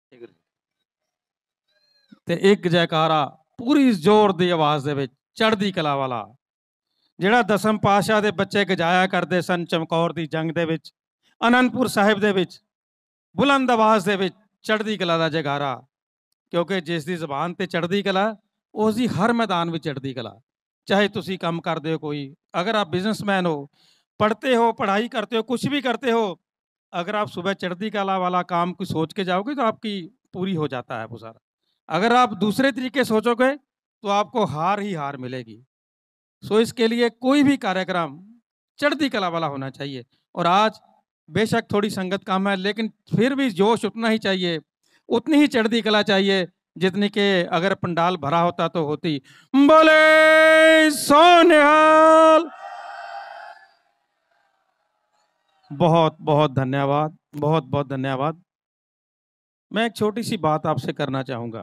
ਤੇ ਇੱਕ ਜੈਕਾਰਾ ਪੂਰੀ ਜ਼ੋਰ ਦੀ ਆਵਾਜ਼ ਦੇ ਵਿੱਚ ਚੜ੍ਹਦੀ ਕਲਾ ਵਾਲਾ, ਜਿਹੜਾ ਦਸਮ ਪਾਤਸ਼ਾਹ ਦੇ ਬੱਚੇ ਗਜਾਇਆ ਕਰਦੇ ਸਨ ਚਮਕੌਰ ਦੀ ਜੰਗ ਦੇ ਵਿੱਚ, ਅਨੰਦਪੁਰ ਸਾਹਿਬ ਦੇ ਵਿੱਚ ਬੁਲੰਦ ਆਵਾਜ਼ ਦੇ ਵਿੱਚ ਚੜ੍ਹਦੀ ਕਲਾ ਦਾ ਜੈਕਾਰਾ। ਕਿਉਂਕਿ ਜਿਸ ਦੀ ਜ਼ਬਾਨ ਤੇ ਚੜ੍ਹਦੀ ਕਲਾ, ਉਸ ਦੀ ਹਰ ਮੈਦਾਨ ਵਿੱਚ ਚੜ੍ਹਦੀ ਕਲਾ। ਚਾਹੇ ਤੁਸੀਂ ਕੰਮ ਕਰਦੇ ਹੋ कोई, अगर आप बिजनेसमैन हो, पढ़ते हो, पढ़ाई करते हो, कुछ भी करते हो, अगर आप सुबह चढ़ती कला वाला काम कुछ सोच के जाओगे तो आपकी पूरी हो जाता है वो सारा। अगर आप दूसरे तरीके सोचोगे तो आपको हार ही हार मिलेगी। सो इसके लिए कोई भी कार्यक्रम चढ़ती कला वाला होना चाहिए। और आज बेशक थोड़ी संगत कम है, लेकिन फिर भी जोश उतना ही चाहिए, उतनी ही चढ़ती कला चाहिए जितनी के अगर पंडाल भरा होता तो होती। बोले सोनिहाल। बहुत बहुत धन्यवाद, बहुत बहुत धन्यवाद। मैं एक छोटी सी बात आपसे करना चाहूंगा।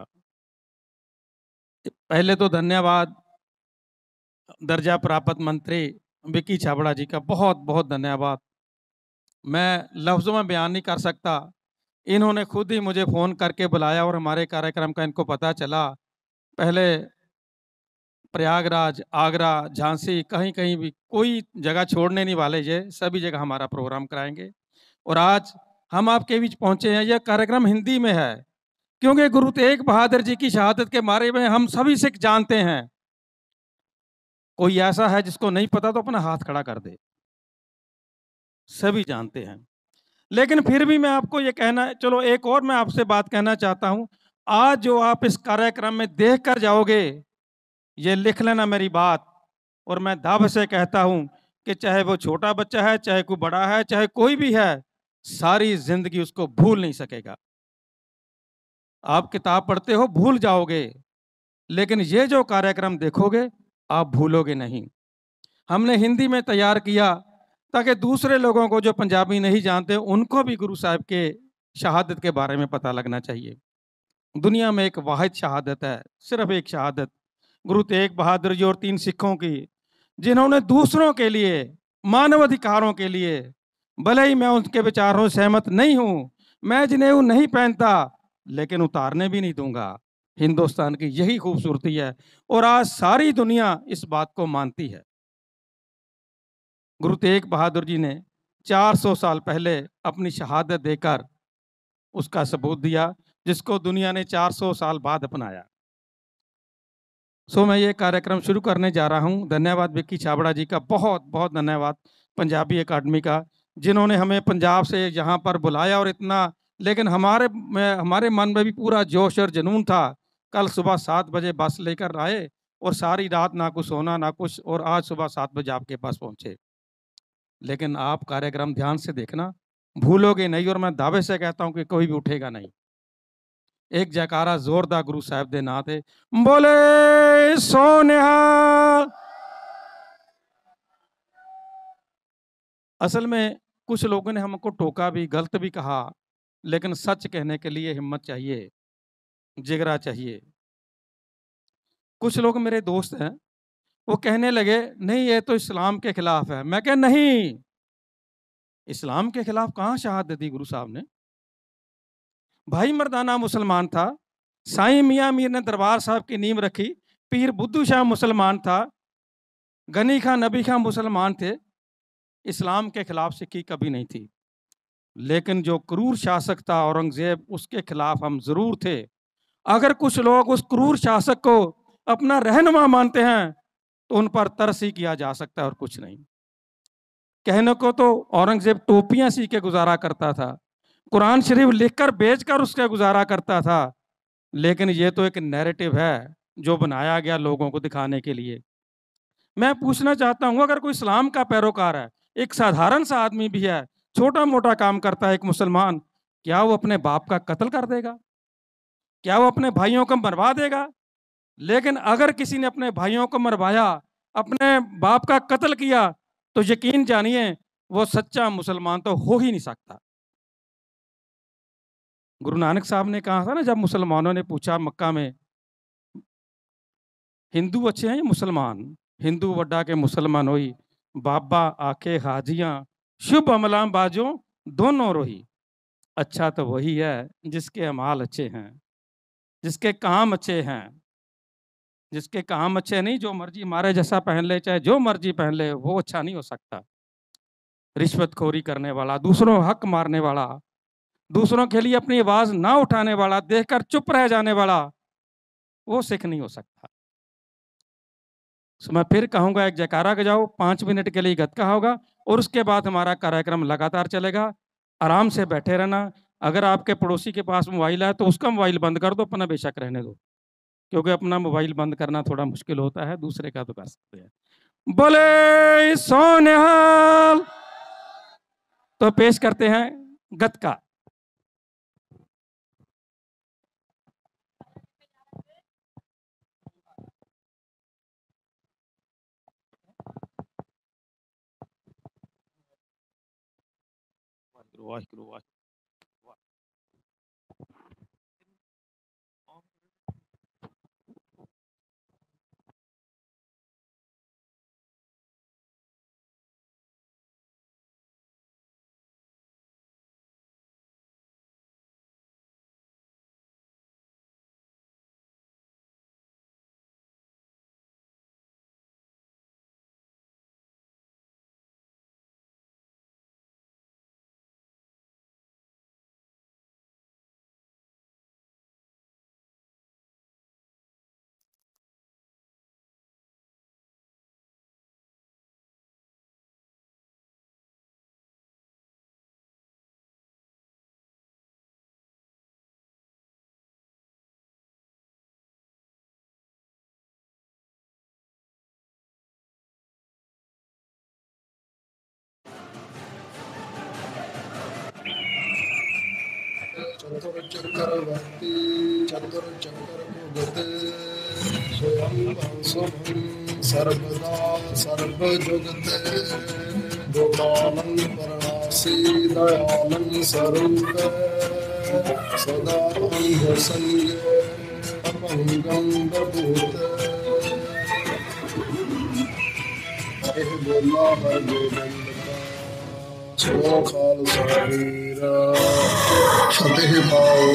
पहले तो धन्यवाद दर्जा प्राप्त मंत्री विक्की छाबड़ा जी का, बहुत बहुत धन्यवाद। मैं लफ्ज़ों में बयान नहीं कर सकता। इन्होंने खुद ही मुझे फ़ोन करके बुलाया और हमारे कार्यक्रम का इनको पता चला। पहले प्रयागराज, आगरा, झांसी, कहीं कहीं भी कोई जगह छोड़ने नहीं वाले, ये सभी जगह हमारा प्रोग्राम कराएंगे। और आज हम आपके बीच पहुंचे हैं। यह कार्यक्रम हिंदी में है क्योंकि गुरु तेग बहादुर जी की शहादत के बारे में हम सभी सिख जानते हैं। कोई ऐसा है जिसको नहीं पता तो अपना हाथ खड़ा कर दे। सभी जानते हैं, लेकिन फिर भी मैं आपको ये कहना, चलो एक और मैं आपसे बात कहना चाहता हूं। आज जो आप इस कार्यक्रम में देख कर जाओगे, ये लिख लेना मेरी बात, और मैं दावे से कहता हूं कि चाहे वो छोटा बच्चा है, चाहे कोई बड़ा है, चाहे कोई भी है, सारी जिंदगी उसको भूल नहीं सकेगा। आप किताब पढ़ते हो, भूल जाओगे, लेकिन ये जो कार्यक्रम देखोगे आप भूलोगे नहीं। हमने हिंदी में तैयार किया ताकि दूसरे लोगों को जो पंजाबी नहीं जानते उनको भी गुरु साहब के शहादत के बारे में पता लगना चाहिए। दुनिया में एक वाहिद शहादत है, सिर्फ एक शहादत, गुरु तेग बहादुर जी और 3 सिखों की, जिन्होंने दूसरों के लिए, मानव अधिकारों के लिए, भले ही मैं उनके विचारों से सहमत नहीं हूं, मैं जिन्हें नहीं पहनता, लेकिन उतारने भी नहीं दूंगा। हिंदुस्तान की यही खूबसूरती है और आज सारी दुनिया इस बात को मानती है। गुरु तेग बहादुर जी ने 400 साल पहले अपनी शहादत देकर उसका सबूत दिया, जिसको दुनिया ने 400 साल बाद अपनाया। सो मैं ये कार्यक्रम शुरू करने जा रहा हूँ। धन्यवाद विक्की छाबड़ा जी का, बहुत बहुत धन्यवाद पंजाबी अकादमी का, जिन्होंने हमें पंजाब से यहाँ पर बुलाया। और इतना, लेकिन हमारे मन में भी पूरा जोश और जुनून था। कल सुबह 7 बजे बस लेकर आए और सारी रात ना कुछ सोना ना कुछ, और आज सुबह 7 बजे आपके पास पहुँचे। लेकिन आप कार्यक्रम ध्यान से देखना, भूलोगे नहीं, और मैं दावे से कहता हूं कि कोई भी उठेगा नहीं। एक जयकारा जोरदार गुरु साहब दे नाम ते, बोले सोनिहाल। असल में कुछ लोगों ने हमको टोका भी, गलत भी कहा, लेकिन सच कहने के लिए हिम्मत चाहिए, जिगरा चाहिए। कुछ लोग मेरे दोस्त हैं, वो कहने लगे नहीं ये तो इस्लाम के खिलाफ है। मैं कह नहीं, इस्लाम के खिलाफ कहाँ शहादत दी गुरु साहब ने। भाई मर्दाना मुसलमान था, साईं मियां मीर ने दरबार साहब की नींव रखी, पीर बुद्धू शाह मुसलमान था, गनी खां नबी खां मुसलमान थे। इस्लाम के खिलाफ सिक्की कभी नहीं थी, लेकिन जो क्रूर शासक था औरंगजेब, उसके खिलाफ हम जरूर थे। अगर कुछ लोग उस क्रूर शासक को अपना रहनुमा मानते हैं तो उन पर तरस ही किया जा सकता है और कुछ नहीं। कहने को तो औरंगजेब टोपियां सी के गुजारा करता था, कुरान शरीफ लिखकर बेचकर उसका गुजारा करता था, लेकिन ये तो एक नैरेटिव है जो बनाया गया लोगों को दिखाने के लिए। मैं पूछना चाहता हूं, अगर कोई इस्लाम का पैरोकार है, एक साधारण सा आदमी भी है, छोटा मोटा काम करता है, एक मुसलमान, क्या वो अपने बाप का कत्ल कर देगा? क्या वो अपने भाइयों को मरवा देगा? लेकिन अगर किसी ने अपने भाइयों को मरवाया, अपने बाप का कत्ल किया, तो यकीन जानिए वो सच्चा मुसलमान तो हो ही नहीं सकता। गुरु नानक साहब ने कहा था ना, जब मुसलमानों ने पूछा मक्का में, हिंदू अच्छे हैं या मुसलमान? हिंदू वड्डा के मुसलमान होई, बाबा आखे हाजियां, शुभ अमलाम बाजो दोनों रोही। अच्छा तो वही है जिसके अमाल अच्छे हैं, जिसके काम अच्छे हैं। जिसके काम अच्छे नहीं, जो मर्जी मारे जैसा पहन ले, चाहे जो मर्जी पहन ले, वो अच्छा नहीं हो सकता। रिश्वतखोरी करने वाला, दूसरों हक मारने वाला, दूसरों के लिए अपनी आवाज ना उठाने वाला, देखकर चुप रह जाने वाला, वो सिख नहीं हो सकता। मैं फिर कहूंगा, एक जयकारा बजाओ, 5 मिनट के लिए गतका होगा और उसके बाद हमारा कार्यक्रम लगातार चलेगा। आराम से बैठे रहना। अगर आपके पड़ोसी के पास मोबाइल है तो उसका मोबाइल बंद कर दो, अपना बेशक रहने दो, क्योंकि अपना मोबाइल बंद करना थोड़ा मुश्किल होता है, दूसरे का तो कर सकते हैं। बोले सोनिहाल। तो पेश करते हैं गतका। चतुर चक्रवर्ती चतुर चक्र भुगत स्वयं शुभं सर्वदा सर्वजुगत गोपालं परणासी दयालं स्वरूप सदा अंगसंग अपंगं बभूत बोला हर गोविंद सो खालसा वीरा फतेह पाओ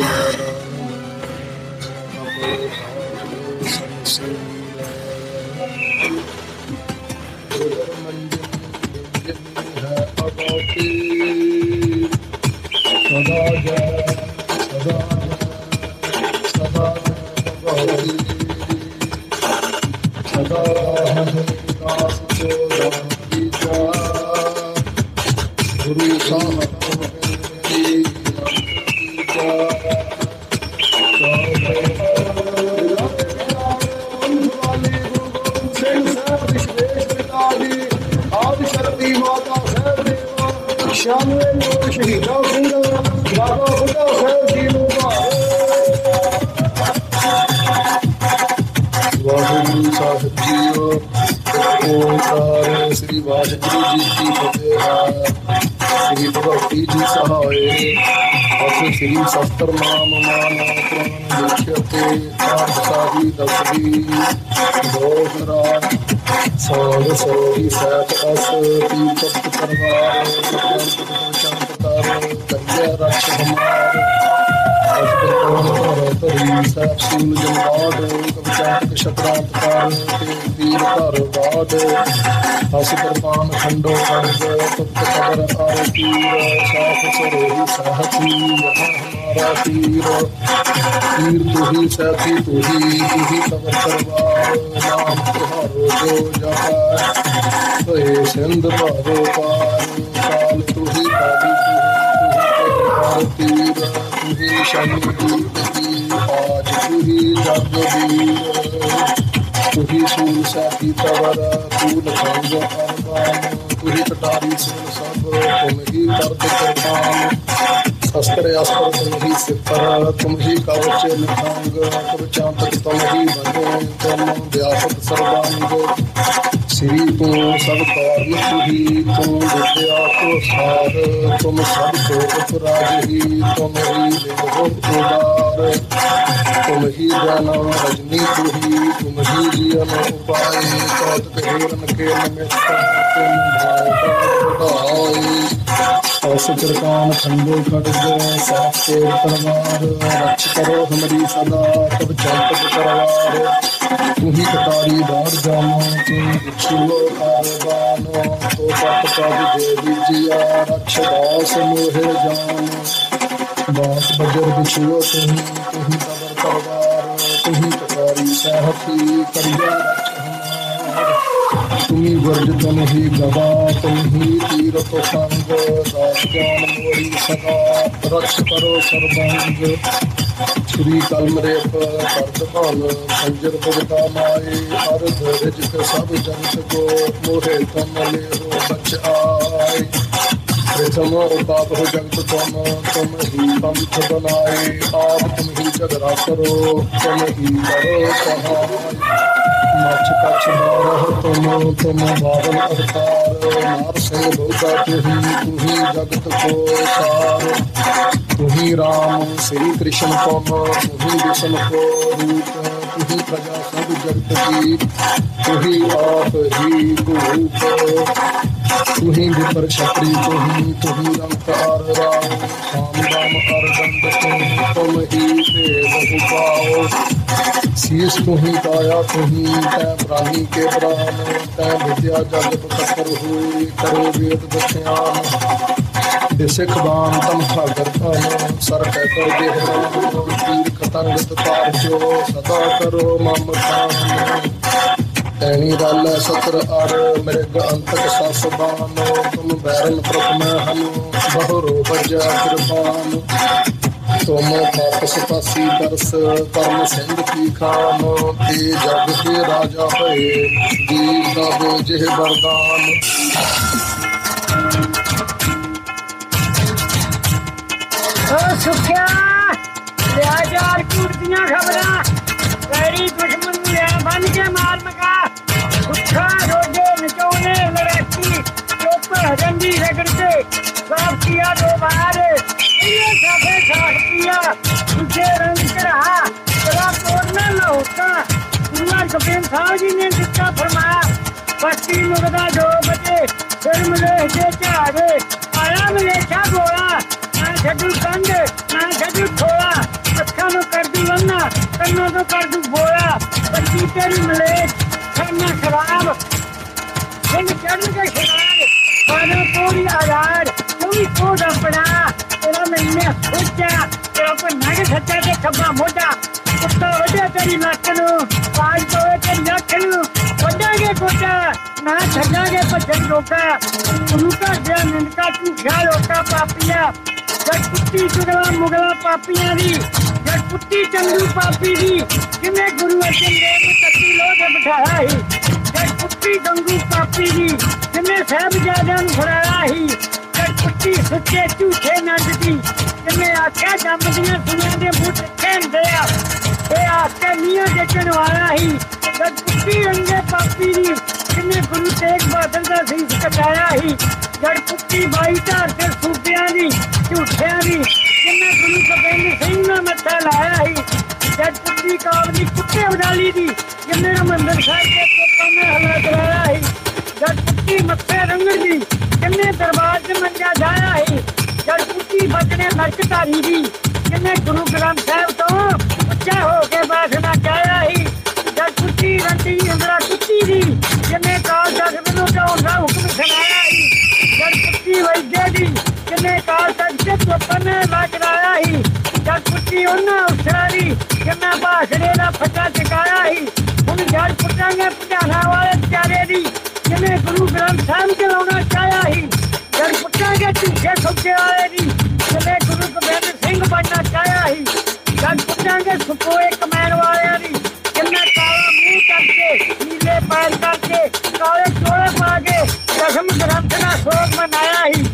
सदा जय सदा सदा सदा दास गुरु साहब शहीदा सिंह बाबा बुढ़ा साहब जी वाहिगुरु साहिब जी ओंकार श्री वाहिगुरु जी की फतेह श्री भगवती जी सहाय अस श्री शस्त्र नाम माना प्राण लिख्यते साही दसवी दोहरा साग सोही सैत अस तीर्थ परवार चंद कर करिया रक्ष हमार सूल जमाद कवचांत शतरांत कार तीर कर बाद हस कृपान खंडो खंड तप्त खबर आर तीर साफ सरोही सहती यहाँ हमारा तीर तीर तुही सहती तुही खबर करवार नाम तुहारो जो जपार सोए सिंध भारो पार काल तुही काली तीर तुही शनि आज तुही जगवीर तुही सूल साथी तवर तूल खंग अरबान तुही कटारी सुन सब तुम ही कर्द कृपान अस्त्र अस्त्र तुम ही सिपर तुम ही कवच निखंग कवचांतक तुम ही भगो तुम व्यापक सर्वांग श्री तू सब कारण तुही तुम विद्या को सार तुम सब को उपराज ही तुम ही निर्भो उदार तुम ही जाना रजनी तुही, तुम ही जियन उपाय, कौतक हिरन के निमित्त तुम भाई। ऐसे कृपान खंडो खड्ग सात तेर तलवार, रक्ष करो हमारी सदा तब चलत करवार। तुही कटारी बाढ़ जानो तुम भिक्षुओ कारबानो, तो पट पद देवी जिया रक्ष दास मोहे जानो। बात बजर बिछुओ तुही, तुही कबर तलवार, तुही कटारी साहसी करिया रक्ष हमार। तुम्ही वर्ज तुम ही गवा, तुम ही तीर तो संग, दास जान मोरी सदा रक्ष करो सर्वांग। छुरी कलम रेप करद भल, खंजर भुगता माए, हर रिजक सब जंत को, मोहे तुम ले हो बच आए। प्रथम पाप हो जगत तुम ही पंथ बनाए, आप तुम ही झगड़ा करो, तुम ही करो सहाय। मछ कछ बारह तुम बादल अवतार, नार सिंह बहुता तुही जगत को सार। तुही राम श्री कृष्ण तुही विष्णु को रूप, तुही प्रजा सब जगत की, तुही आप ही भूप। तुही विपर क्षत्रि तुही रंग राम, राम राम अरदंड तुम ही भेद उपाओ। शीश तुही काया तुही तै प्राणी के प्राण, तै विद्या जगत कतर हुई, करो वेद दक्षिणान। सिख बाण तम खागर खान, सर कर देहरान, तीर खतंग तार जो, सदा करो मम खान। तैनी रल सतर अर मृग अंतक सस बानो, तुम बैरन प्रथम हनु बहुरो बजा कृपान। तुम तापस पासी दरस कर्म सिंध की खान, ते जग के राजा भये दीव तब जिह वरदान। सुखिया लिहाजार कुर्तियां खबरा, वैरी दुश्मन बन के मार मका। उठा रोजे नचौने लड़की, चुप रंडी रगड़ते साफ किया दो बार। इन्हें साफे साफ किया तुझे रंग रहा, चला तोड़ना न होता। गुरुवार कपिल साहब जी ने दिखा फरमाया, बस्ती मुगदा 2 बजे, फिर मिले के चाहे आया मिले क्या बोला। ना छड्डू कंड ना छड्डू थोड़ा, अखा नु कर दू लन्ना, कन्नों तो कर दू बोला। बच्ची तेरी मलेच खाना खराब, इन चढ़ के शराब, खाना पूरी आजाद, तुम खोद अपना। तेरा मैंने सोचा तेरा कोई नग सच्चा ते खब्बा मोटा, कुत्ता वजह तेरी नक नू, पाज पवे तेरी अख नू, वजांगे कोटा ना छड्डांगे भजन रोका। गुरु का गया निंदका तू ख्याल होता पापिया, जट कुत्ती चुगला मुगला पापियां दी, जट कुत्ती चंदू पापी दी। किने गुरु अर्जन देव ने कत्ती लोग बिठाया ही, जट कुत्ती गंगू पापी दी, किने साहिबजादियां नूं फड़ाया ही। जट कुत्ती सच्चे झूठे नंद दी, किने आख्या जमदियां सुनियां दे मुंह तिखे हुंदे आ, ते आके मियां देखण वाला ही। जट कुत्ती रंगे पापी दी, किने गुरु तेग बहादुर दा सीस कटाया ही। जट कुत्ती बाई धार ते सूबियां दी, झूठियां दी, किने गुरु गोबिंद सिंह ने मत्था लाया ही। जट कुत्ती काल दी कुत्ते उडाली दी, किने हरमंदर साहिब के तोपां ने हला कराया ही। जट कुत्ती मत्थे रंगड़ दी, किने दरबार च मंजा जाया ही। जट कुत्ती बचने नरक धारी दी, किने गुरु ग्रंथ साहिब तो उच्चा हो के बैठना चाहया ही। जट कुत्ती रंडी इंद्रा कुत्ती दी, किने काल तख्त नूं ढाउण दा हुक्म सुनाया ही। जट कुत्ती वैद्य दी, किने काल तख्त ते तोपां ने हला कराया ही। जट कुत्ती उन्हां अफसरां दी, किने भाषणे दा फट्टा चकाया ही। हुण जट पुट्टांगे भजाना वाले बेचारे दी, किने गुरु ग्रंथ साहिब चलाउणा चाहया ही। जट पुट्टांगे झूठे सौदे वाले दी, किने गुरु गोबिंद सिंह बनना चाहया ही। जट पुट्टांगे सुपोए कमैन वालियां दी, किने काला मूंह करके नीले पैर करके काले चोले पा के दसम ग्रंथ दा शोक मनाया ही।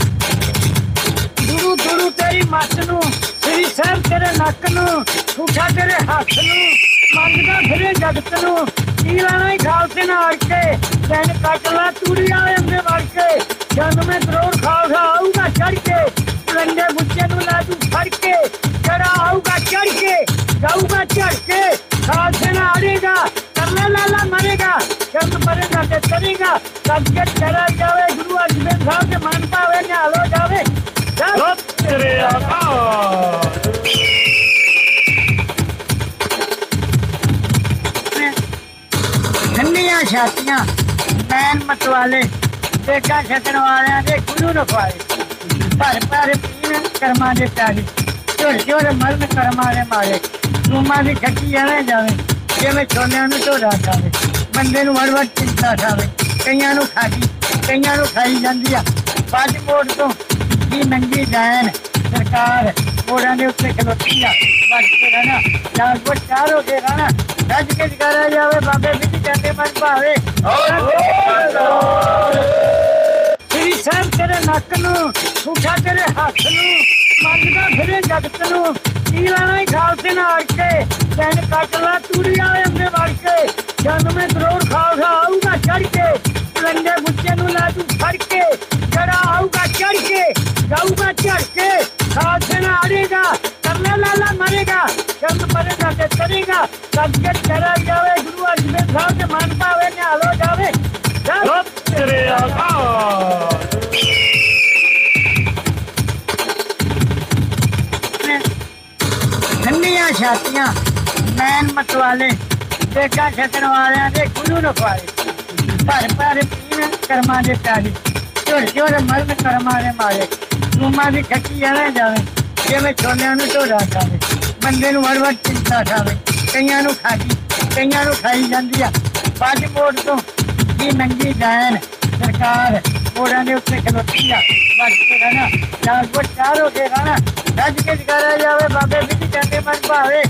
गुरु गुरु तेरी मत नूं, श्री साहिब तेरे नक नूं, झूठा तेरे हत्थ नूं, मंगदा फिरे जगत नूं। की लाना ही खालसे नाल के, दिन कट ला तूड़ी वाले अंदर वड़ के। जन्म में जरूर खालसा आऊगा चढ़ के, लंडे बुच्चे नूं लै तू फड़ के। जड़ा आऊगा चढ़ के, जाऊगा चढ़ के, साथ से ना हारेगा, करने लाला मरेगा, जब मरेगा तो करेगा, सबके चला जावे, गुरु अर्जन साहब के मान पावे ने हलो जावे। तेरे ठंडियां छातियां मैन मतवाले देखा छकन वाले दे गुरु रखवाले भर भर पीन कर्मा दे प्यारे झुर झुर मਰਨ कर्मा दे मारे रूमां दी खट्टी आवे जावे जिवें छोलियां नूं ढोरा खावे बंदे नूं वड़ वड़ चिंता खावे कईयां नूं खाई जांदी आ बाज मोड़ तो जी नंगी डैन सरकार मोड़ां दे उत्ते खलोती आ बच के रहना चार को चार हो के रहना रज के जगारा जावे बाबे विच कहंदे मन भावे श्री साहब तेरे नक नूं झूठा तेरे हथ नूं ਮੰਨਦਾ ਫਿਰੇ ਜਗਤ ਨੂੰ ਕੀ ਲੈਣਾ ਹੀ ਖਾਲਸੇ ਨਾਲ ਕੇ ਤੈਨ ਕੱਟ ਲਾ ਤੂੜੀ ਵਾਲੇ ਅੰਦੇ ਵੜ ਕੇ ਜਨਮ ਮੇ ਜ਼ਰੂਰ ਖਾਲਸਾ ਆਊਗਾ ਚੜ ਕੇ ਲੰਡੇ ਗੁੱਚੇ ਨੂੰ ਲਾ ਤੂੰ ਫੜ ਕੇ ਜੜਾ ਆਊਗਾ ਚੜ ਕੇ ਜਾਊਗਾ ਝੜ ਕੇ ਖਾਲਸੇ ਨਾਲ ਆੜੇਗਾ ਕਰਨੇ ਲਾਲਾ ਮਰੇਗਾ ਜਦ ਮਰੇਗਾ ਤੇ ਕਰੇਗਾ ਸਭ ਕੇ ਚਲਾ ਜਾਵੇ ਗੁਰੂ ਅਰਜਨ ਸਾਹਿਬ ਦੇ ਮਨ ਭਾਵੇ ਨੇ ਹਲੋ ਜਾਵੇ ਤੇਰੇ ਆਕਾ ठंडियां छातियां मैन मतवाले देखा छकन वाले दे गुरु रखवाले भर भर पीन कर्मा दे प्यारे झुर झुर मਰਨ कर्मा दे मारे रूमां दी खट्टी आवे जावे जिवें छोलियां नूं ढोरा खावे बंदे नूं वड़ वड़ चिंता खावे कईयां नूं खाई जांदी आ बाज मोड़ तो जी नंगी डैन सरकार मोड़ां दे उत्ते खलोती आ बच के रहना चार को चार हो के रहना रज के जगारा जावे बाबे विच कहंदे मन भावे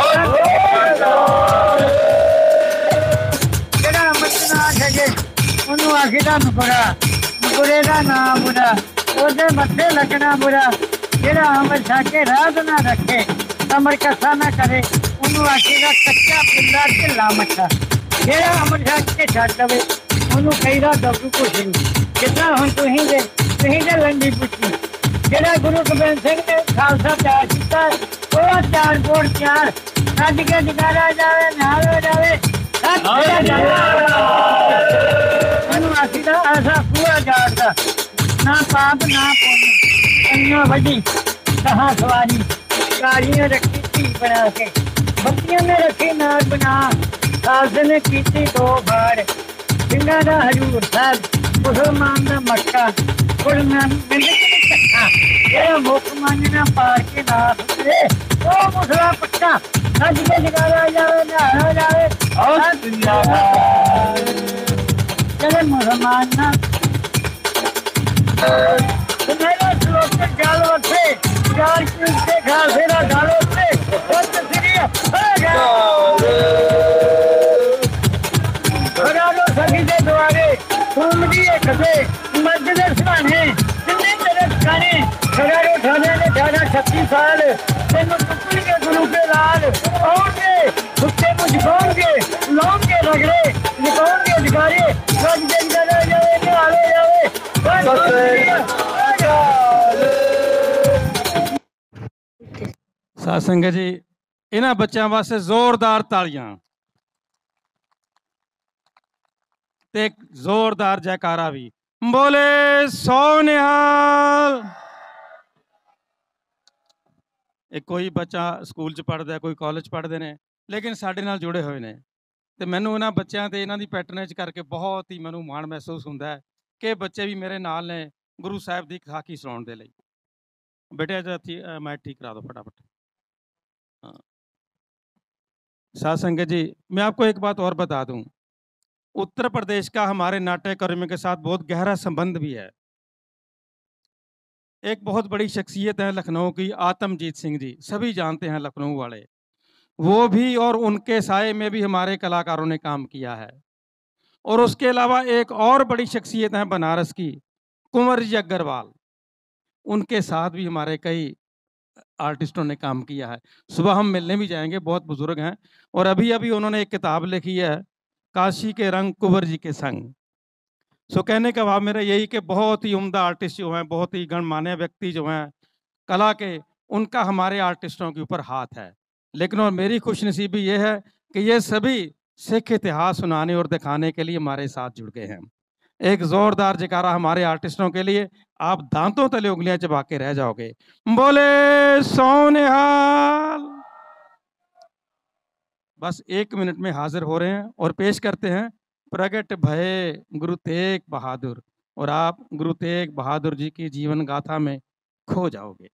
जेड़ा अमृत ना छके ओनू आखीदा मुकरा मुकरे दा ना बुरा ओदे मथे लगना बुरा जेड़ा अमृत छके राज ना रखे अमर कसा ना करे ओनू आखीदा कच्चा पिल्ला ढिल्ला मठा जेड़ा अमृत छके छड़ दवे ओनू कहीदा डॉक्टर कुछ नहीं जितना हुण तुहीं दे लंडी पुछी जेड़ा गुरु गोबिंद सिंह ने खालसा प्यार किया वो चार कोट चार रज के जगारा जावे नाल हो जावे ऐसा पूरा जाड़दा ना पाप ना पुण्य अन्यो वड्डी कहा सवारी कालियां रखी थी बना के बत्तियां ने रखी नाग बना खालसे ने कीती दो बार सिंगा दा हजूर साहब मुसलमान दा मक्का कुड़ना मुख मांगना पार के ना सुधरे वो मुसला पक्का रज के जगारा जावे नहाया जावे चले मुसलमान ना मेरा श्लोक के गाल वठे चार की के खालसे दा गाल वठे सत श्री अकाल सभी दे द्वारे तुम दिए खसे मर्द दे सराने जिन्ने तेरे ठिकाने खड़े उठाने ने 36 साल तेनों टुकड़ के गुरु के लाल आओगे कुत्ते को झुकाओगे लाओगे रगड़े झुकाओगे झुकारे रज के जगारा जावे निहाले जावे साध संगत जी इन्हां बच्चों वास्ते जोरदार तालियां ते एक जोरदार जयकारा भी बोले सो निहाल। एक कोई बच्चा स्कूल च पढ़ता है कोई कॉलेज पढ़ते हैं लेकिन साडे नाल जुड़े हुए हैं तो मैनू इन्हां बच्चों ते इन्हां दी पैटर्नेज करके बहुत ही मैनू माण महसूस होंदा है कि बच्चे भी मेरे नाल ने गुरु साहिब दी खाकी सुनाउण दे लई। बेटे मैं ठीक करा दो फटाफट। हाँ साध संगत जी मैं आपको एक बात और बता दूं, उत्तर प्रदेश का हमारे नाट्य कर्मियों के साथ बहुत गहरा संबंध भी है। एक बहुत बड़ी शख्सियत है लखनऊ की आत्मजीत सिंह जी, सभी जानते हैं लखनऊ वाले, वो भी और उनके साये में भी हमारे कलाकारों ने काम किया है। और उसके अलावा एक और बड़ी शख्सियत है बनारस की कुंवर जी अग्रवाल, उनके साथ भी हमारे कई आर्टिस्टों ने काम किया है। सुबह हम मिलने भी जाएंगे, बहुत बुजुर्ग हैं। और अभी अभी उन्होंने एक किताब लिखी है काशी के रंग कुंवर जी के संग। सो कहने का भाव मेरा यही कि बहुत ही उम्दा आर्टिस्ट जो हैं, बहुत ही गणमान्य व्यक्ति जो हैं, कला के उनका हमारे आर्टिस्टों के ऊपर हाथ है। लेकिन और मेरी खुशनसीबी ये है कि ये सभी सिख इतिहास सुनाने और दिखाने के लिए हमारे साथ जुड़ गए हैं। एक जोरदार जयकारा हमारे आर्टिस्टों के लिए। आप दांतों तले उंगलियां चबा के रह जाओगे। बोले सोनिहाल। बस 1 मिनट में हाजिर हो रहे हैं और पेश करते हैं प्रगट भये गुरु तेग बहादुर। और आप गुरु तेग बहादुर जी की जीवन गाथा में खो जाओगे।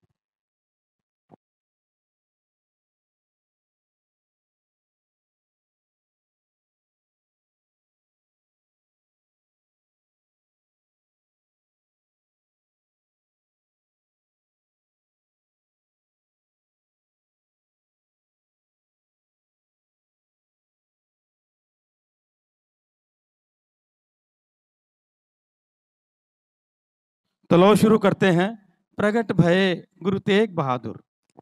तो लो शुरू करते हैं। प्रगट भये गुरु तेग बहादुर।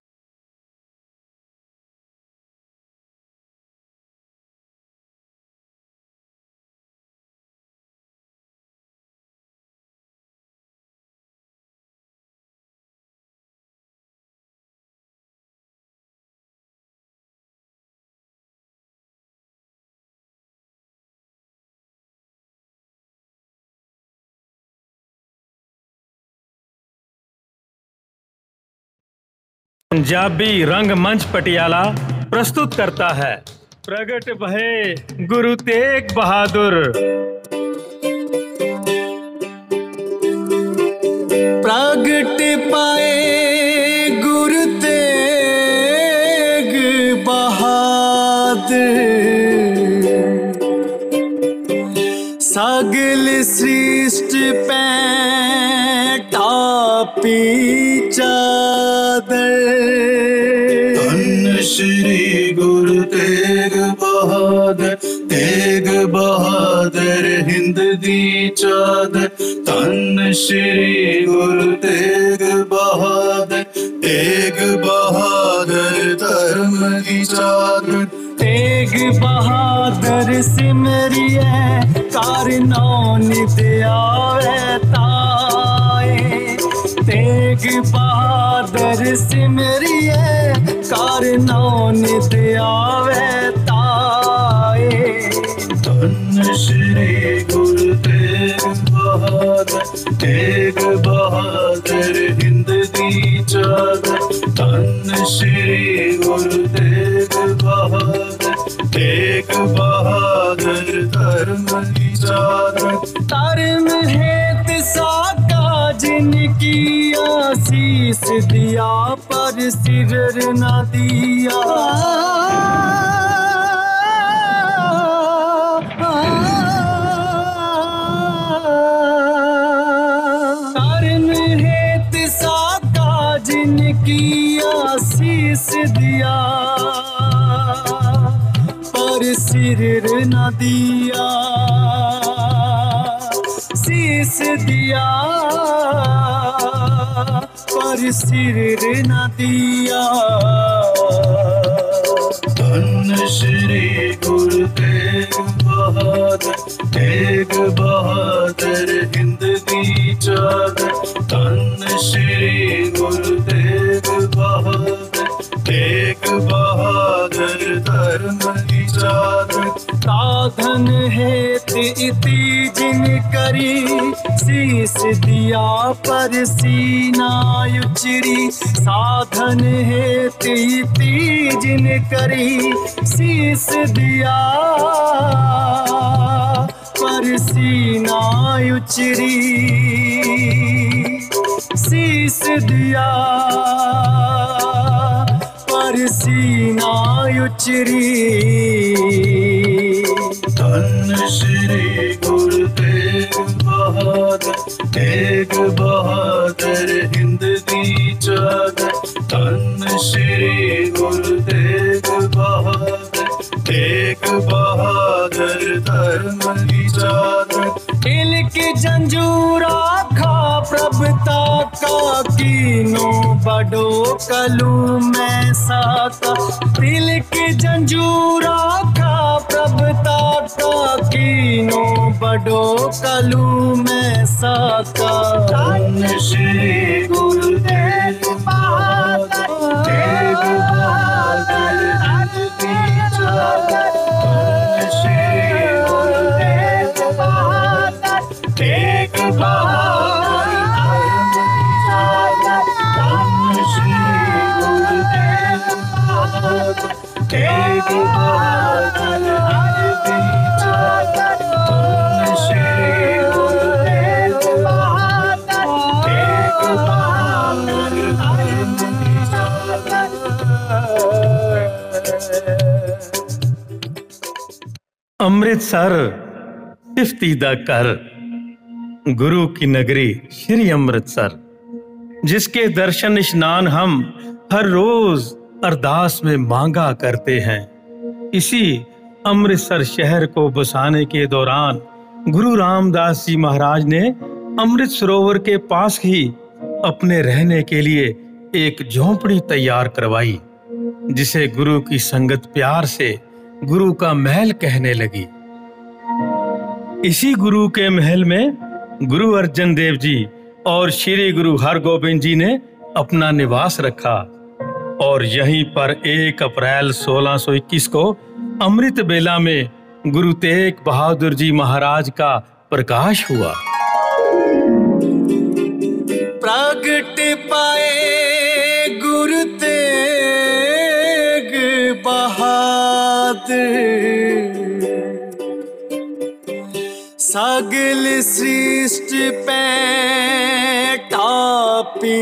पंजाबी रंगमंच पटियाला प्रस्तुत करता है प्रगट भये गुरु तेग बहादुर। प्रगट पाए गुरु तेग बहादुर, सगल सृष्ट पे टापी चादर। धन श्री गुरु तेग बहादुर हिंद दी चादर। धन श्री गुरु तेग बहादुर धर्म दी चादर। तेग बहादुर सिमरिए कारनो नित आवे ताए। तेग बहादुर सिमरिए कारनो नित आवे ताए। धन श्री गुरु तेग बहादुर हिंद दी चादर। धन श्री गुरु तेग बहादुर धर्म की चादर। धर्म हेत साका जिनकी आशीष दिया पर सिर न दिया। धर्म हेत साका जिनकी आशीष दिया पर सिर न दिया। शीश दिया पर सिर न दिया। धन श्री गुरु तेग बहादुर हिंद दी चादर। धन श्री गुरु तेग बहादुर धर्म की चादर। साधन हेत इति जिन करी शीश दिया पर सीना उचरी। साधन हेत इति जिन करी शीश दिया पर सीना उचरी। शीश दिया पर सीना उचरी। धन श्री गुरु तेग बहादुर हिंद दी चादर। धन श्री गुरु तेग बहादुर धर्म की चादर। तिलक जंजूरा खा प्रभुता का कीनो बड़ो कलू में साका। तिलक जंजूरा खा प्रभुता का कीनो बड़ो कलू में साका। धन श्री गुरु तेग बहादुर तेग बहादुर हर विचार, धन श्री गुरु तेग बहादुर, तेग बहादुर हर विचार। अमृतसर इफ्तीदा कर, गुरु की नगरी श्री अमृतसर, जिसके दर्शन स्नान हम हर रोज अरदास में मांगा करते हैं। इसी अमृतसर शहर को बसाने के दौरान गुरु रामदास जी महाराज ने अमृत सरोवर के पास ही अपने रहने के लिए एक झोंपड़ी तैयार करवाई, जिसे गुरु की संगत प्यार से गुरु का महल कहने लगी। इसी गुरु के महल में गुरु अर्जन देव जी और श्री गुरु हरगोबिंद जी ने अपना निवास रखा और यहीं पर 1 अप्रैल 1621 को अमृत बेला में गुरु तेग बहादुर जी महाराज का प्रकाश हुआ। प्रगट पाए गुरु तेग बहादुर, सगल सृष्ट पे टापी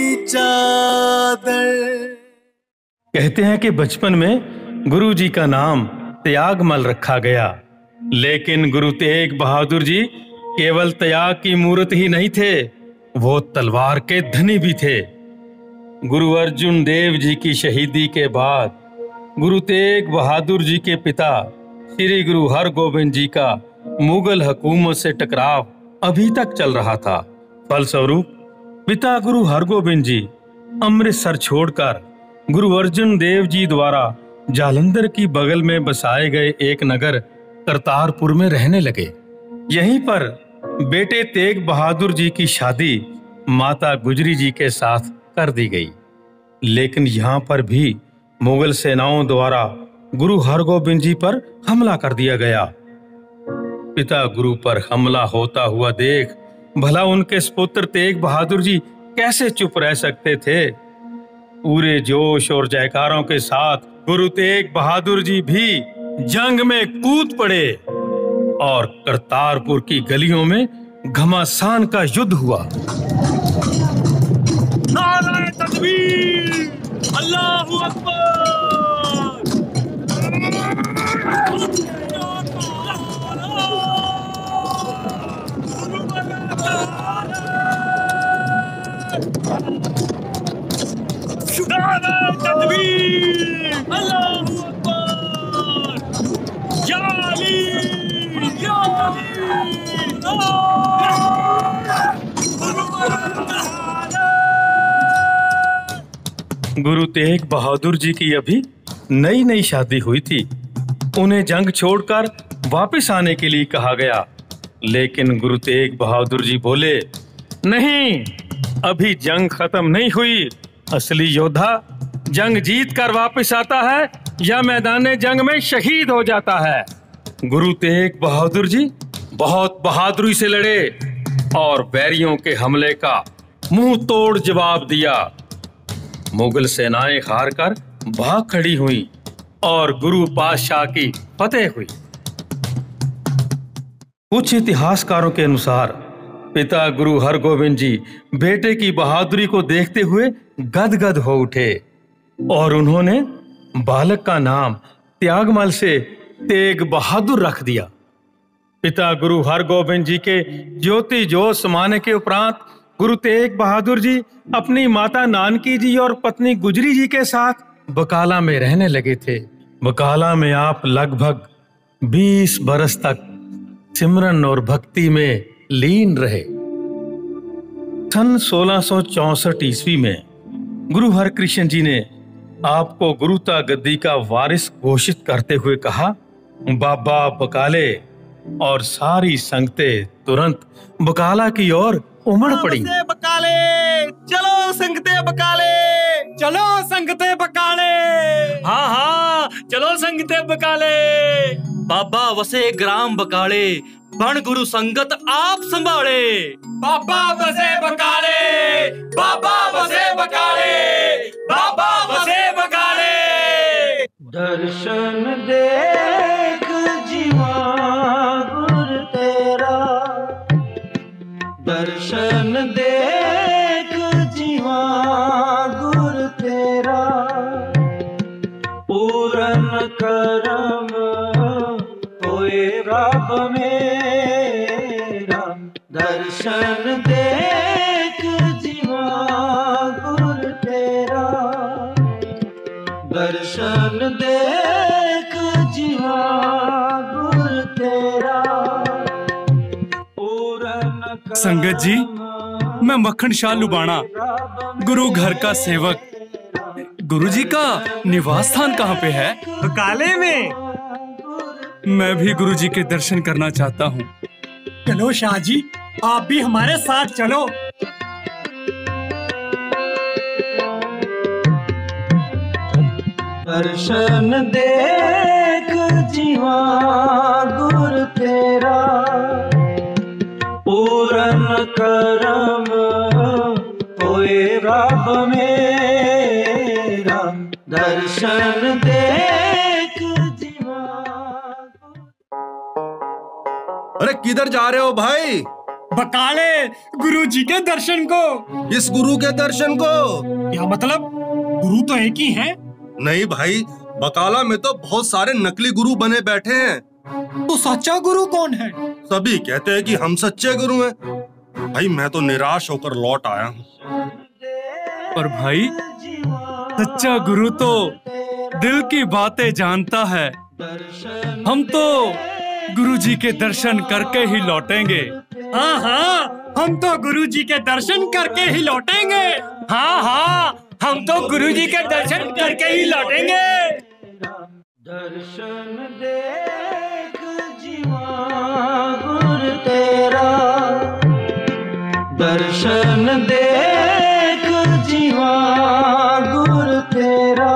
चादर। कहते हैं कि बचपन में गुरु जी का नाम त्यागमल रखा गया, लेकिन गुरु तेग बहादुर जी केवल त्याग की मूर्त ही नहीं थे, वो तलवार के धनी भी थे। गुरु अर्जुन देव जी की शहीदी के बाद गुरु तेग बहादुर जी के पिता श्री गुरु हरगोबिंद जी का मुगल हुकूमत से टकराव अभी तक चल रहा था। फलस्वरूप पिता गुरु हरगोबिंद जी अमृतसर छोड़कर गुरु अर्जुन देव जी द्वारा जालंधर की बगल में बसाए गए एक नगर करतारपुर में रहने लगे। यहीं पर बेटे तेग बहादुर जी की शादी माता गुजरी जी के साथ कर दी गई, लेकिन यहाँ पर भी मुगल सेनाओं द्वारा गुरु हरगोबिंद जी पर हमला कर दिया गया। पिता गुरु पर हमला होता हुआ देख भला उनके सुपुत्र तेग बहादुर जी कैसे चुप रह सकते थे। पूरे जोश और जयकारों के साथ गुरु तेग बहादुर जी भी जंग में कूद पड़े और करतारपुर की गलियों में घमासान का युद्ध हुआ। नारे तकबीर, अल्लाहु अकबर। नारे तकबीर, अल्लाहु अकबर। या अली, या गुरु तेग बहादुर जी की अभी नई नई शादी हुई थी। उन्हें जंग छोड़कर वापस आने के लिए कहा गया, लेकिन गुरु तेग बहादुर जी बोले, नहीं, अभी जंग खत्म नहीं हुई। असली योद्धा जंग जीत कर वापस आता है या मैदान जंग में शहीद हो जाता है। गुरु तेग बहादुर जी बहुत बहादुरी से लड़े और बैरियों के हमले का मुंह तोड़ जवाब दिया। मुगल सेनाएं हारकर भाग खड़ी हुई और गुरु पातशाह की फतेह हुई। कुछ इतिहासकारों के अनुसार पिता गुरु हरगोबिंद जी बेटे की बहादुरी को देखते हुए गदगद हो उठे और उन्होंने बालक का नाम त्यागमल से तेग बहादुर रख दिया। पिता गुरु हरगोबिंद जी के ज्योति जोत समाने के उपरांत गुरु तेग बहादुर जी अपनी माता नानकी जी और पत्नी गुजरी जी के साथ बकाला में रहने लगे थे। बकाला में आप लगभग 20 बरस तक सिमरन और भक्ति में लीन रहे। सन 1664 ईस्वी में गुरु हरकृष्ण जी ने आपको गुरुता गद्दी का वारिस घोषित करते हुए कहा, बाबा बकाले, और सारी संगतें तुरंत बकाला की ओर उमड़ पड़ी। बकाले, चलो संगते बकाले, चलो संगते बकाले। हाँ हाँ, चलो संगते बकाले। बाबा वसे ग्राम बकाले, बन गुरु संगत आप संभाले। बाबा वसे बकाले, बाबा वसे बकाले, बाबा वसे बकाले। दर दर्शन देख जीवा गुर तेरा, दर्शन देख जीवा गुर तेरा, पूरन करम होए रब मेरा, दर्शन देख जीवा गुर तेरा, दर्शन देख जीवा गुर तेरा, पूरन संगत जी, मैं मक्खन शाह लुबाना, गुरु घर का सेवक। गुरु जी का निवास स्थान कहाँ पे है? बकाले में। मैं भी गुरु जी के दर्शन करना चाहता हूँ। चलो शाह जी, आप भी हमारे साथ चलो। दर्शन देख जीवा गुर तेरा, पूरन करम होए रब मेरा, दर्शन देख जीवा। अरे किधर जा रहे हो भाई? बकाले गुरु जी के दर्शन को। इस गुरु के दर्शन को? क्या मतलब? गुरु तो एक ही है। नहीं भाई, बकाला में तो बहुत सारे नकली गुरु बने बैठे हैं। तो सच्चा गुरु कौन है? सभी कहते हैं कि हम सच्चे गुरु हैं। भाई मैं तो निराश होकर लौट आया हूँ। पर भाई, सच्चा गुरु तो दिल की बातें जानता है। हम तो गुरु जी के दर्शन करके ही लौटेंगे। हाँ हाँ, हम तो गुरु जी के दर्शन करके ही लौटेंगे। हाँ हाँ, हम तो गुरु जी के दर्शन करके ही लौटेंगे। दर्शन देख जीवा गुर तेरा, दर्शन देख जीवा गुर तेरा,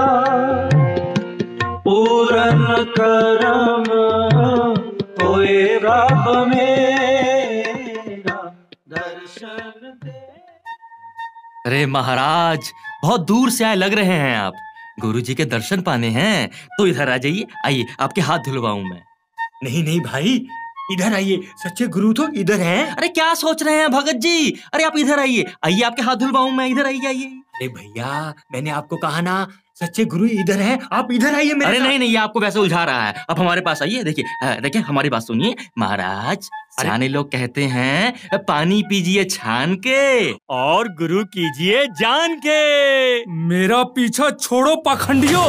पूरन करम होए रब मेरा, दर्शन दे। अरे महाराज, बहुत दूर से आए लग रहे हैं आप। गुरु जी के दर्शन पाने हैं तो इधर आ जाइए। आइए, आपके हाथ धुलवाऊं मैं। नहीं नहीं भाई, इधर आइए, सच्चे गुरु तो इधर हैं। अरे क्या सोच रहे हैं भगत जी? अरे आप इधर आइए, आइए आपके हाथ धुलवाऊं मैं। इधर आइए आइए। अरे भैया, मैंने आपको कहा ना, सच्चे गुरु इधर हैं, आप इधर आइए मेरे अरे साथ। नहीं नहीं, ये आपको वैसे उलझा रहा है। आप हमारे पास आइए। देखिए देखिए, हमारी बात सुनिए महाराज। सियाने लोग कहते हैं पानी पीजिए छान के और गुरु कीजिए जान के। मेरा पीछा छोड़ो पाखंडियों।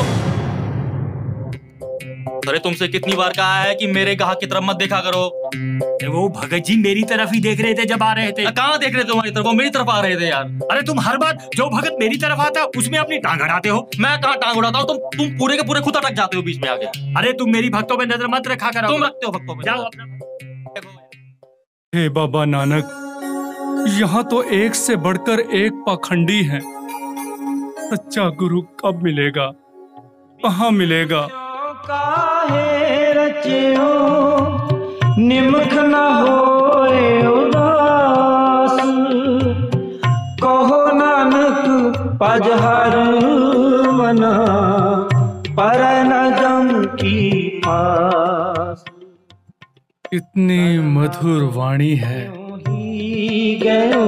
अरे तुमसे कितनी बार कहा है कि मेरे गाहक की तरफ मत देखा करो। वो भगत जी मेरी तरफ ही देख रहे थे जब आ रहे थे। कहाँ देख रहे थे तुम्हारी तरफ? वो मेरी तरफ आ रहे थे यार। अरे तुम हर बार जो भगत मेरी तरफ आता है उसमें अपनी टांग अड़ाते हो। मैं कहाँ टांग उड़ाता हूँ? तुम पूरे के पूरे खुद अटक जाते हो बीच में आके। अरे तुम मेरी भक्तों पे नजर मत रखा करो। तुम रखते हो भक्तों पे। जाओ अपना। हे बाबा नानक, यहाँ तो एक से बढ़कर एक पाखंडी है। सच्चा गुरु कब मिलेगा? कहाँ मिलेगा? काहे रचियो निमख न होए उदास, कहो नानक पजहर मना पर न जम की पास। इतनी मधुर वाणी है। ही गयो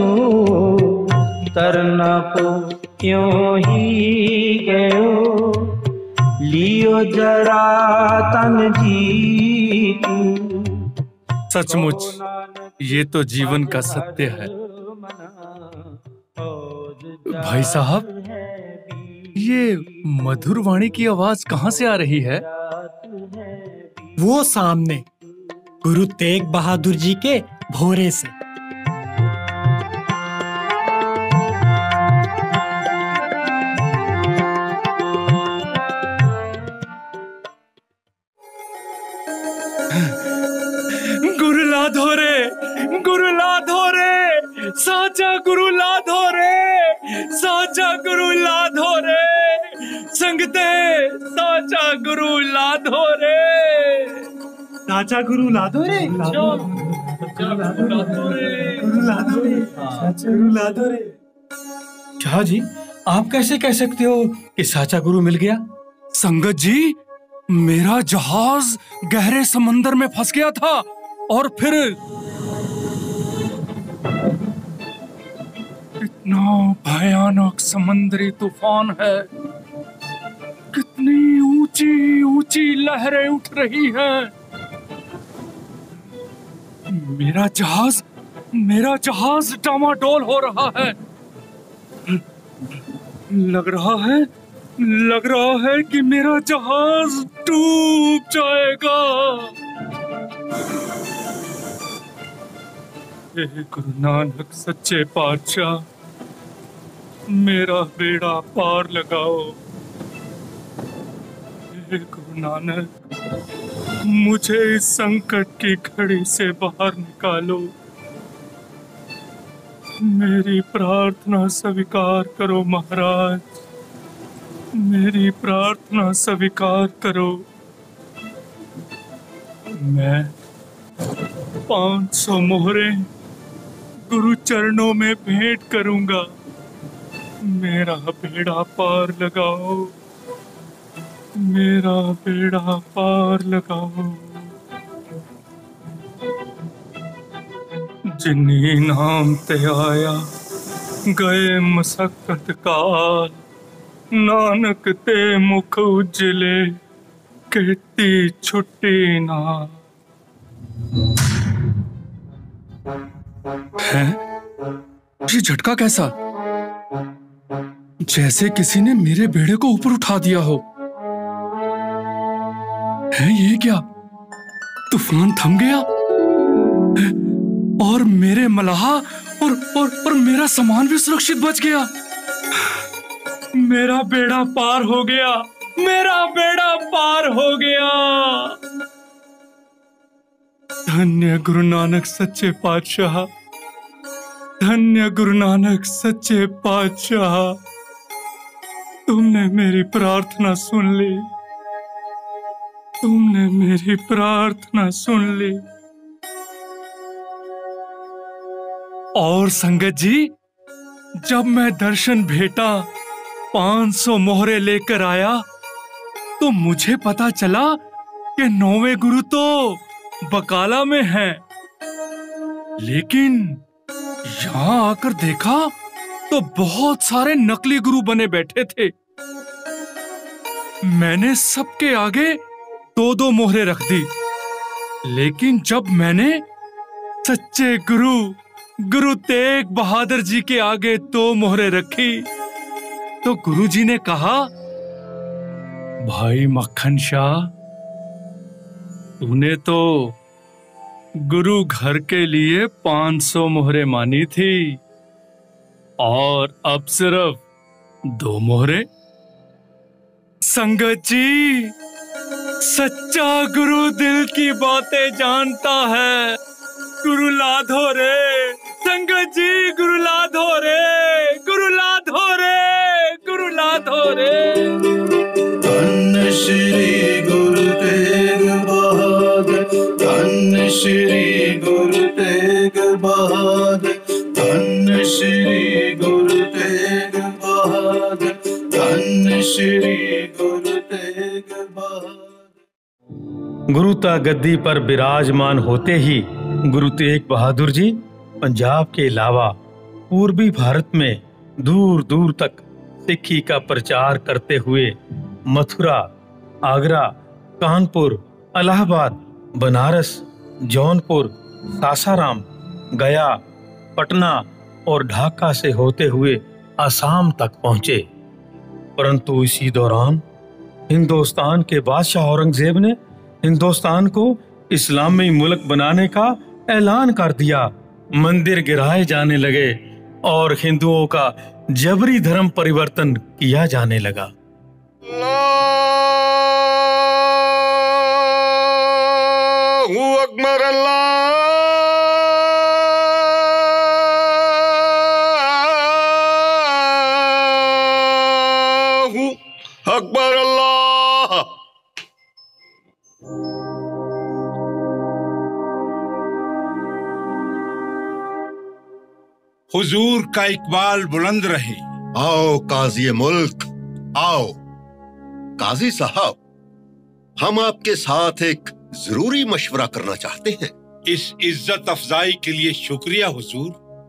तरना पो क्यों ही गयो, लियो जरा तन जी। सचमुच ये तो जीवन का सत्य है। भाई साहब, ये मधुर वाणी की आवाज कहाँ से आ रही है? वो सामने गुरु तेग बहादुर जी के भोरे से। गुरु लाधो रे, गुरु लाधो रे, साचा गुरु लाधो रे, साचा गुरु लाधो रे, संगते साचा गुरु लाधो रे। साचा गुरु लाधो रे, गुरु लाधो रे, साचा गुरु लाधो रे। शाह जी, आप कैसे कह सकते हो कि साचा गुरु मिल गया? संगत जी, मेरा जहाज गहरे समंदर में फंस गया था और फिर इतना भयानक समुद्री तूफान है, कितनी ऊंची ऊंची लहरें उठ रही हैं। मेरा जहाज डामाडोल हो रहा है। लग रहा है कि मेरा जहाज डूब जाएगा। हे गुरु नानक सच्चे पातशाह, मेरा बेड़ा पार लगाओ। हे गुरु नानक, मुझे इस संकट की घड़ी से बाहर निकालो। मेरी प्रार्थना स्वीकार करो महाराज, मेरी प्रार्थना स्वीकार करो। मैं 500 मोहरे गुरु चरणों में भेंट करूंगा। मेरा बेड़ा पार लगाओ, मेरा बेड़ा पार लगाओ। जिन्हीं नाम ते आया गए मसक्कत काल, नानक ते मुख उजले कहती छुट्टी ना। है? ये झटका कैसा? जैसे किसी ने मेरे बेड़े को ऊपर उठा दिया हो। है ये क्या? तूफान थम गया और मेरे मलाहा और मेरा सामान भी सुरक्षित बच गया। मेरा बेड़ा पार हो गया, मेरा बेड़ा पार हो गया। धन्य गुरु नानक सच्चे पातशाह, धन्य गुरु नानक सच्चे पातशाह, तुमने मेरी प्रार्थना सुन ली, तुमने मेरी प्रार्थना सुन ली। और संगत जी, जब मैं दर्शन भेटा 500 मोहरे लेकर आया तो मुझे पता चला कि 9वें गुरु तो बकाला में हैं। लेकिन यहां आकर देखा तो बहुत सारे नकली गुरु बने बैठे थे। मैंने सबके आगे 2-2 मोहरे रख दी, लेकिन जब मैंने सच्चे गुरु तेग बहादुर जी के आगे 2 मोहरे रखी तो गुरु जी ने कहा, भाई मक्खन शाह, तूने तो गुरु घर के लिए 500 मोहरे मानी थी और अब सिर्फ 2 मोहरे। संगत जी, सच्चा गुरु दिल की बातें जानता है। गुरु लाधो रे संगत जी, गुरु लाधो रे, गुरु लाधो रे, गुरु लाधो रे। धन्य श्री गुरु तेग बहादुर, धन्य श्री गुरु तेग बहादुर, धन्य श्री गुरु तेग बहादुर, धन्य श्री गुरु तेग बहादुर। गुरुता गद्दी पर विराजमान होते ही गुरु तेग बहादुर जी पंजाब के अलावा पूर्वी भारत में दूर दूर तक सिक्खी का प्रचार करते हुए मथुरा, आगरा, कानपुर, इलाहाबाद, बनारस, जौनपुर, सासाराम, गया, पटना और ढाका से होते हुए असम तक पहुंचे। परंतु इसी दौरान हिंदुस्तान के बादशाह औरंगजेब ने हिंदुस्तान को इस्लामी मुल्क बनाने का ऐलान कर दिया। मंदिर गिराए जाने लगे और हिंदुओं का जबरी धर्म परिवर्तन किया जाने लगा। अल्लाहू अकबर, अल्लाहू अकबर, अल्लाह। हुजूर का इकबाल बुलंद रहे। आओ काजी मुल्क, आओ काजी साहब, हम आपके साथ एक जरूरी मशवरा करना चाहते हैं। इस इज्जत अफजाई के लिए शुक्रिया हुजूर।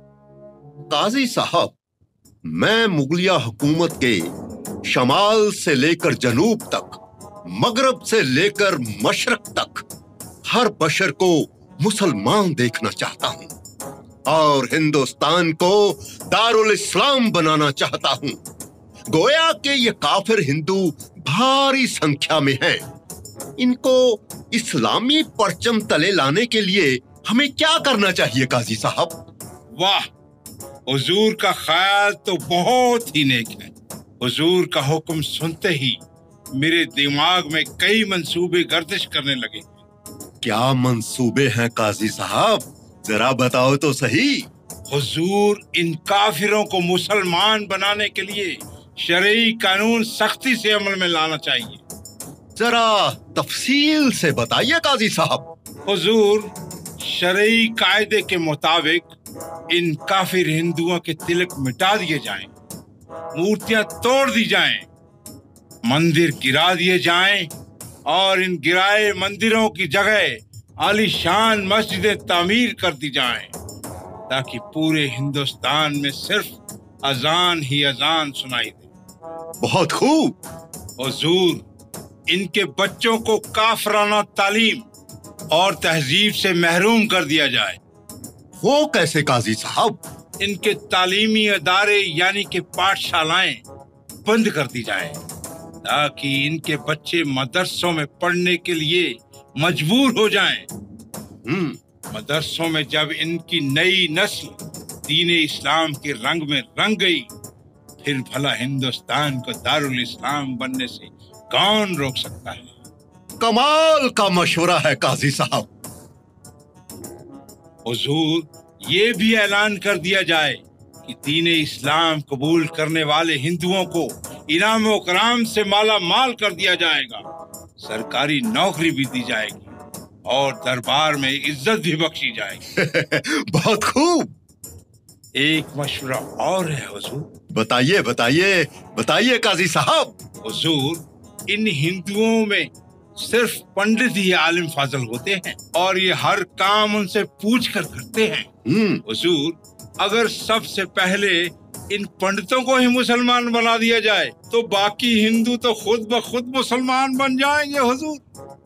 काजी साहब, मैं मुगलिया हुकूमत के शमाल से लेकर जनूब तक, मगरब से लेकर मशरक तक हर बशर को मुसलमान देखना चाहता हूं और हिंदुस्तान को दारुल इस्लाम बनाना चाहता हूं। गोया के ये काफिर हिंदू भारी संख्या में हैं। इनको इस्लामी परचम तले लाने के लिए हमें क्या करना चाहिए काजी साहब? वाह, हुजूर का ख्याल तो बहुत ही नेक है। हुजूर का हुक्म सुनते ही मेरे दिमाग में कई मंसूबे गर्दिश करने लगे। क्या मंसूबे हैं काजी साहब? जरा बताओ तो सही। हुजूर, इन काफिरों को मुसलमान बनाने के लिए शरई कानून सख्ती से अमल में लाना चाहिए। जरा तफसील से बताइए काजी साहब। हुजूर, शरई कायदे के मुताबिक इन काफिर हिंदुओं के तिलक मिटा दिए जाएं, मूर्तियां तोड़ दी जाएं, मंदिर गिरा दिए जाएं और इन गिराए मंदिरों की जगह आलीशान मस्जिदें तामीर कर दी जाएं, ताकि पूरे हिंदुस्तान में सिर्फ अजान ही अजान सुनाई दे। बहुत खूब। हुजूर, इनके बच्चों को काफराना तालीम और तहजीब से महरूम कर दिया जाए। वो कैसे काजी साहब? इनके तालीमी अदारे यानी कि पाठशालाएं बंद कर दी जाएं, ताकि इनके बच्चे मदरसों में पढ़ने के लिए मजबूर हो जाएं। मदरसों में जब इनकी नई नस्ल दीन इस्लाम के रंग में रंग गई, फिर भला हिंदुस्तान को दारुल इस्लाम बनने से कौन रोक सकता है? कमाल का मशवरा है काजी साहब। हुजूर, ये भी ऐलान कर दिया जाए कि दीन इस्लाम कबूल करने वाले हिंदुओं को इनाम व कराम से माला माल कर दिया जाएगा, सरकारी नौकरी भी दी जाएगी और दरबार में इज्जत भी बख्शी जाएगी। बहुत खूब। एक मशवरा और है हुजूर। बताइए बताइए बताइए काजी साहब। हुजूर, इन हिंदुओं में सिर्फ पंडित ही आलिम फाजल होते हैं और ये हर काम उनसे पूछ कर करते हैं। हुजूर, अगर सबसे पहले इन पंडितों को ही मुसलमान बना दिया जाए तो बाकी हिंदू तो खुद ब खुद मुसलमान बन जाएंगे हुजूर।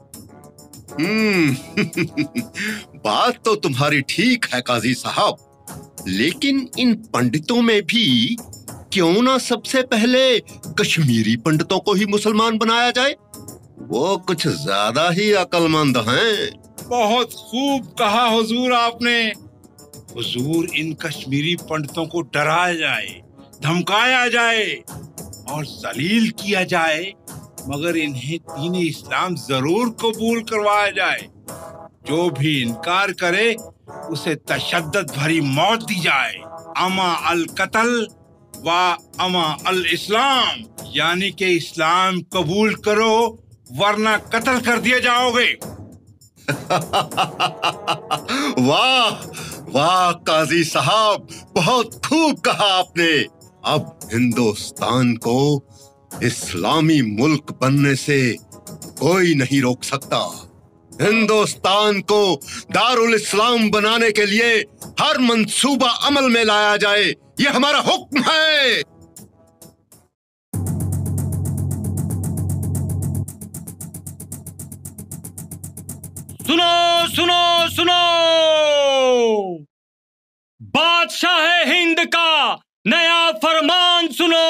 बात तो तुम्हारी ठीक है काजी साहब, लेकिन इन पंडितों में भी क्यों ना सबसे पहले कश्मीरी पंडितों को ही मुसलमान बनाया जाए? वो कुछ ज्यादा ही अक्लमंद हैं। बहुत खूब कहा हुजूर आपने। हुजूर, इन कश्मीरी पंडितों को डराया जाए, धमकाया जाए और जलील किया जाए, मगर इन्हें दीन इस्लाम जरूर कबूल करवाया जाए। जो भी इनकार करे उसे तशद्दुद भरी मौत दी जाए। अमा अल कत्ल व अमा अल इस्लाम, यानी कि इस्लाम कबूल करो वरना कत्ल कर दिए जाओगे। वाह वाह काजी साहब, बहुत खूब कहा आपने। अब हिंदुस्तान को इस्लामी मुल्क बनने से कोई नहीं रोक सकता। हिंदुस्तान को दारुल इस्लाम बनाने के लिए हर मंसूबा अमल में लाया जाए, ये हमारा हुक्म है। सुनो सुनो सुनो, बादशाह हिंद का नया फरमान सुनो।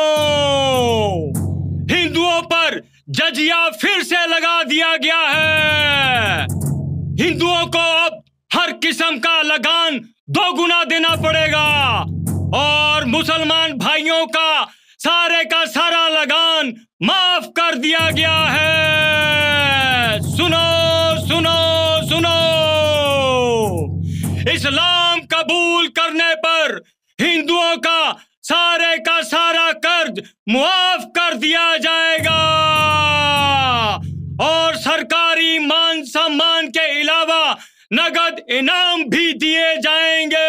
हिंदुओं पर जजिया फिर से लगा दिया गया है। हिंदुओं को अब हर किस्म का लगान 2 गुना देना पड़ेगा और मुसलमान भाइयों का सारा लगान माफ कर दिया गया है। सुनो सुनो सुनो, इस्लाम कबूल करने पर हिंदुओं का सारा कर्ज मुआफ कर दिया जाएगा और सरकारी मान सम्मान के अलावा नगद इनाम भी दिए जाएंगे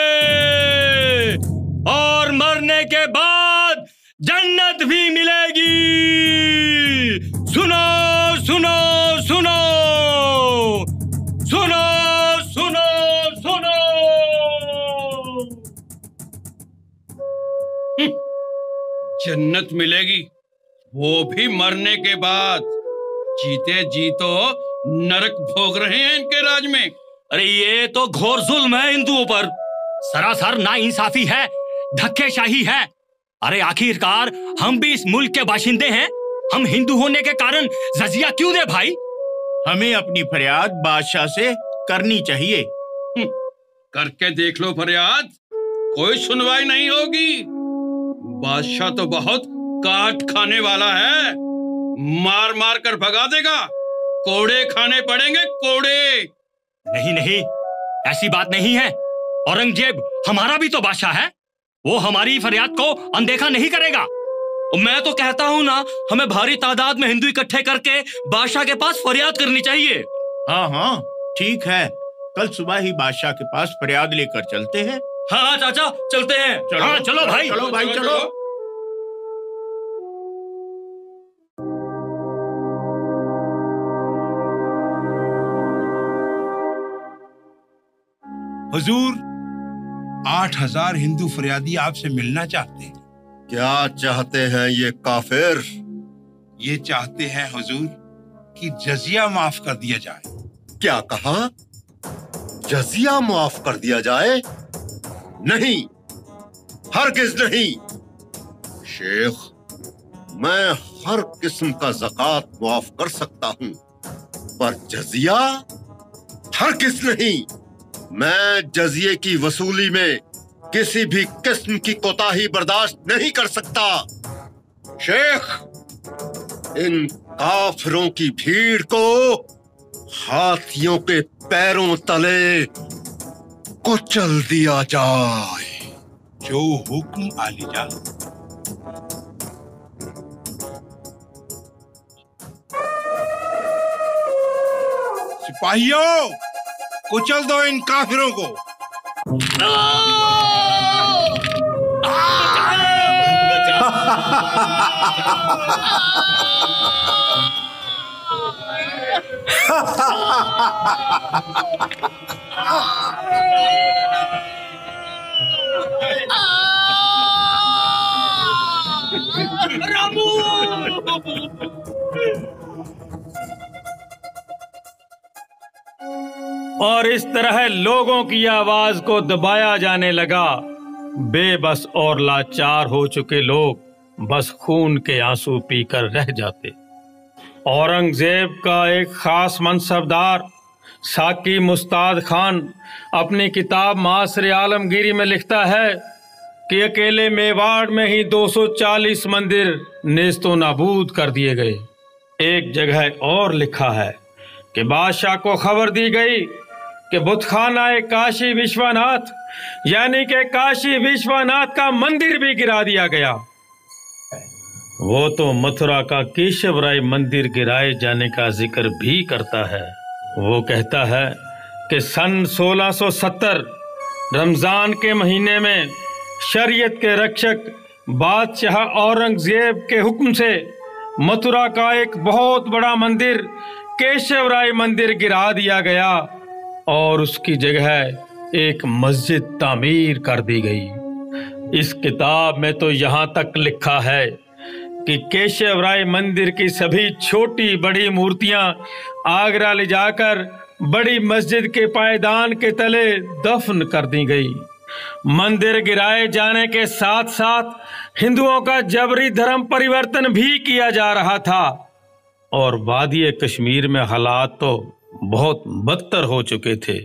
और मरने के बाद जन्नत भी मिलेगी। सुनो सुनो सुनो सुनो सुनो सुनो। जन्नत मिलेगी, वो भी मरने के बाद। जीते जी तो नरक भोग रहे हैं इनके राज में। अरे ये तो घोर जुल्म है हिंदुओं पर, सरासर नाइंसाफी है, धक्केशाही है। अरे आखिरकार हम भी इस मुल्क के बाशिंदे हैं, हम हिंदू होने के कारण जजिया क्यों दे भाई? हमें अपनी फरियाद बादशाह से करनी चाहिए। करके देख लो फरियाद, कोई सुनवाई नहीं होगी। बादशाह तो बहुत काट खाने वाला है, मार मार कर भगा देगा। कोड़े खाने पड़ेंगे, कोड़े। नहीं नहीं, ऐसी बात नहीं है। औरंगजेब हमारा भी तो बादशाह है, वो हमारी फरियाद को अनदेखा नहीं करेगा। मैं तो कहता हूँ ना, हमें भारी तादाद में हिंदू इकट्ठे करके बादशाह के पास फरियाद करनी चाहिए। हाँ हाँ ठीक है, कल सुबह ही बादशाह के पास फरियाद लेकर चलते हैं। हाँ चाचा चलते हैं। हाँ चलो भाई, चलो भाई चलो। हुजूर, 8000 हिंदू फरियादी आपसे मिलना चाहते हैं। क्या चाहते हैं ये काफिर? ये चाहते हैं हुजूर कि जजिया माफ कर दिया जाए। क्या कहा? जजिया माफ कर दिया जाए? नहीं, हरगिज नहीं। शेख, मैं हर किस्म का ज़कात माफ कर सकता हूं, पर जजिया हरगिज नहीं। मैं जजिए की वसूली में किसी भी किस्म की कोताही बर्दाश्त नहीं कर सकता। शेख, इन काफिरों की भीड़ को हाथियों के पैरों तले कुचल दिया जाए। जो हुक्म आलिजा। सिपाहियों, कुचल दो इन काफिरों को। और इस तरह लोगों की आवाज को दबाया जाने लगा। बेबस और लाचार हो चुके लोग बस खून के आंसू पीकर रह जाते। औरंगजेब का एक खास मनसबदार साकी मुस्ताद खान अपनी किताब मासरे आलमगीरी में लिखता है कि अकेले मेवाड़ में ही 240 मंदिर नेस्तो नाबूद कर दिए गए। एक जगह और लिखा है कि बादशाह को खबर दी गई कि बुतखाना काशी विश्वनाथ यानी कि काशी विश्वनाथ का मंदिर भी गिरा दिया गया। वो तो मथुरा का केशवराय मंदिर गिराए जाने का जिक्र भी करता है। वो कहता है कि सन 1670 रमजान के महीने में शरीयत के रक्षक बादशाह औरंगजेब के हुक्म से मथुरा का एक बहुत बड़ा मंदिर केशवराय मंदिर गिरा दिया गया और उसकी जगह एक मस्जिद तामीर कर दी गई। इस किताब में तो यहाँ तक लिखा है कि केशवराय मंदिर की सभी छोटी बड़ी मूर्तियां आगरा ले जाकर बड़ी मस्जिद के पायदान के तले दफन कर दी गई। मंदिर गिराए जाने के साथ साथ हिंदुओं का जबरी धर्म परिवर्तन भी किया जा रहा था और वादी कश्मीर में हालात तो बहुत बदतर हो चुके थे।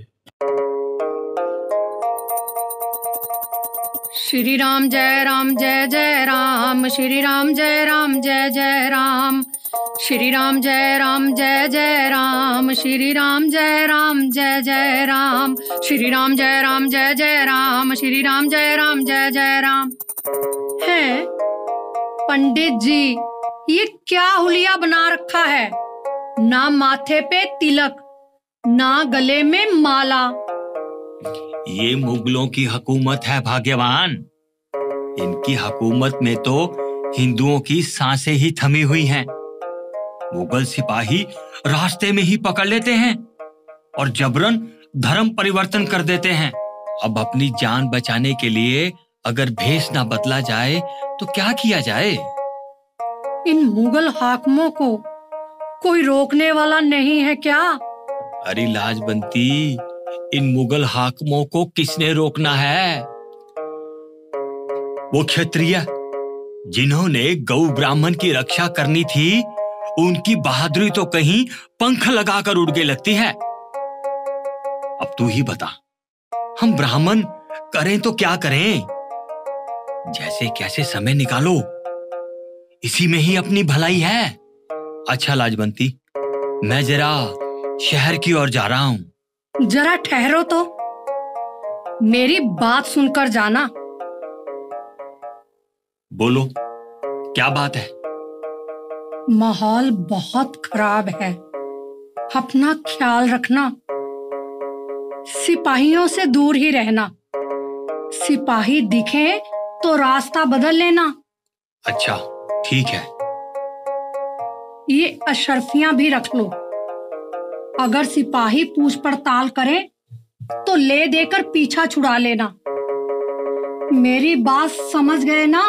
श्री राम जय जय राम, श्री राम जय जय राम, श्री राम जय जय राम, श्री राम जय जय राम, श्री राम जय जय राम, श्री राम जय जय राम। है पंडित जी, ये क्या हुलिया बना रखा है? ना माथे पे तिलक, ना गले में माला। ये मुगलों की हुकूमत है भाग्यवान। इनकी हुकूमत में तो हिंदुओं की सांसें ही थमी हुई हैं। मुगल सिपाही रास्ते में ही पकड़ लेते हैं और जबरन धर्म परिवर्तन कर देते हैं। अब अपनी जान बचाने के लिए अगर भेष ना बदला जाए तो क्या किया जाए? इन मुगल हाकिमों को कोई रोकने वाला नहीं है क्या? अरे लाजबंती, इन मुगल हाकिमों को किसने रोकना है? वो क्षत्रिय जिन्होंने गौ ब्राह्मण की रक्षा करनी थी, उनकी बहादुरी तो कहीं पंख लगाकर उड़ के लगती है। अब तू ही बता, हम ब्राह्मण करें तो क्या करें? जैसे कैसे समय निकालो, इसी में ही अपनी भलाई है। अच्छा लाजबंती, मैं जरा शहर की ओर जा रहा हूं। जरा ठहरो तो, मेरी बात सुनकर जाना। बोलो, क्या बात है? माहौल बहुत खराब है, अपना ख्याल रखना। सिपाहियों से दूर ही रहना। सिपाही दिखे तो रास्ता बदल लेना। अच्छा, ठीक है। ये अशर्फियां भी रख लो। अगर सिपाही पूछ पड़ताल करें तो ले देकर पीछा छुड़ा लेना। मेरी बात समझ गए ना?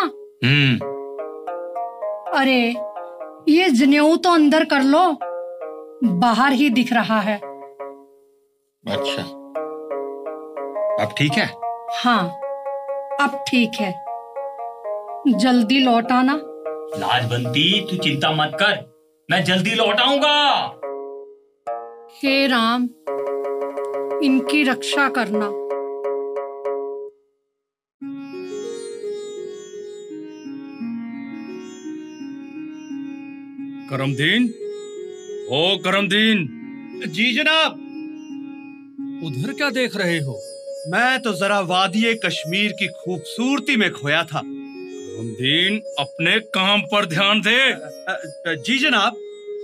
अरे ये जनेऊ तो अंदर कर लो, बाहर ही दिख रहा है। अच्छा, अब ठीक है? हाँ, अब ठीक है। जल्दी लौट आना। लाजबंती, तू चिंता मत कर, मैं जल्दी लौट आऊंगा। हे राम, इनकी रक्षा करना। करमदीन, ओ करमदीन। जी जनाब। उधर क्या देख रहे हो? मैं तो जरा वादिये कश्मीर की खूबसूरती में खोया था। करमदीन, अपने काम पर ध्यान दे। जी जनाब।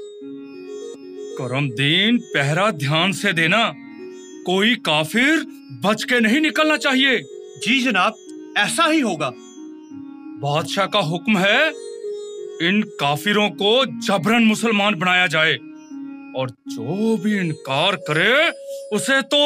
करमदीन, पहरा ध्यान से देना। कोई काफिर बच के नहीं निकलना चाहिए। जी जनाब, ऐसा ही होगा। बादशाह का हुक्म है, इन काफिरों को जबरन मुसलमान बनाया जाए और जो भी इनकार करे उसे तो।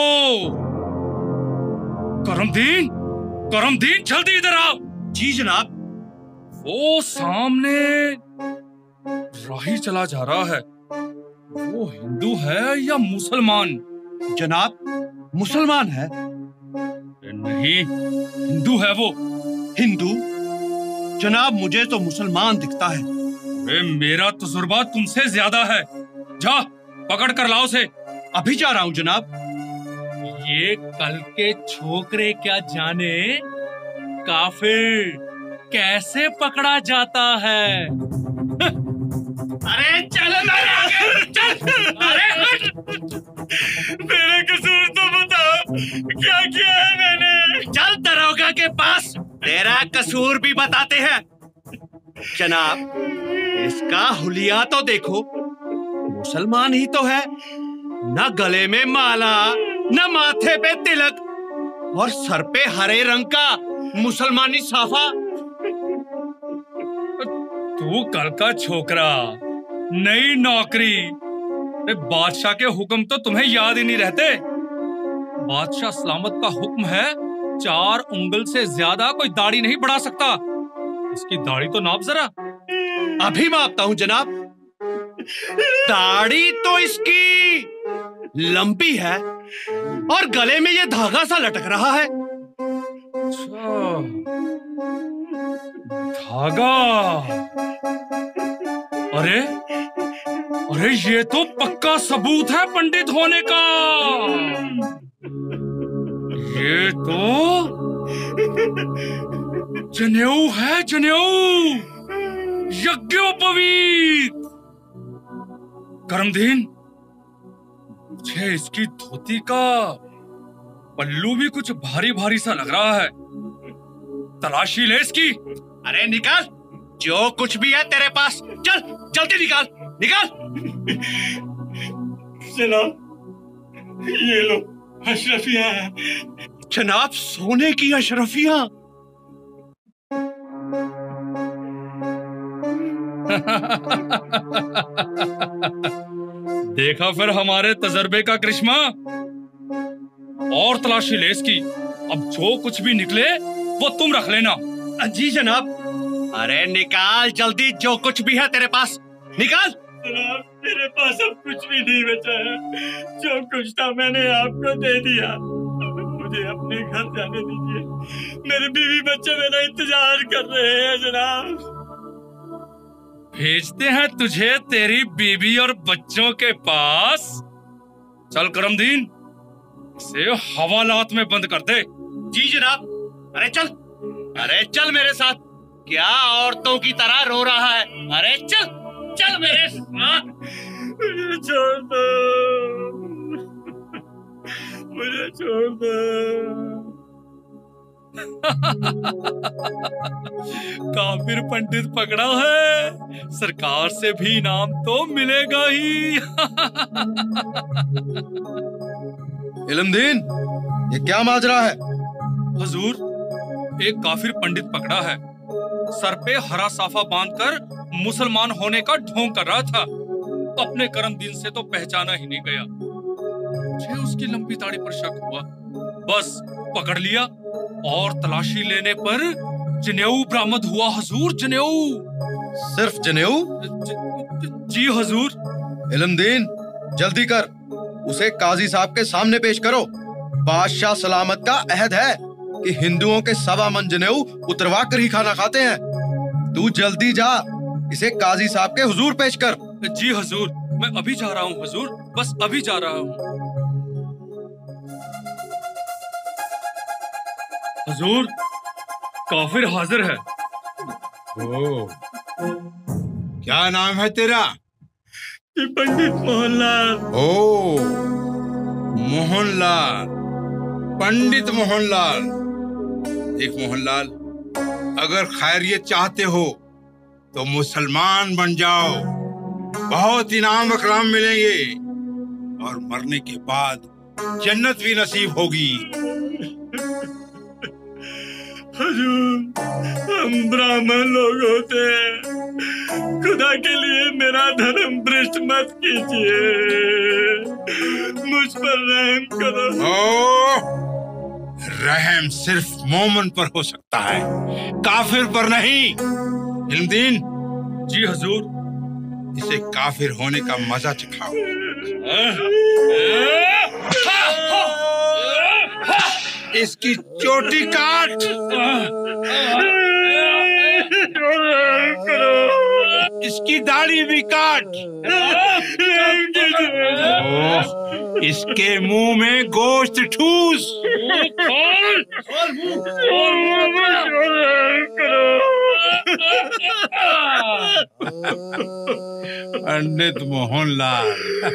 करमदीन, करमदीन, जल्दी इधर आओ। जी जनाब। वो सामने राही चला जा रहा है, वो हिंदू है या मुसलमान? जनाब, मुसलमान है। नहीं, हिंदू है वो। हिंदू? जनाब, मुझे तो मुसलमान दिखता है। अरे मेरा तजुर्बा तुमसे ज्यादा है। जा, पकड़ कर लाओ उसे। अभी जा रहा हूँ जनाब। ये कल के छोकरे क्या जाने काफिर कैसे पकड़ा जाता है। अरे चल मेरे आगे, चल। अरे मेरे कसूर तो बताओ, क्या किया है मैंने? चल दरोगा के पास, तेरा कसूर भी बताते हैं। जनाब, इसका हुलिया तो देखो, मुसलमान ही तो है। न गले में माला, न माथे पे तिलक और सर पे हरे रंग का मुसलमानी साफा। तू कल का छोकरा, नई नौकरी। बादशाह के हुक्म तो तुम्हें याद ही नहीं रहते। बादशाह सलामत का हुक्म है, 4 उंगल से ज्यादा कोई दाढ़ी नहीं बढ़ा सकता। इसकी दाढ़ी तो नाप जरा। अभी मापता हूं जनाब। दाढ़ी तो इसकी लंबी है और गले में ये धागा सा लटक रहा है। धागा? अरे अरे, ये तो पक्का सबूत है पंडित होने का। ये तो जनेऊ है, जनेऊ, यज्ञोपवीत। करमदीन, मुझे इसकी धोती का पल्लू भी कुछ भारी भारी सा लग रहा है। तलाशी ले इसकी। अरे निकाल, जो कुछ भी है तेरे पास। चल, जल्दी निकाल, निकाल। जनाब, ये लो अशरफियां हैं। जनाब, सोने की अशरफियां। देखा फिर हमारे तजर्बे का करिश्मा। और तलाशी ले इसकी, अब जो कुछ भी निकले वो तुम रख लेना। जी जनाब। अरे निकाल जल्दी, जो कुछ भी है तेरे पास निकाल। जनाब मेरे पास अब कुछ भी नहीं बचा है, जो कुछ था मैंने आपको दे दिया। मुझे अपने घर जाने दीजिए, मेरे बीवी बच्चे मेरा इंतजार कर रहे हैं जनाब। भेजते हैं तुझे तेरी बीवी और बच्चों के पास। चल करमदीन, इसे हवालात में बंद कर दे। जी जनाब। अरे चल, अरे चल मेरे साथ। क्या औरतों की तरह रो रहा है? अरे चल चल मेरे साथ। मुझे छोड़ दो, मुझे छोड़ दो। काफिर पंडित पकड़ा है, सरकार से भी इनाम तो मिलेगा ही। इल्मदीन, ये क्या माजरा है? हुजूर, एक काफिर पंडित पकड़ा है, सर पे हरा साफा बांधकर मुसलमान होने का ढोंग कर रहा था। अपने करमदीन से तो पहचाना ही नहीं गया। मुझे उसकी लंबी दाढ़ी पर शक हुआ, बस पकड़ लिया और तलाशी लेने पर जनेऊ बरामद हुआ हुजूर। जनेऊ। सिर्फ जनेऊ? जी हुजूर। इल्मदीन, जल्दी कर, उसे काजी साहब के सामने पेश करो। बादशाह सलामत का अहद है कि हिंदुओं के 1.25 मन जनेऊ उतरवा कर ही खाना खाते हैं। तू जल्दी जा, इसे काजी साहब के हुजूर पेश कर। जी हुजूर, मैं अभी जा रहा हूँ हुजूर, बस अभी जा रहा हूँ। हुजूर, काफिर हाजिर है। ओ, क्या नाम है तेरा? पंडित मोहनलाल। ओ, मोहनलाल, पंडित मोहनलाल। देख मोहनलाल, अगर खैरियत चाहते हो तो मुसलमान बन जाओ, बहुत इनाम अकराम मिलेंगे और मरने के बाद जन्नत भी नसीब होगी। हुजूर, हम ब्राह्मण लोग होते हैं, खुदा के लिए मेरा धर्म भ्रष्ट मत कीजिए, मुझ पर रहम करो। रहम सिर्फ मोमन पर हो सकता है, काफिर पर नहीं। इल्मदीन। जी हुजूर। इसे काफिर होने का मजा चखाओ। इसकी चोटी काट। इसकी दाढ़ी भी काट। इसके मुंह में गोश्त ठूस। पंडित मोहनलाल।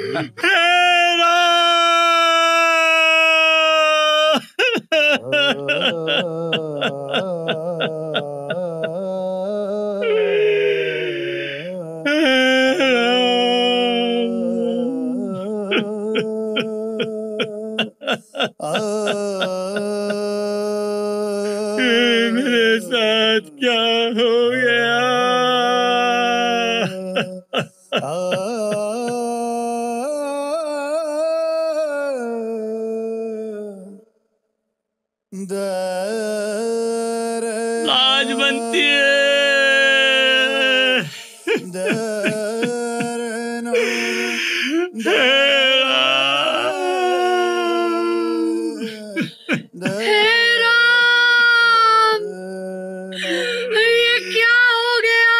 मेरे साथ क्या हो गया? लाज बनती है। ये क्या हो गया?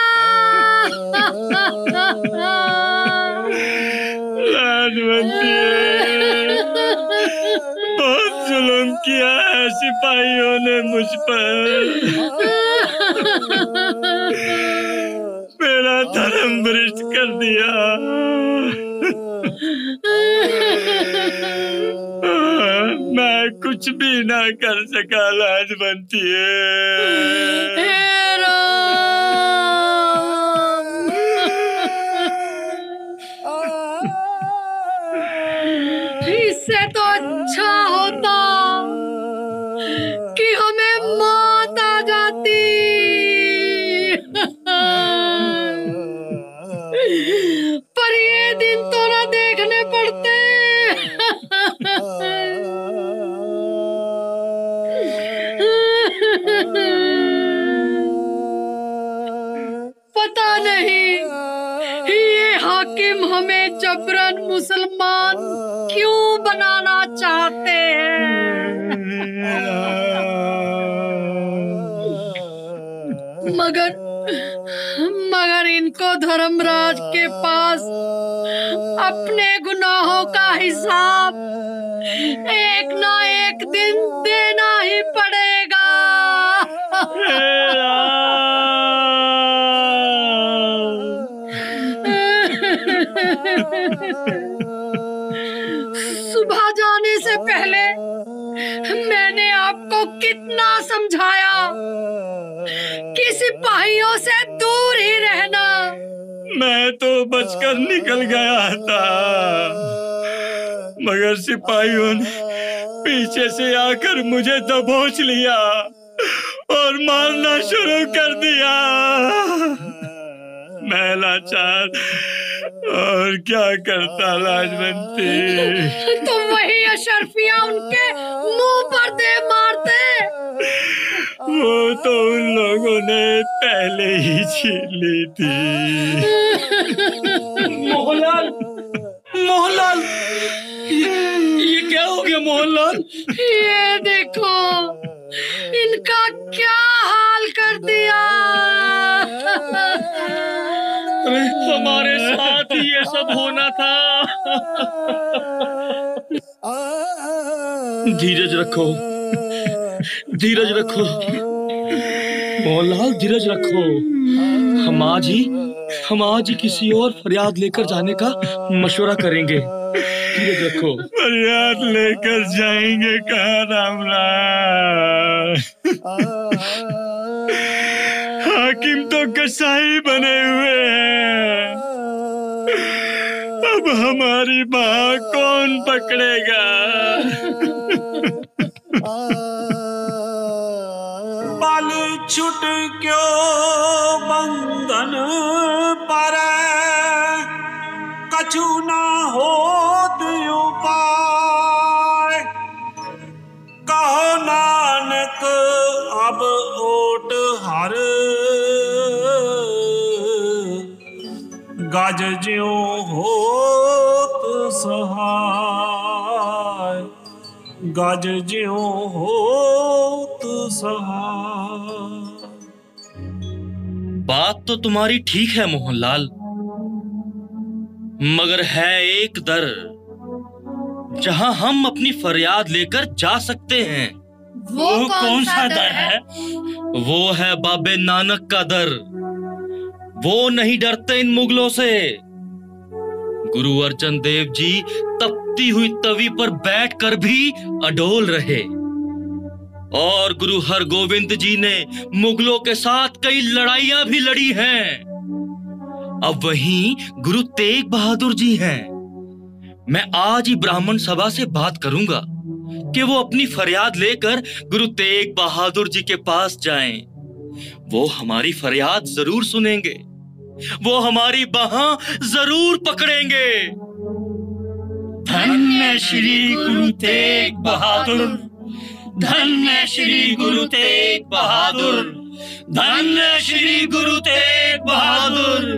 लाज बनती है। बहुत जुल्म किया है सिपाहियों ने मुझ पर। मेरा धर्म भ्रष्ट कर दिया। मैं कुछ भी ना कर सका। लाज बनती है। इससे तो अच्छा होता कि हमें मौत आ जाती। पर ये दिन तो ना देखने जबरन मुसलमान क्यों बनाना चाहते हैं? मगर इनको धर्मराज के पास अपने गुनाहों का हिसाब एक ना एक दिन देना ही पड़ेगा। सुबह जाने से पहले मैंने आपको कितना समझाया कि सिपाहियों से दूर ही रहना। मैं तो बचकर निकल गया था, मगर सिपाहियों ने पीछे से आकर मुझे दबोच लिया और मारना शुरू कर दिया। मैं लाचार और क्या करता लाजवंती। तो वही अशरफियां उनके मुंह पर दे मारते। वो तो उन लोगों ने पहले ही छीन ली थी। मोहनलाल, मोहनलाल, ये क्या हो गया मोहनलाल? ये देखो इनका क्या हाल कर दिया। अरे हमारे साथ ही ये सब होना था। धीरज रखो, धीरज रखो मोहनलाल, धीरज रखो। हम आज ही किसी और फरियाद लेकर जाने का मशवरा करेंगे। धीरज रखो। फरियाद लेकर जाएंगे कहाँ रामलाल? हाकिम तो कसाई बने हुए हैं। अब हमारी बाह कौन पकड़ेगा? बल छुट क्यों बंधन पर, कछु ना होत उपाय। कहो नानक अब ओट हर, गज ज्यों होत सहाय। गज ज्यों होत सहाय। बात तो तुम्हारी ठीक है मोहनलाल, मगर है एक दर जहां हम अपनी फरियाद लेकर जा सकते हैं। वो कौन सा दर है? वो है बाबे नानक का दर। वो नहीं डरते इन मुगलों से। गुरु अर्जन देव जी तपती हुई तवी पर बैठकर भी अडोल रहे और गुरु हरगोविंद जी ने मुगलों के साथ कई लड़ाइयां भी लड़ी हैं। अब वहीं गुरु तेग बहादुर जी हैं। मैं आज ही ब्राह्मण सभा से बात करूंगा कि वो अपनी फरियाद लेकर गुरु तेग बहादुर जी के पास जाएं। वो हमारी फरियाद जरूर सुनेंगे, वो हमारी बाहां जरूर पकड़ेंगे। धन्य श्री गुरु तेग बहादुर, धन्य श्री गुरु तेग बहादुर, धन्य श्री गुरु तेग बहादुर।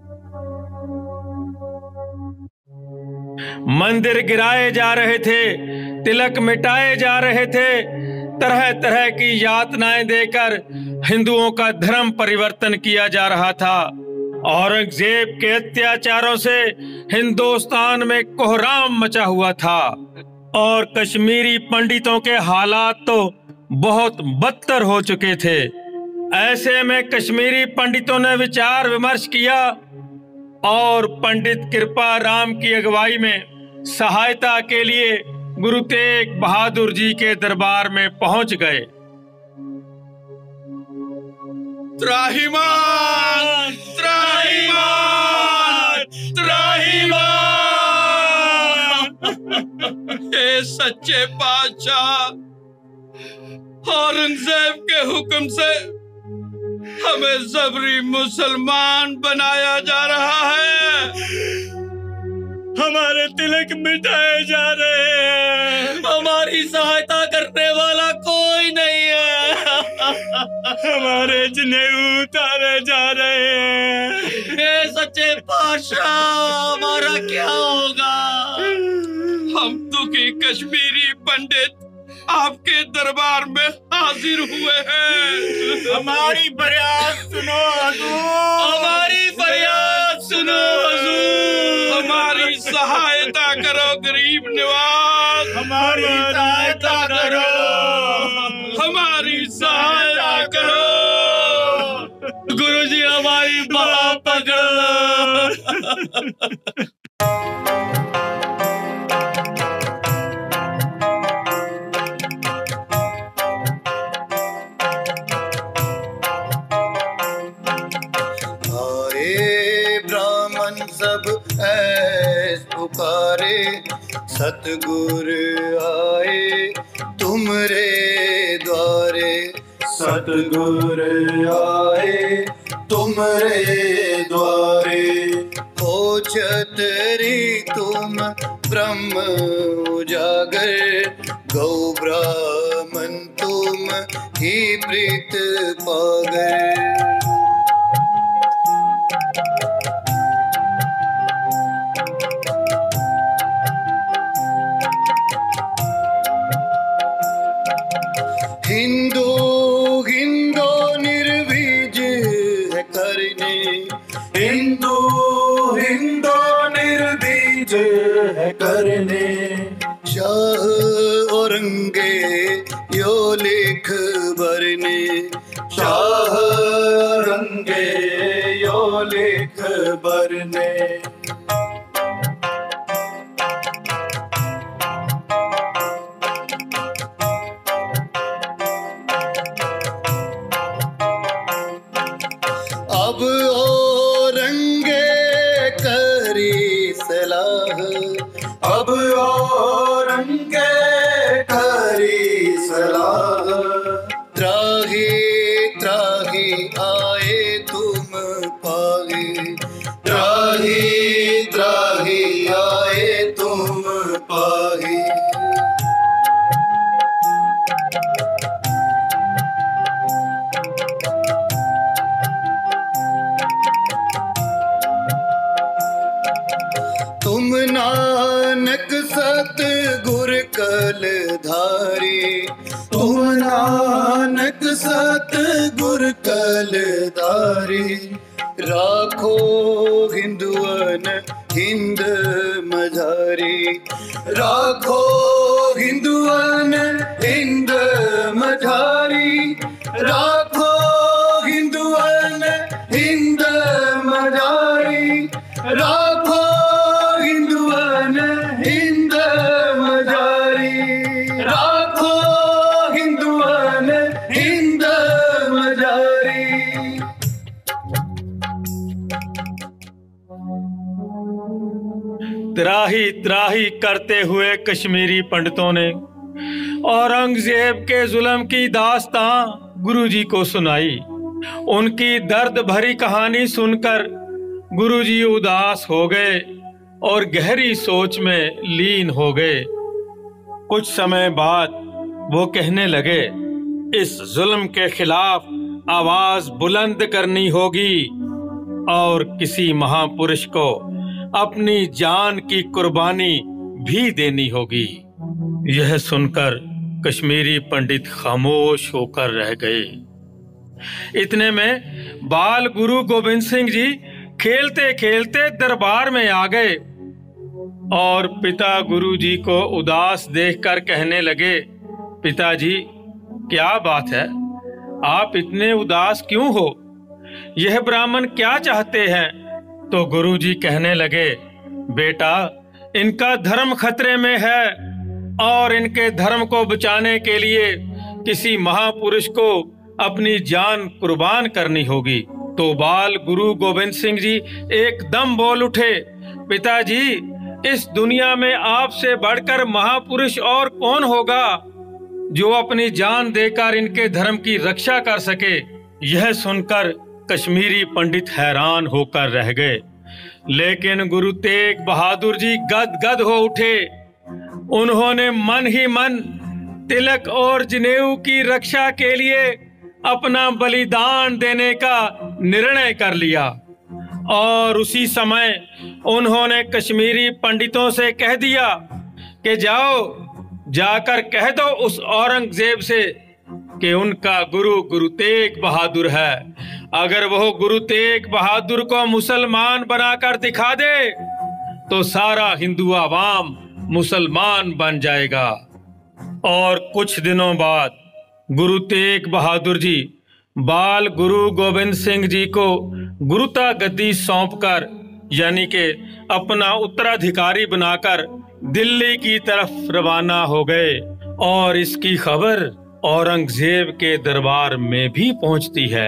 मंदिर गिराए जा रहे थे, तिलक मिटाए जा रहे थे, तरह तरह की यातनाएं देकर हिंदुओं का धर्म परिवर्तन किया जा रहा था। औरंगजेब के अत्याचारों से हिंदुस्तान में कोहराम मचा हुआ था और कश्मीरी पंडितों के हालात तो बहुत बदतर हो चुके थे। ऐसे में कश्मीरी पंडितों ने विचार विमर्श किया और पंडित कृपा राम की अगुवाई में सहायता के लिए गुरु तेग बहादुर जी के दरबार में पहुंच गए। त्राहिमाम, त्राहिमाम, त्राहिमाम। हे सच्चे बादशाह, औरंगजेब के हुक्म से हमें जबरी मुसलमान बनाया जा रहा है। हमारे तिलक मिटाए जा रहे हैं। हमारी सहायता करने वाला कोई नहीं है। हमारे जनेऊ उतारे जा रहे हैं। हे सच्चे पातशाह, हमारा क्या होगा? हम दुखी कश्मीरी पंडित आपके दरबार में हाजिर हुए हैं। हमारी फरियाद सुनो हुजूर, हमारी फरियाद सुनो हुजूर। हमारी सहायता करो गरीब नवाज, हमारी सहायता करो, हमारी सहायता करो। गुरुजी हमारी बाह पकड़ लो। सब ऐस पुकारे, सतगुर आए तुमरे द्वारे। सतगुर आए तुमरे द्वारे। हो छतरी तुम ब्रह्म उजागर, गौ ब्राह्मण तुम ही प्रीत पागर। हिंदू हिंदू निर्वीज है करने, हिंदू हिंदू निर्वीज है करने। शाह औरंगे यो लिख बरने, शाह औरंगे यो लिख बरने। अब औरंगे करी सलाह, अब औरंगे करी सलाह। त्राही त्राही आए तुम पागे, त्राही त्राही आए तुम पागे। तुम नानक सतगुर कल धारी, तुम नानक सतगुर कल धारी। राखो हिंदुअन हिंद मझारी, राखो हिंदुअन हिंद मझारी। राखो हिंदुअन हिंद मझारी, राखो हिंदुअन हिंद मझारी। राखो हिंदुअन हिंद मझारी। त्राही त्राही करते हुए कश्मीरी पंडितों ने औरंगजेब के जुल्म की दास्तां गुरुजी को सुनाई। उनकी दर्द भरी कहानी सुनकर गुरुजी उदास हो गए और गहरी सोच में लीन हो गए। कुछ समय बाद वो कहने लगे, इस जुल्म के खिलाफ आवाज बुलंद करनी होगी और किसी महापुरुष को अपनी जान की कुर्बानी भी देनी होगी। यह सुनकर कश्मीरी पंडित खामोश होकर रह गए। इतने में बाल गुरु गोविंद सिंह जी खेलते खेलते दरबार में आ गए और पिता गुरु जी को उदास देखकर कहने लगे, पिताजी क्या बात है, आप इतने उदास क्यों हो? यह ब्राह्मण क्या चाहते हैं? तो गुरु जी कहने लगे, बेटा इनका धर्म खतरे में है और इनके धर्म को बचाने के लिए किसी महापुरुष को अपनी जान कुर्बान करनी होगी। तो बाल गुरु गोविंद सिंह जी एकदम बोल उठे, पिताजी इस दुनिया में आपसे बढ़कर महापुरुष और कौन होगा जो अपनी जान देकर इनके धर्म की रक्षा कर सके। यह सुनकर कश्मीरी पंडित हैरान होकर रह गए, लेकिन गुरु तेग बहादुर जी गदगद हो उठे। उन्होंने मन ही मन तिलक और जनेऊ की रक्षा के लिए अपना बलिदान देने का निर्णय कर लिया और उसी समय उन्होंने कश्मीरी पंडितों से कह दिया कि जाओ, जाकर कह दो उस औरंगजेब से कि उनका गुरु तेग बहादुर है। अगर वो गुरु तेग बहादुर को मुसलमान बनाकर दिखा दे तो सारा हिंदू आवाम मुसलमान बन जाएगा। और कुछ दिनों बाद गुरु तेग बहादुर जी बाल गुरु गोविंद सिंह जी को गुरुता गद्दी सौंपकर, यानी कि अपना उत्तराधिकारी बनाकर दिल्ली की तरफ रवाना हो गए और इसकी खबर औरंगजेब के दरबार में भी पहुंचती है।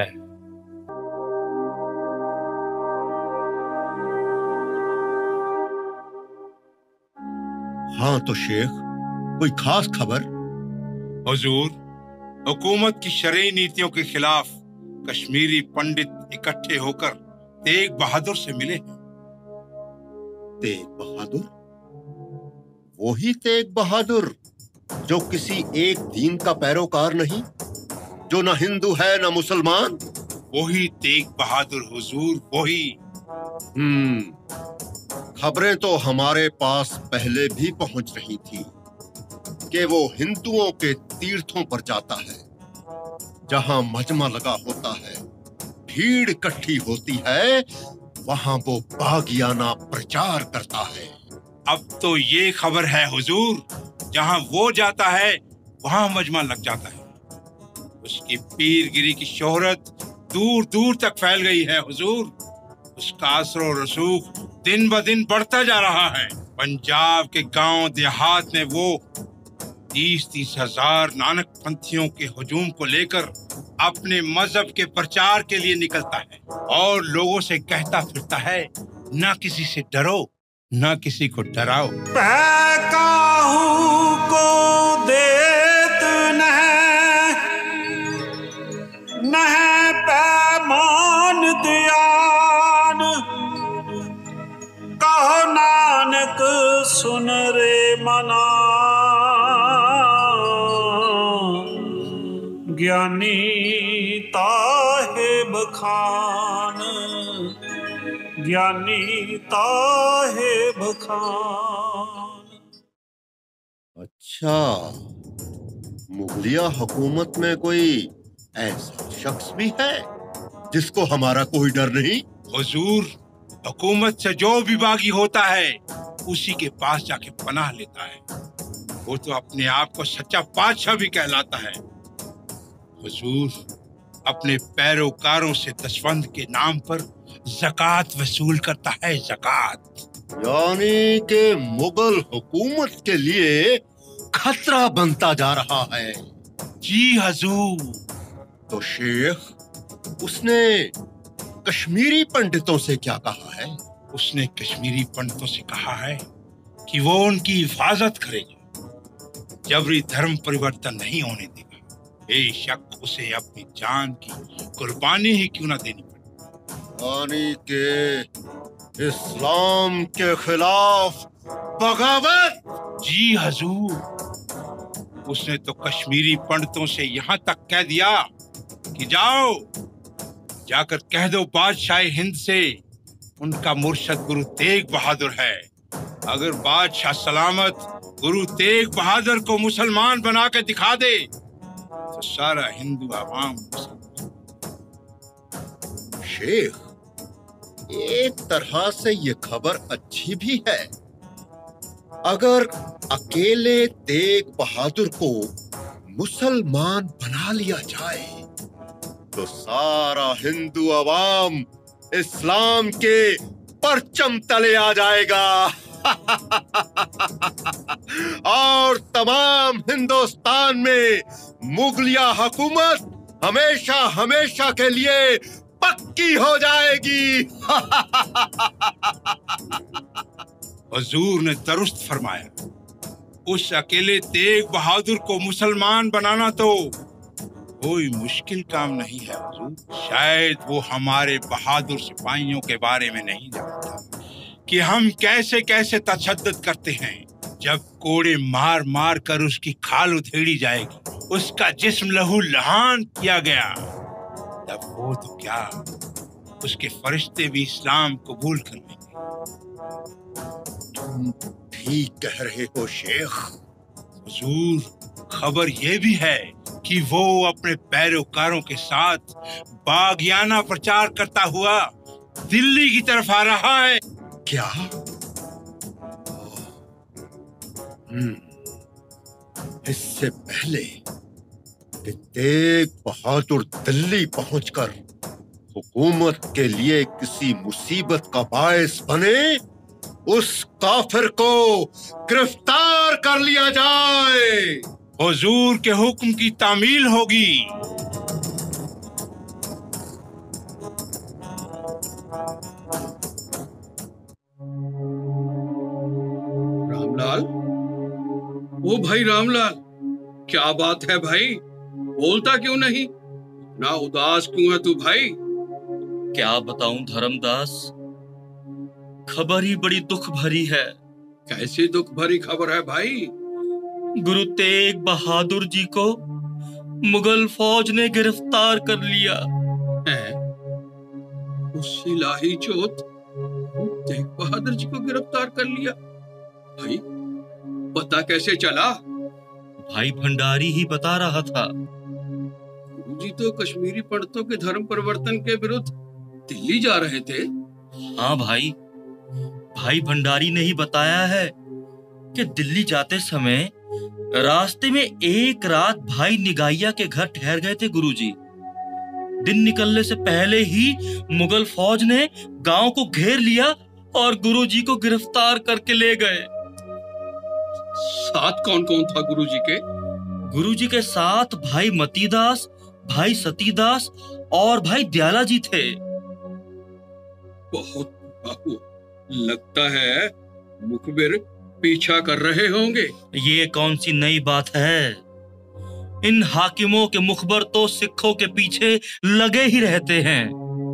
हाँ तो शेख, कोई खास खबर? हुजूर, हुकूमत की शरई नीतियों के खिलाफ कश्मीरी पंडित इकट्ठे होकर तेग बहादुर से मिले हैं। तेग बहादुर? वही तेग बहादुर जो किसी एक दीन का पैरोकार नहीं, जो ना हिंदू है ना मुसलमान? वही तेग बहादुर हुजूर, वही। खबरें तो हमारे पास पहले भी पहुंच रही थी कि वो हिंदुओं के तीर्थों पर जाता है, जहां मजमा लगा होता है, भीड़ इकट्ठी होती है, वहां वो बागियाना प्रचार करता है। अब तो ये खबर है हुजूर, जहां वो जाता है वहां मजमा लग जाता है। उसकी पीरगिरी की शोहरत दूर दूर तक फैल गई है हुजूर। उसका असर और रसूख दिन ब दिन बढ़ता जा रहा है। पंजाब के गांव देहात में वो 30-30 हजार नानक पंथियों के हुजूम को लेकर अपने मजहब के प्रचार के लिए निकलता है और लोगों से कहता फिरता है, ना किसी से डरो, ना किसी को डराओ। काहू को देत नह पैमान दियान, कहो नानक सुन रे मना, ज्ञानी ताहिब खान, ज्ञानी ताहिब खान। अच्छा, मुगलिया हुकूमत में कोई ऐसा शख्स भी है जिसको हमारा कोई डर नहीं? हुजूर, हुकूमत से जो भी बागी होता है उसी के पास जाके पनाह लेता है। वो तो अपने आप को सच्चा बादशाह भी कहलाता है। हुजूर, अपने पैरोकारों से दसवंध के नाम पर ज़कात वसूल करता है, ज़कात। यानी कि मुगल हुकूमत के लिए खतरा बनता जा रहा है। जी हुजूर। तो शेख, उसने कश्मीरी पंडितों से क्या कहा है? उसने कश्मीरी पंडितों से कहा है कि वो उनकी हिफाजत करेगा, जबरी धर्म परिवर्तन नहीं होने देगा। बेशक उसे अपनी जान की कुर्बानी ही क्यों ना देनी पड़े। यानी के इस्लाम के खिलाफ बगावत? जी हुजूर। उसने तो कश्मीरी पंडितों से यहाँ तक कह दिया कि जाओ, जाकर कह दो बादशाह हिंद से उनका मुर्शद गुरु तेग बहादुर है। अगर बादशाह सलामत गुरु तेग बहादुर को मुसलमान बना के दिखा दे तो सारा हिंदू आवाम। शेख, एक तरह से ये खबर अच्छी भी है। अगर अकेले तेग बहादुर को मुसलमान बना लिया जाए तो सारा हिंदू अवाम इस्लाम के परचम तले आ जाएगा और तमाम हिंदुस्तान में मुगलिया हुकूमत हमेशा हमेशा के लिए पक्की हो जाएगी। हुजूर ने दुरुस्त फरमाया। उस अकेले तेग बहादुर को मुसलमान बनाना तो कोई मुश्किल काम नहीं है हुजूर। शायद वो हमारे बहादुर सिपाहियों के बारे में नहीं जानता कि हम कैसे कैसे तशद्दुद करते हैं। जब कोड़े मार मार कर उसकी खाल उधेड़ी जाएगी उसका जिस्म लहू लहान किया गया, तब वो तो क्या, उसके फरिश्ते भी इस्लाम कबूल कर लेंगे। तुम ठीक कह रहे हो शेख। हुजूर, खबर ये भी है कि वो अपने पैरोकारों के साथ बागियाना प्रचार करता हुआ दिल्ली की तरफ आ रहा है। क्या? इससे पहले कि तेग बहादुर दिल्ली पहुंचकर हुकूमत के लिए किसी मुसीबत का बायस बने, उस काफिर को गिरफ्तार कर लिया जाए। हुजूर के हुक्म की तामील होगी। रामलाल, ओ भाई रामलाल, क्या बात है भाई? बोलता क्यों नहीं? ना उदास क्यों है तू भाई? क्या बताऊं धर्मदास, खबर ही बड़ी दुख भरी है। कैसी दुख भरी खबर है भाई? गुरु तेग बहादुर जी को मुगल फौज ने गिरफ्तार कर लिया है। उस इलाही चोत तेग बहादुर जी को गिरफ्तार कर लिया? भाई पता कैसे चला? भाई भंडारी ही बता रहा था। जी तो कश्मीरी पंडितों के धर्म परिवर्तन के विरुद्ध दिल्ली जा रहे थे। हाँ भाई, भाई भंडारी ने ही बताया है कि दिल्ली जाते समय रास्ते में एक रात भाई निगाहिया के घर ठहर गए थे गुरुजी। दिन निकलने से पहले ही मुगल फौज ने गांव को घेर लिया और गुरुजी को गिरफ्तार करके ले गए। साथ कौन कौन था गुरुजी के? गुरुजी के साथ भाई मतीदास, भाई सतीदास और भाई दयाला जी थे। बहुत लगता है मुखबिर पीछा कर रहे होंगे। ये कौन सी नई बात है? इन हाकिमों के मुखबर तो सिखों के पीछे लगे ही रहते हैं।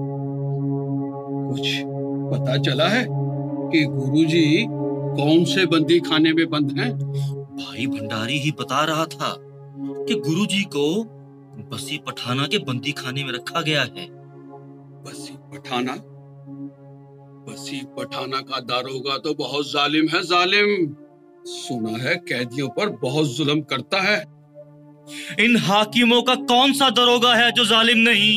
कुछ पता चला है कि गुरुजी कौन से बंदी खाने में बंद हैं? भाई भंडारी ही बता रहा था कि गुरुजी को बसी पठाना के बंदी खाने में रखा गया है। बसी पठाना? बसी पठाना का दारोगा तो बहुत जालिम है, जालिम। सुना है कैदियों पर बहुत जुल्म करता है। इन हाकिमों का कौन सा दरोगा है जो जालिम नहीं?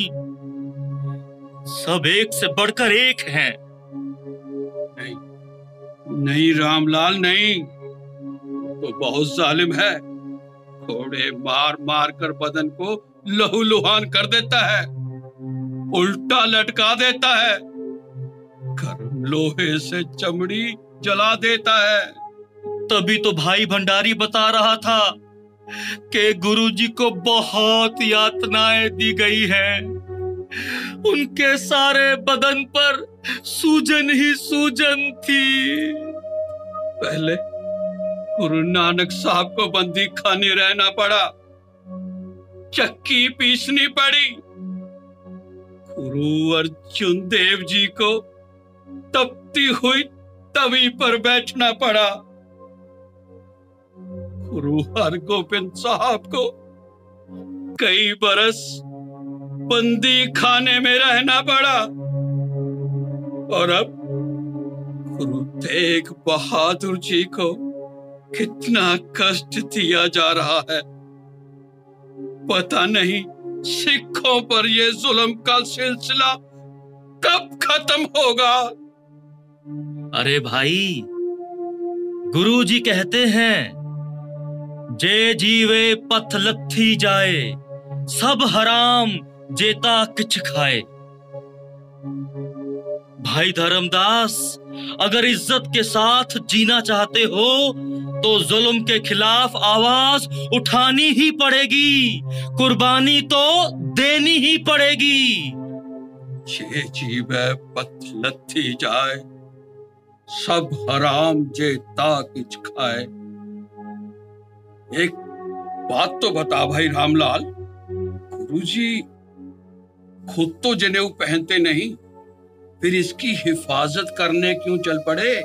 सब एक से बढ़कर एक हैं। नहीं, नहीं रामलाल, नहीं, तो बहुत जालिम है। घोड़े मार मार कर बदन को लहूलुहान कर देता है, उल्टा लटका देता है, गर्म लोहे से चमड़ी जला देता है। तभी तो भाई भंडारी बता रहा था कि गुरुजी को बहुत यातनाएं दी गई हैं। उनके सारे बदन पर सूजन ही सूजन थी। पहले गुरु नानक साहब को बंदी खाने रहना पड़ा, चक्की पीसनी पड़ी। गुरु अर्जुन देव जी को तपती हुई तवी पर बैठना पड़ा। गुरु हरगोबिंद साहब को कई बरस बंदी खाने में रहना पड़ा। और अब गुरु तेग बहादुर जी को कितना कष्ट दिया जा रहा है। पता नहीं सिखों पर यह जुल्म का सिलसिला कब खत्म होगा। अरे भाई, गुरुजी कहते हैं, जे जीवे पथ लथी जाए, सब हराम जेता किछ खाए। भाई धर्मदास, अगर इज्जत के साथ जीना चाहते हो तो जुल्म के खिलाफ आवाज उठानी ही पड़ेगी, कुर्बानी तो देनी ही पड़ेगी। जे जीवे पथ लथी जाए, सब हराम जेता किछ खाए। एक बात तो बता भाई रामलाल, गुरुजी खुद तो जनेऊ पहनते नहीं, फिर इसकी हिफाजत करने क्यों चल पड़े?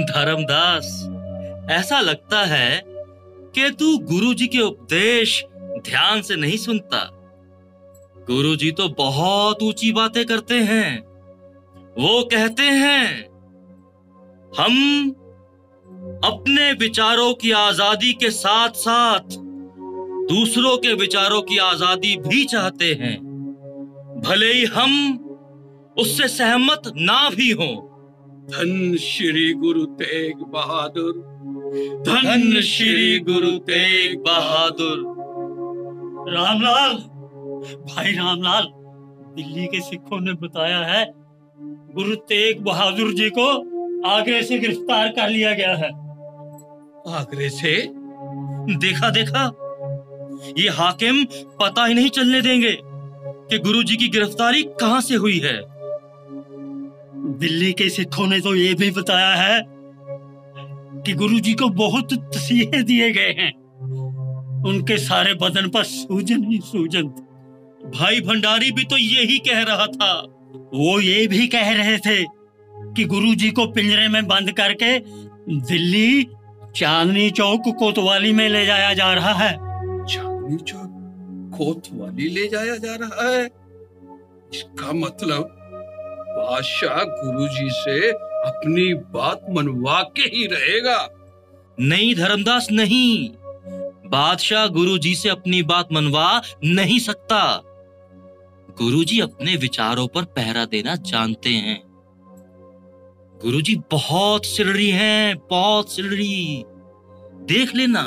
धर्मदास, ऐसा लगता है कि तू गुरुजी के उपदेश ध्यान से नहीं सुनता। गुरुजी तो बहुत ऊंची बातें करते हैं। वो कहते हैं हम अपने विचारों की आजादी के साथ साथ दूसरों के विचारों की आजादी भी चाहते हैं, भले ही हम उससे सहमत ना भी हों। धन श्री गुरु तेग बहादुर, धन श्री गुरु तेग बहादुर। रामलाल, भाई रामलाल, दिल्ली के सिखों ने बताया है गुरु तेग बहादुर जी को आगरे से गिरफ्तार कर लिया गया है। आगरे से? देखा देखा, ये हाकिम पता ही नहीं चलने देंगे कि गुरुजी की गिरफ्तारी कहां से हुई है। दिल्ली के सिखों ने तो ये भी बताया है कि गुरुजी को बहुत तसीहे दिए गए हैं। उनके सारे बदन पर सूजन ही सूजन। भाई भंडारी भी तो यही कह रहा था। वो ये भी कह रहे थे कि गुरुजी को पिंजरे में बंद करके दिल्ली चांदनी चौक कोतवाली में ले जाया जा रहा है। चांदनी चौक कोतवाली ले जाया जा रहा है? इसका मतलब बादशाह गुरुजी से अपनी बात मनवा के ही रहेगा। नहीं धर्मदास, नहीं, बादशाह गुरुजी से अपनी बात मनवा नहीं सकता। गुरुजी अपने विचारों पर पहरा देना जानते हैं। गुरुजी बहुत सिरड़ी हैं, बहुत सिरड़ी। देख लेना,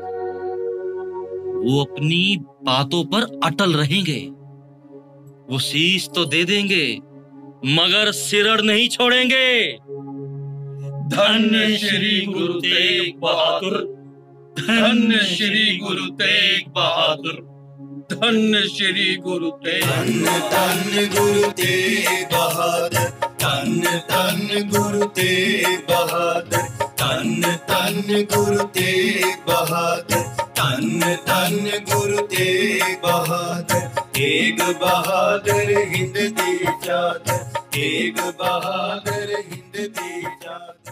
वो अपनी बातों पर अटल रहेंगे। वो शीश तो दे देंगे मगर सिरड़ नहीं छोड़ेंगे। धन्य श्री गुरु तेग बहादुर, धन्य श्री गुरु तेग बहादुर, धन्य श्री गुरु तेग। धन्य धन्य गुरु तेग बहादुर, धन्य धन्य गुरु तेग बहादुर, धन्य धन्य गुरु तेग बहादुर, धन्य धन्य गुरु तेग बहादुर। तेग बहादुर हिंद दी चादर, तेग बहादुर हिंद दी चादर।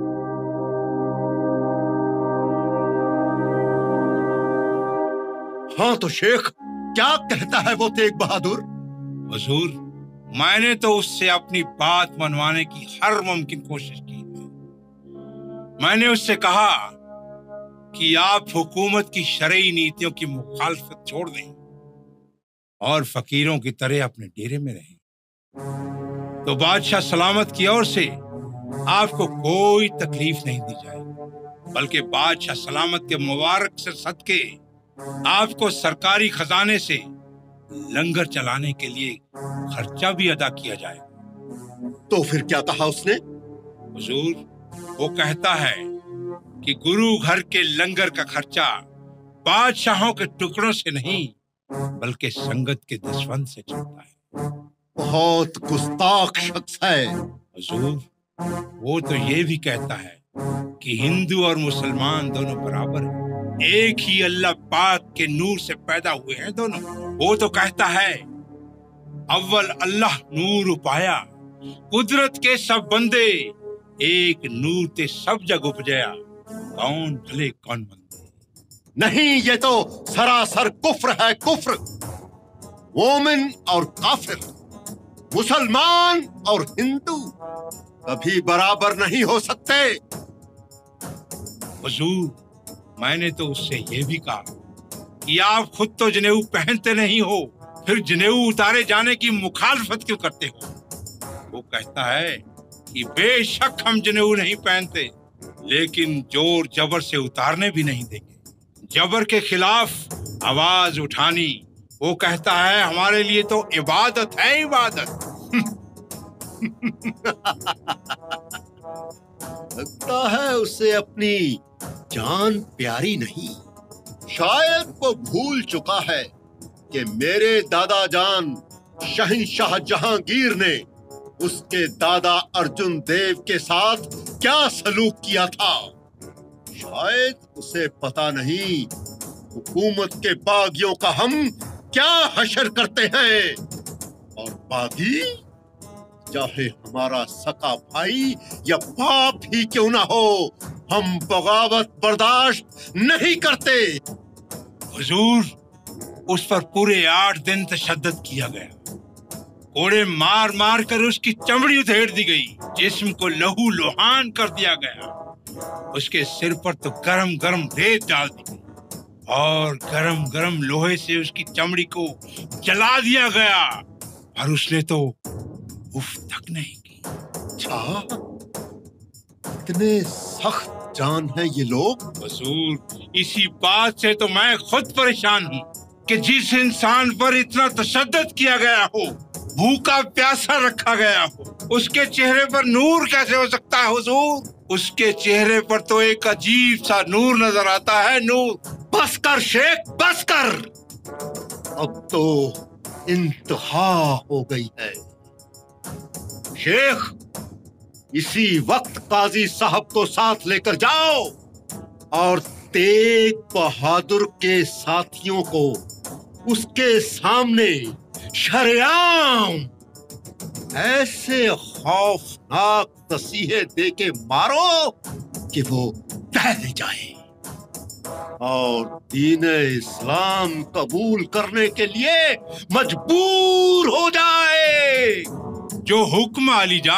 हाँ तो शेख, क्या कहता है वो तेग बहादुर? हुजूर, मैंने तो उससे अपनी बात मनवाने की हर मुमकिन कोशिश की है। मैंने उससे कहा कि आप हुकूमत की शरई नीतियों की मुखालफत छोड़ दें और फकीरों की तरह अपने डेरे में रहें, तो बादशाह सलामत की ओर से आपको कोई तकलीफ नहीं दी जाएगी, बल्कि बादशाह सलामत के मुबारक से सदके आपको सरकारी खजाने से लंगर चलाने के लिए खर्चा भी अदा किया जाएगा। तो फिर क्या कहा उसने? हुजूर, वो कहता है कि गुरु घर के लंगर का खर्चा बादशाहों के टुकड़ों से नहीं बल्कि संगत के दसवंत से चलता है। बहुत गुस्ताख शख्स है। हुजूर, वो तो ये भी कहता है कि हिंदू और मुसलमान दोनों बराबर हैं, एक ही अल्लाह पाक के नूर से पैदा हुए हैं दोनों। वो तो कहता है अव्वल अल्लाह नूर उपाया, कुदरत के सब बंदे एक नूर ते सब जग उपजया, कौन भले कौन मंदे। नहीं, ये तो सरासर कुफ्र है, कुफ्र। मोमिन और काफिर, मुसलमान और हिंदू कभी बराबर नहीं हो सकते। हुजूर, मैंने तो उससे ये भी कहा कि आप खुद तो जनेऊ पहनते नहीं हो, फिर जनेऊ उतारे जाने की मुखालफत क्यों करते हो? वो कहता है कि बेशक हम जनेऊ नहीं पहनते, लेकिन जोर जबर से उतारने भी नहीं देंगे। जबर के खिलाफ आवाज उठानी, वो कहता है हमारे लिए तो इबादत है, इबादत। लगता है उसे अपनी जान प्यारी नहीं। शायद वो भूल चुका है कि मेरे दादा जान शहंशाह जहांगीर ने उसके दादा अर्जुन देव के साथ क्या सलूक किया था। शायद उसे पता नहीं हुकूमत के बागियों का हम क्या हशर करते हैं। और बागी चाहे हमारा सका भाई या बाप ही क्यों ना हो, हम बगावत बर्दाश्त नहीं करते। हुजूर, उस पर पूरे 8 दिन तशद्दुद किया गया। कोड़े मार मार कर उसकी चमड़ी उधेड़ दी गई, जिस्म को लहू लुहान कर दिया गया। उसके सिर पर तो गरम गरम रेत डाल दी गई और गरम गरम लोहे से उसकी चमड़ी को जला दिया गया, और उसने तो उफ तक नहीं की। अच्छा, इतने सख्त जान है ये लोग? हुजूर, इसी बात से तो मैं खुद परेशान हूँ कि जिस इंसान पर इतना तशद्दुद किया गया हो, भूखा प्यासा रखा गया हो, उसके चेहरे पर नूर कैसे हो सकता है हुजूर? उसके चेहरे पर तो एक अजीब सा नूर नजर आता है, नूर। बस कर शेख, बस कर। अब तो इंतहा हो गई है। शेख, इसी वक्त काजी साहब को साथ लेकर जाओ और तेग बहादुर के साथियों को उसके सामने शरेआम ऐसे खौफनाक तसीहे दे के मारो कि वो दहल जाए और दीन इस्लाम कबूल करने के लिए मजबूर हो जाए। जो हुक्म आलीजा।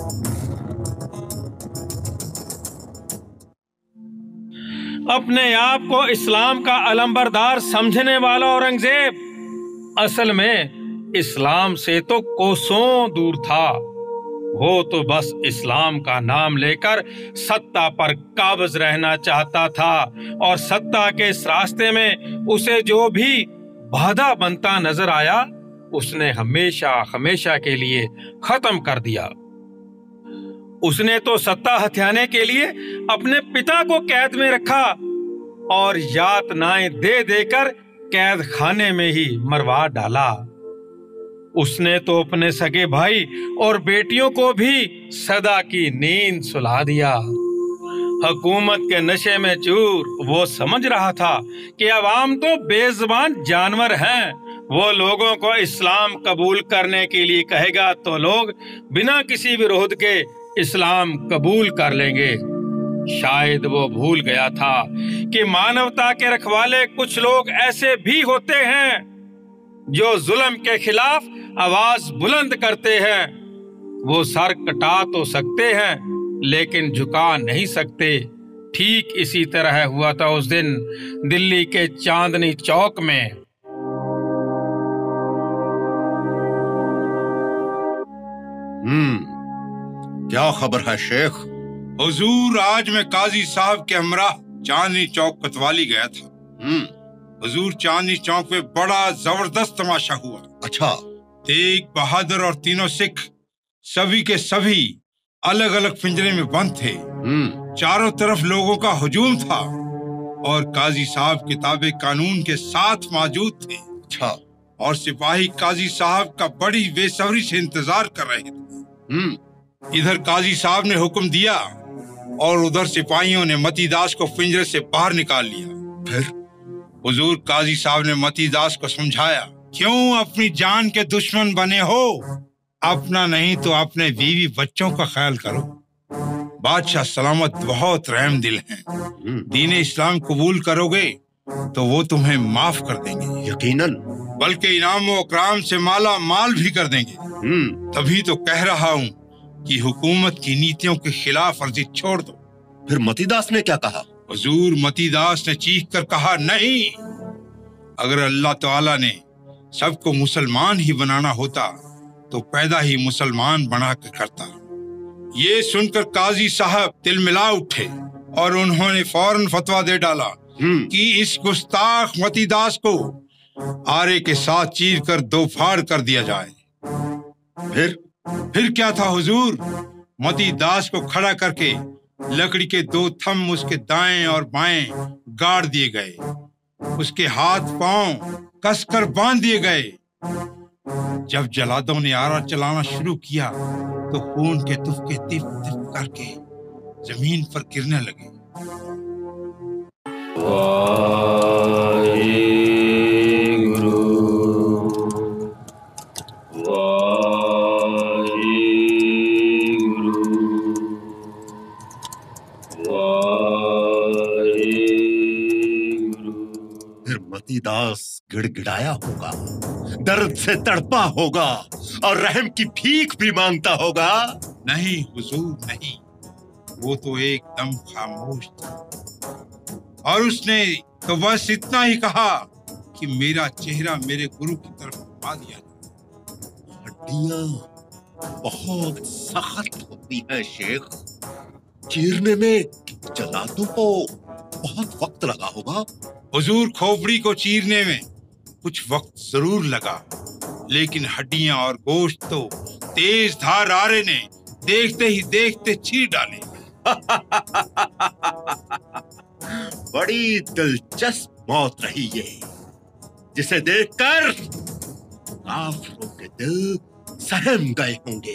अपने आप को इस्लाम का अलंबरदार समझने वाला औरंगजेब असल में इस्लाम से तो कोसों दूर था। वो तो बस इस्लाम का नाम लेकर सत्ता पर काबिज रहना चाहता था, और सत्ता के इस रास्ते में उसे जो भी बाधा बनता नजर आया, उसने हमेशा हमेशा के लिए खत्म कर दिया। उसने तो सत्ता हथियाने के लिए अपने पिता को कैद में रखा और यातनाएं दे देकर कैद खाने में ही मरवा डाला। उसने तो अपने सगे भाई और बेटियों को भी सदा की नींद सुला दिया। हुकूमत के नशे में चूर वो समझ रहा था कि अवाम तो बेजुबान जानवर हैं। वो लोगों को इस्लाम कबूल करने के लिए कहेगा तो लोग बिना किसी विरोध के इस्लाम कबूल कर लेंगे। शायद वो भूल गया था कि मानवता के रखवाले कुछ लोग ऐसे भी होते हैं जो जुल्म के खिलाफ आवाज बुलंद करते हैं। वो सर कटा तो सकते हैं लेकिन झुका नहीं सकते। ठीक इसी तरह हुआ था उस दिन दिल्ली के चांदनी चौक में। क्या खबर है शेख? हुजूर, आज मैं काजी साहब के हमरा चांदनी चौक कोतवाली गया था। हुजूर, चांदनी चौक पे बड़ा जबरदस्त तमाशा हुआ। अच्छा। तेग बहादुर और तीनों सिख सभी के सभी अलग अलग पिंजरे में बंद थे। चारों तरफ लोगों का हुजूम था और काजी साहब किताबे कानून के साथ मौजूद थे। अच्छा। और सिपाही काजी साहब का बड़ी बेसब्री से इंतजार कर रहे थे। इधर काजी साहब ने हुक्म दिया और उधर सिपाहियों ने मतीदास को पिंजरे से बाहर निकाल लिया। फिर हुजूर, काजी साहब ने मतीदास को समझाया, क्यों अपनी जान के दुश्मन बने हो? अपना नहीं तो अपने बीवी बच्चों का ख्याल करो। बादशाह सलामत बहुत रहम दिल हैं। दीन इस्लाम कबूल करोगे तो वो तुम्हें माफ कर देंगे, यकीनन, बल्कि इनाम व इकराम से माला माल भी कर देंगे। तभी तो कह रहा हूँ कि हुकूमत की नीतियों के खिलाफ वर्जी छोड़ दो। फिर मतीदास ने क्या कहा? हुजूर, मतीदास ने चीख कर कहा, नहीं, अगर अल्लाह ताला ने सबको मुसलमान ही बनाना होता तो पैदा ही मुसलमान बना कर करता। ये सुनकर काजी साहब तिलमिला उठे और उन्होंने फौरन फतवा दे डाला कि इस गुस्ताख मतीदास को आरे के साथ चीर कर दो फाड़ कर दिया जाए। फिर क्या था हुजूर? मतीदास को खड़ा करके लकड़ी के 2 थंब उसके दाएं और बाएं गाड़ दिए गए। उसके हाथ पांव कसकर बांध दिए गए। जब जलादों ने आरा चलाना शुरू किया तो खून के तुफके टिप टिप करके जमीन पर गिरने लगे। फिर मतीदास गिड़गिड़ाया होगा, दर्द से तड़पा होगा और रहम की भीख भी मांगता होगा। नहीं हुजूर नहीं, वो तो एकदम खामोश था और उसने तो बस इतना ही कहा कि मेरा चेहरा मेरे गुरु की तरफ घुमा दिया। हड्डियां बहुत सख्त होती हैं शेख, चीरने में चला तो बहुत वक्त लगा होगा। हुजूर, खोपड़ी को चीरने में कुछ वक्त जरूर लगा, लेकिन हड्डियां और गोश्त तो तेज धार आरे ने देखते ही देखते चीर डाले। बड़ी दिलचस्प मौत रही ये, जिसे देखकर काफिरों के दिल सहम गए होंगे।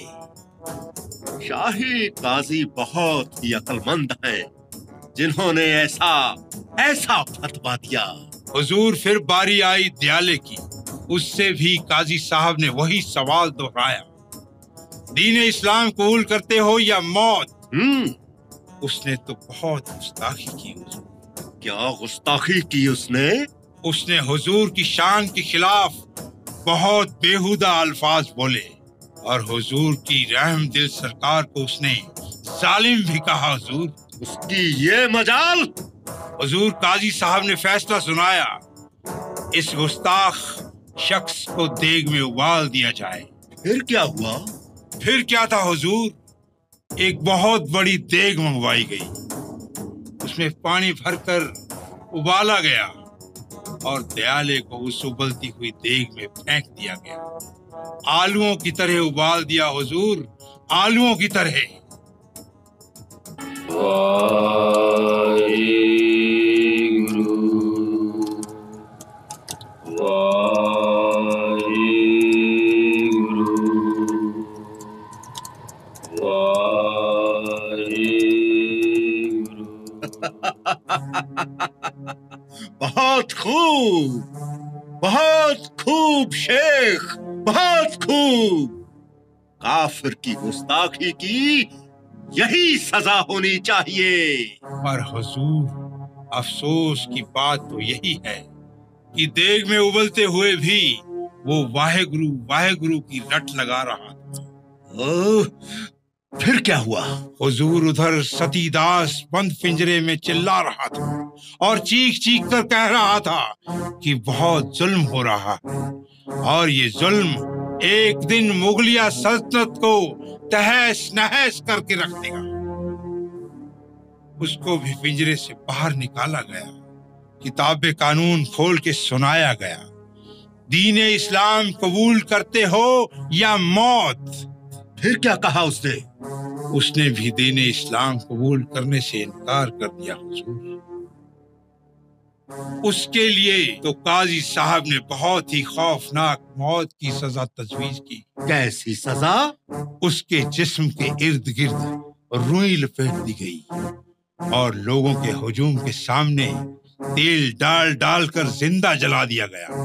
शाही काजी बहुत ही अक्लमंद हैं, जिन्होंने ऐसा फतवा दिया। हुजूर, फिर बारी आई दयाले की। उससे भी काजी साहब ने वही सवाल दोहराया, दीन इस्लाम कबूल करते हो या मौत? उसने तो बहुत गुस्ताखी की। क्या गुस्ताखी की उसने? उसने हुजूर की शान के खिलाफ बहुत बेहुदा अल्फाज बोले और हुजूर की रहम दिल सरकार को उसने जालिम भी कहा। हुजूर, उसकी ये मजाल। हुजूर, काजी साहब ने फैसला सुनाया, इस गुस्ताख शख्स को देग में उबाल दिया जाए। फिर क्या हुआ? फिर क्या था हुजूर, एक बहुत बड़ी देग मंगवाई गई, उसमें पानी भरकर उबाला गया और दयाले को उस उबलती हुई देग में फेंक दिया गया। आलूओं की तरह उबाल दिया हुजूर, आलूओं की तरह। बहुत खूब, बहुत खूब शेख, बहुत खूब। काफिर की गुस्ताखी की यही सजा होनी चाहिए। पर हुजूर, अफसोस की बात तो यही है कि देग में उबलते हुए भी वो वाहेगुरु वाहेगुरु की रट लगा रहा था। फिर क्या हुआ? हुजूर, उधर सतीदास बंद पिंजरे में चिल्ला रहा था और चीख चीख कर कह रहा था कि बहुत जुल्म हो रहा है और ये जुल्म एक दिन मुगलिया सल्तनत को तहस नहस करके रख देगा। उसको भी पिंजरे से बाहर निकाला गया, किताब कानून खोल के सुनाया गया, दीन इस्लाम कबूल करते हो या मौत? फिर क्या कहा उसने? उसने भी दीन इस्लाम कबूल करने से इनकार कर दिया हुजूर। उसके लिए तो काजी साहब ने बहुत ही खौफनाक मौत की सजा तजवीज की। कैसी सजा? उसके जिस्म के इर्द गिर्द रुई लपेट दी गई और लोगों के हुजूम के सामने तेल डाल डाल कर जिंदा जला दिया गया।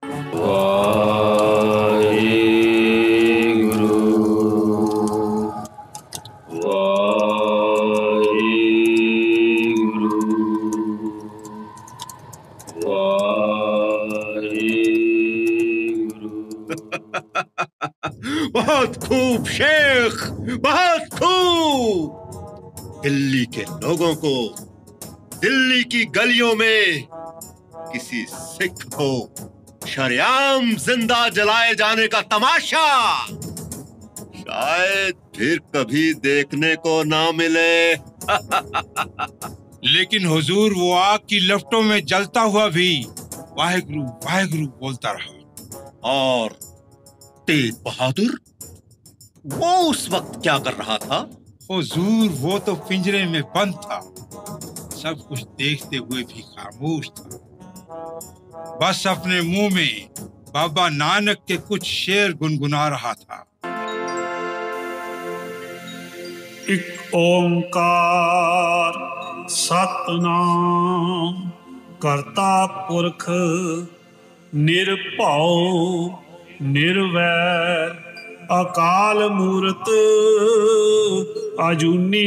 बहुत खूब शेख, बहुत खूब। दिल्ली के लोगों को दिल्ली की गलियों में किसी सिख को शरेआम जिंदा जलाए जाने का तमाशा शायद फिर कभी देखने को ना मिले। लेकिन हुजूर, वो आग की लपटों में जलता हुआ भी वाहेगुरु वाहेगुरु बोलता रहा। और तेग बहादुर, वो उस वक्त क्या कर रहा था? हुजूर, वो तो पिंजरे में बंद था, सब कुछ देखते हुए भी खामोश था, बस अपने मुंह में बाबा नानक के कुछ शेर गुनगुना रहा था। एक ओंकार सतनाम करता पुरख निरभउ निर्वैर अकाल मूरत अजूनी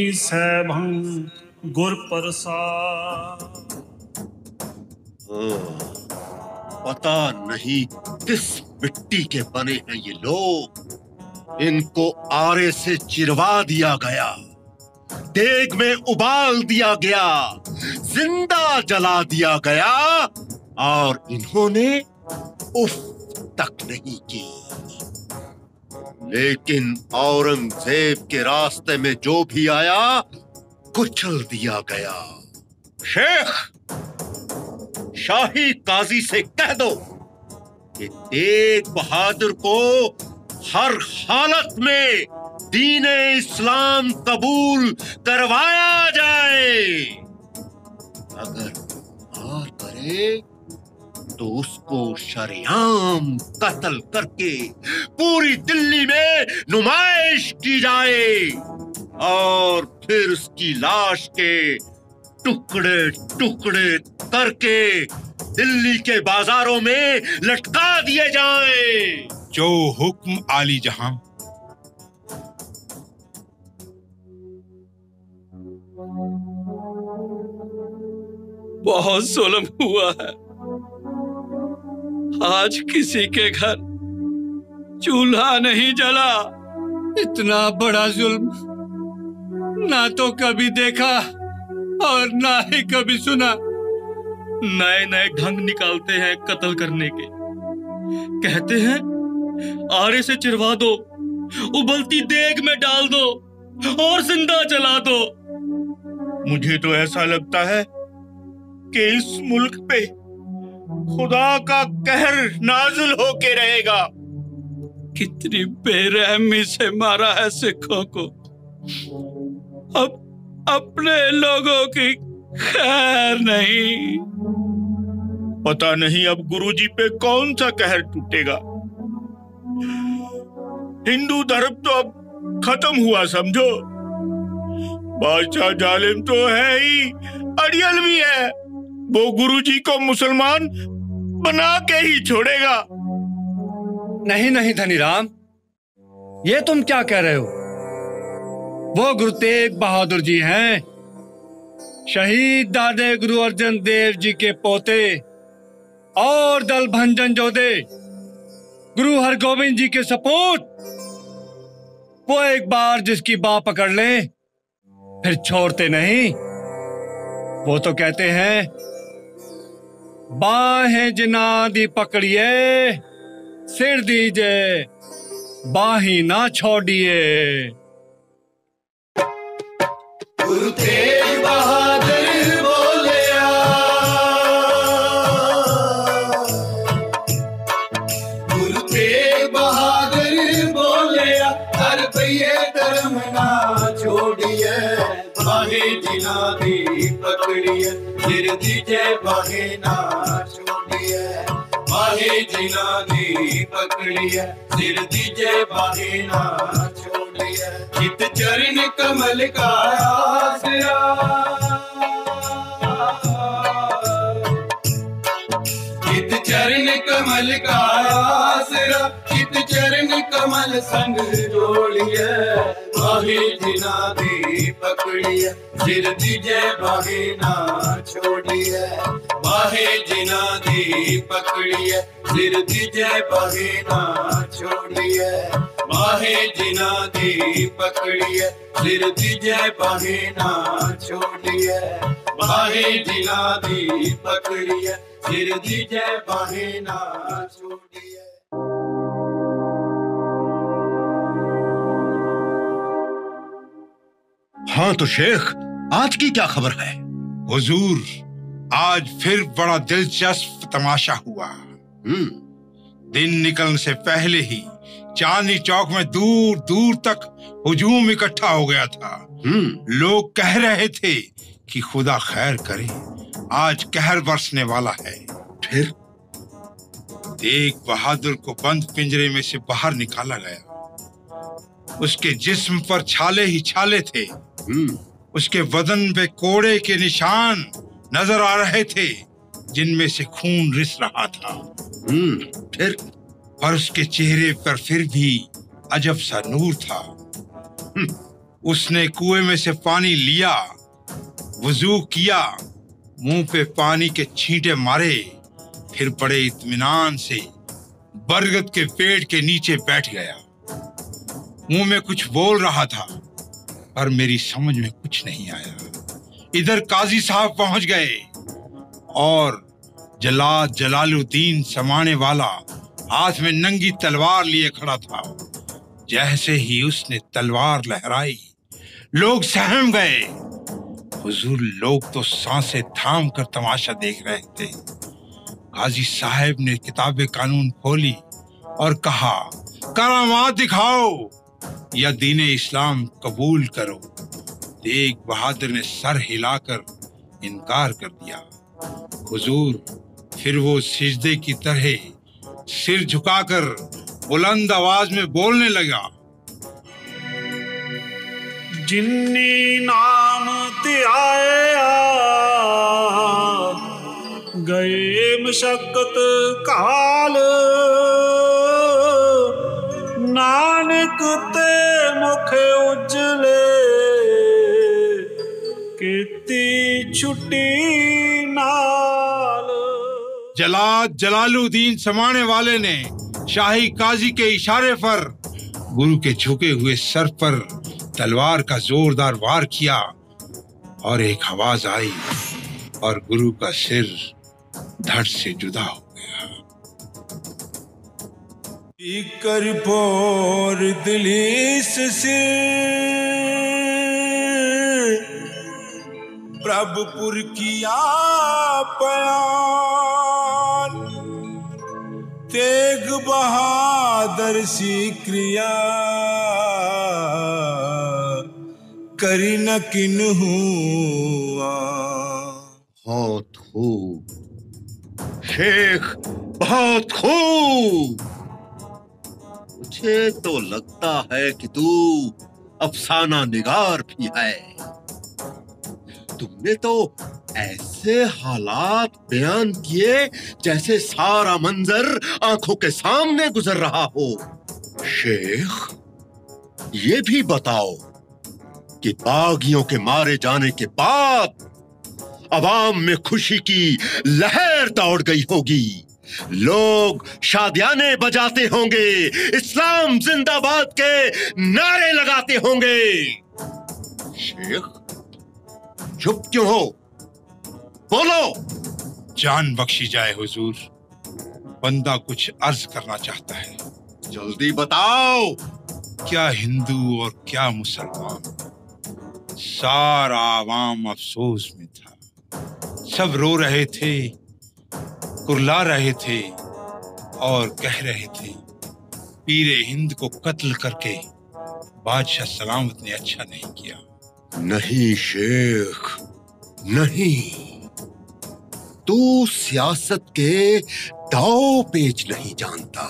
सैभं गुर प्रसाद। पता नहीं किस मिट्टी के बने हैं ये लोग। इनको आरे से चिरवा दिया गया, देग में उबाल दिया गया, जिंदा जला दिया गया और इन्होंने उफ तक नहीं की। लेकिन औरंगजेब के रास्ते में जो भी आया कुचल दिया गया। शेख, शाही काजी से कह दो कि तेग बहादुर को हर हालत में दीने इस्लाम कबूल करवाया जाए। अगर इनकार करे तो उसको शरेआम कत्ल करके पूरी दिल्ली में नुमाइश की जाए और फिर उसकी लाश के टुकड़े टुकड़े करके दिल्ली के बाजारों में लटका दिए जाएं। जो हुक्म आली जहां। बहुत जुल्म हुआ है। आज किसी के घर चूल्हा नहीं जला। इतना बड़ा जुल्म ना तो कभी देखा और ना ही कभी सुना। नए नए ढंग निकालते हैं कत्ल करने के। कहते हैं आरे से चिरवा दो, उबलती देग में डाल दो और जिंदा जला दो। मुझे तो ऐसा लगता है कि इस मुल्क पे खुदा का कहर नाजुल होके रहेगा। कितनी बेरहमी से मारा है सिखों को। अब अपने लोगों की खैर नहीं। पता नहीं अब गुरुजी पे कौन सा कहर टूटेगा। हिंदू धर्म तो अब खत्म हुआ समझो। बादशाह जालिम तो है ही, अड़ियल भी है। वो गुरुजी को मुसलमान बना के ही छोड़ेगा। नहीं नहीं धनीराम, ये तुम क्या कह रहे हो? वो गुरु तेग बहादुर जी हैं, शहीद दादे गुरु अर्जन देव जी के पोते और दल भंजन जोधे गुरु हरगोविंद जी के सपूत। वो एक बार जिसकी बाह पकड़ लें फिर छोड़ते नहीं। वो तो कहते हैं बाहें जिना दी पकड़िए, सिर दीजिए बाही ना छोड़िए। गुरु तेग बहादुर बोलिया, गुरु तेग बहादुर बोलिया, हर पइये धर्म ना छोड़िए, बाहे जिना दी पकड़िए, सिर दीजे बाहे ना छोड़िए, बाहे जिना दी पकड़िए, सिर दीजे बाहे ना छोड़िए। चित चरण कमल का आसरा, चित चरण कमल का आसरा, चित चरण कमल संग जोड़िए, बाहे जिना दी पकड़िए, सिर दीजे बाहे ना छोड़िए, बाहे जिना दी पकड़िए, सिर दीजे बाहे ना छोड़िए, बाहे जिना दी पकड़िए, सिर दीजे बाहे ना छोड़िए, बाहे जिना दी पकड़िए, सिर दीजे बाहे ना छोड़िए। हाँ तो शेख, आज की क्या खबर है? हुजूर, आज फिर बड़ा दिलचस्प तमाशा हुआ। दिन निकलने से पहले ही चांदनी चौक में दूर दूर तक हुजूम इकट्ठा हो गया था। लोग कह रहे थे कि खुदा खैर करे, आज कहर बरसने वाला है। फिर तेग बहादुर को बंद पिंजरे में से बाहर निकाला गया। उसके जिस्म पर छाले ही छाले थे। उसके बदन पे कोड़े के निशान नजर आ रहे थे, जिनमें से खून रिस रहा था। फिर पर उसके चेहरे पर फिर भी अजब सा नूर था। उसने कुएं में से पानी लिया, वुजू किया, मुंह पे पानी के छींटे मारे, फिर बड़े इत्मीनान से बरगद के पेड़ के नीचे बैठ गया। मुंह में कुछ बोल रहा था पर मेरी समझ में कुछ नहीं आया। इधर काजी साहब पहुंच गए और जलाल जलालुद्दीन समाने वाला हाथ में नंगी तलवार लिए खड़ा था। जैसे ही उसने तलवार लहराई लोग सहम गए। हुजूर, लोग तो सांसें थाम कर तमाशा देख रहे थे। काजी साहब ने किताबे कानून खोली और कहा, करामात दिखाओ या दीने इस्लाम कबूल करो। तेग बहादुर ने सर हिलाकर इनकार कर दिया। हुजूर, फिर वो सिजदे की तरह सिर झुकाकर बुलंद आवाज में बोलने लगा, जिन्नी नाम ते आया गए मशक्कत काल, नानक ते मुख उजले किती छुट्टी नाल। जलालुद्दीन समाने वाले ने शाही काजी के इशारे पर गुरु के झुके हुए सर पर तलवार का जोरदार वार किया और एक आवाज आई और गुरु का सिर धड़ से जुदा हो गया। कर पोर दिलीस से प्रभुपुर किया पयान, तेग बहादुर सी क्रिया करी न किन्हू। बहुत खूब शेख, बहुत खूब। मुझे तो लगता है कि तू अफसाना निगार भी है। तुमने तो ऐसे हालात बयान किए जैसे सारा मंजर आंखों के सामने गुजर रहा हो। शेख, ये भी बताओ कि बागियों के मारे जाने के बाद अवाम में खुशी की लहर दौड़ गई होगी। लोग शादियाने बजाते होंगे, इस्लाम जिंदाबाद के नारे लगाते होंगे। शेख, चुप क्यों हो? बोलो। जान बख्शी जाए हुजूर, बंदा कुछ अर्ज करना चाहता है। जल्दी बताओ। क्या हिंदू और क्या मुसलमान, सारा आवाम अफसोस में था। सब रो रहे थे, कुरला रहे थे और कह रहे थे, पीरे हिंद को कत्ल करके बादशाह सलामत ने अच्छा नहीं किया। नहीं शेख, नहीं। तू सियासत के दाव पेच नहीं जानता।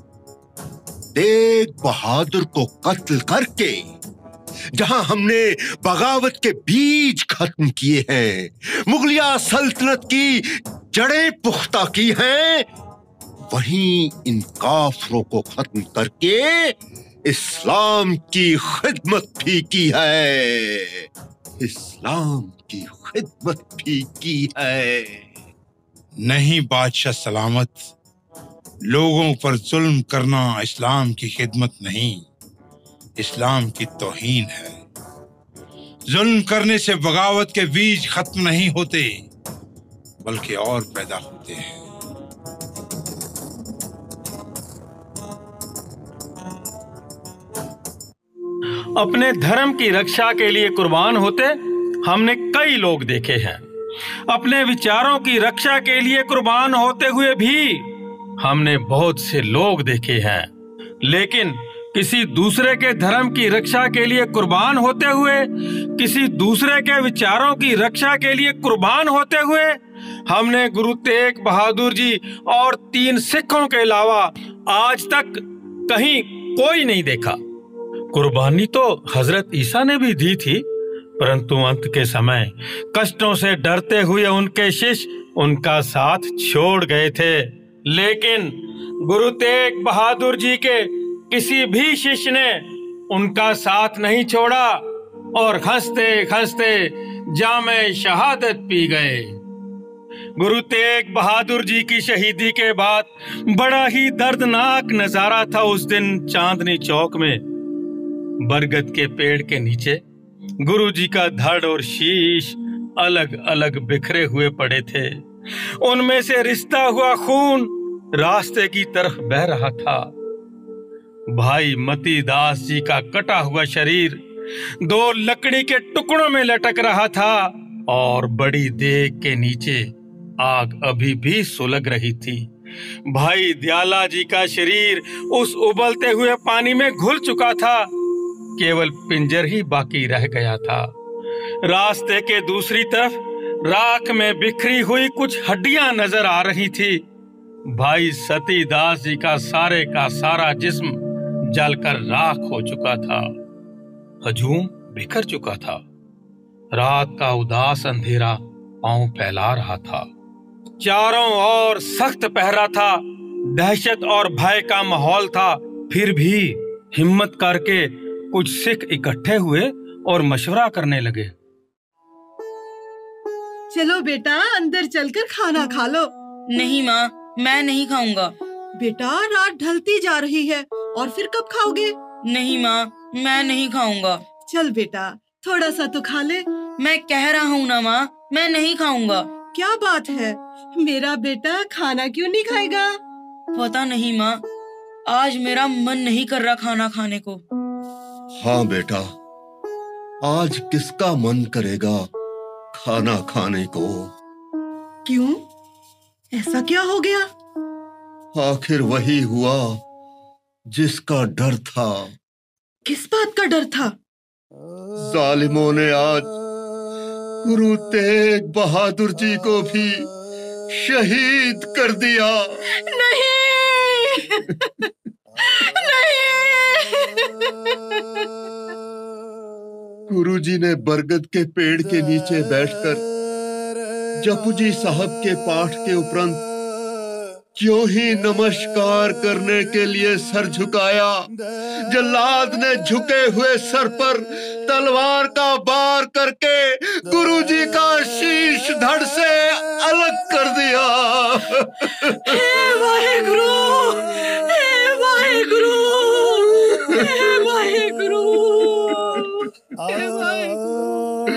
तेग बहादुर को कत्ल करके जहां हमने बगावत के बीज खत्म किए हैं, मुगलिया सल्तनत की जड़ें पुख्ता की हैं, वहीं इन काफरों को खत्म करके इस्लाम की खिदमत भी की है। इस्लाम की खिदमत भी की है। नहीं बादशाह सलामत, लोगों पर जुल्म करना इस्लाम की खिदमत नहीं, इस्लाम की तौहीन है। जुल्म करने से बगावत के बीज खत्म नहीं होते बल्कि और पैदा होते हैं। अपने धर्म की रक्षा के लिए कुर्बान होते हमने कई लोग देखे हैं। अपने विचारों की रक्षा के लिए कुर्बान होते हुए भी हमने बहुत से लोग देखे हैं। लेकिन किसी दूसरे के धर्म की रक्षा के लिए कुर्बान होते हुए, किसी दूसरे के विचारों की रक्षा के लिए कुर्बान होते हुए हमने गुरु तेग बहादुर जी और 3 सिखों के अलावा आज तक कहीं कोई नहीं देखा। कुर्बानी तो हजरत ईसा ने भी दी थी, परंतु अंत के समय कष्टों से डरते हुए उनके शिष्य उनका साथ छोड़ गए थे। लेकिन गुरु तेग बहादुर जी के किसी भी शिष्य ने उनका साथ नहीं छोड़ा और हंसते हंसते जामे शहादत पी गए। गुरु तेग बहादुर जी की शहीदी के बाद बड़ा ही दर्दनाक नजारा था उस दिन चांदनी चौक में। बरगद के पेड़ के नीचे गुरु जी का धड़ और शीश अलग अलग बिखरे हुए पड़े थे। उनमें से रिश्ता हुआ खून रास्ते की तरफ बह रहा था। भाई मती दास जी का कटा हुआ शरीर 2 लकड़ी के टुकड़ों में लटक रहा था और बड़ी देग के नीचे आग अभी भी सुलग रही थी। भाई दयाला जी का शरीर उस उबलते हुए पानी में घुल चुका था, केवल पिंजर ही बाकी रह गया था। रास्ते के दूसरी तरफ राख में बिखरी हुई कुछ हड्डियां नजर आ रही थी। भाई सती दास जी का सारा जिस्म जलकर राख हो चुका था। हजूम बिखर चुका था। रात का उदास अंधेरा पांव फैला रहा था। चारों ओर सख्त पहरा था, दहशत और भय का माहौल था। फिर भी हिम्मत करके कुछ सिख इकट्ठे हुए और मशवरा करने लगे। चलो बेटा, अंदर चलकर खाना खा लो। नहीं माँ, मैं नहीं खाऊंगा। बेटा, रात ढलती जा रही है और फिर कब खाओगे? नहीं माँ, मैं नहीं खाऊंगा। चल बेटा, थोड़ा सा तो खा ले। मैं कह रहा हूँ ना माँ, मैं नहीं खाऊंगा। क्या बात है, मेरा बेटा खाना क्यों नहीं खाएगा? पता नहीं माँ, आज मेरा मन नहीं कर रहा खाना खाने को। हाँ बेटा, आज किसका मन करेगा खाना खाने को? क्यों? ऐसा क्या हो गया? आखिर वही हुआ जिसका डर था। किस बात का डर था? जालिमों ने आज गुरु तेग बहादुर जी को भी शहीद कर दिया। नहीं गुरुजी ने बरगद के पेड़ के नीचे बैठकर जपुजी साहब के पाठ के उपरांत क्यों ही नमस्कार करने के लिए सर झुकाया। जल्लाद ने झुके हुए सर पर तलवार का वार करके गुरुजी का शीश धड़ से अलग कर दिया। हे वाहेगुरु, हे वाहेगुरु, हे वाहेगुरु, हे वाहेगुरु।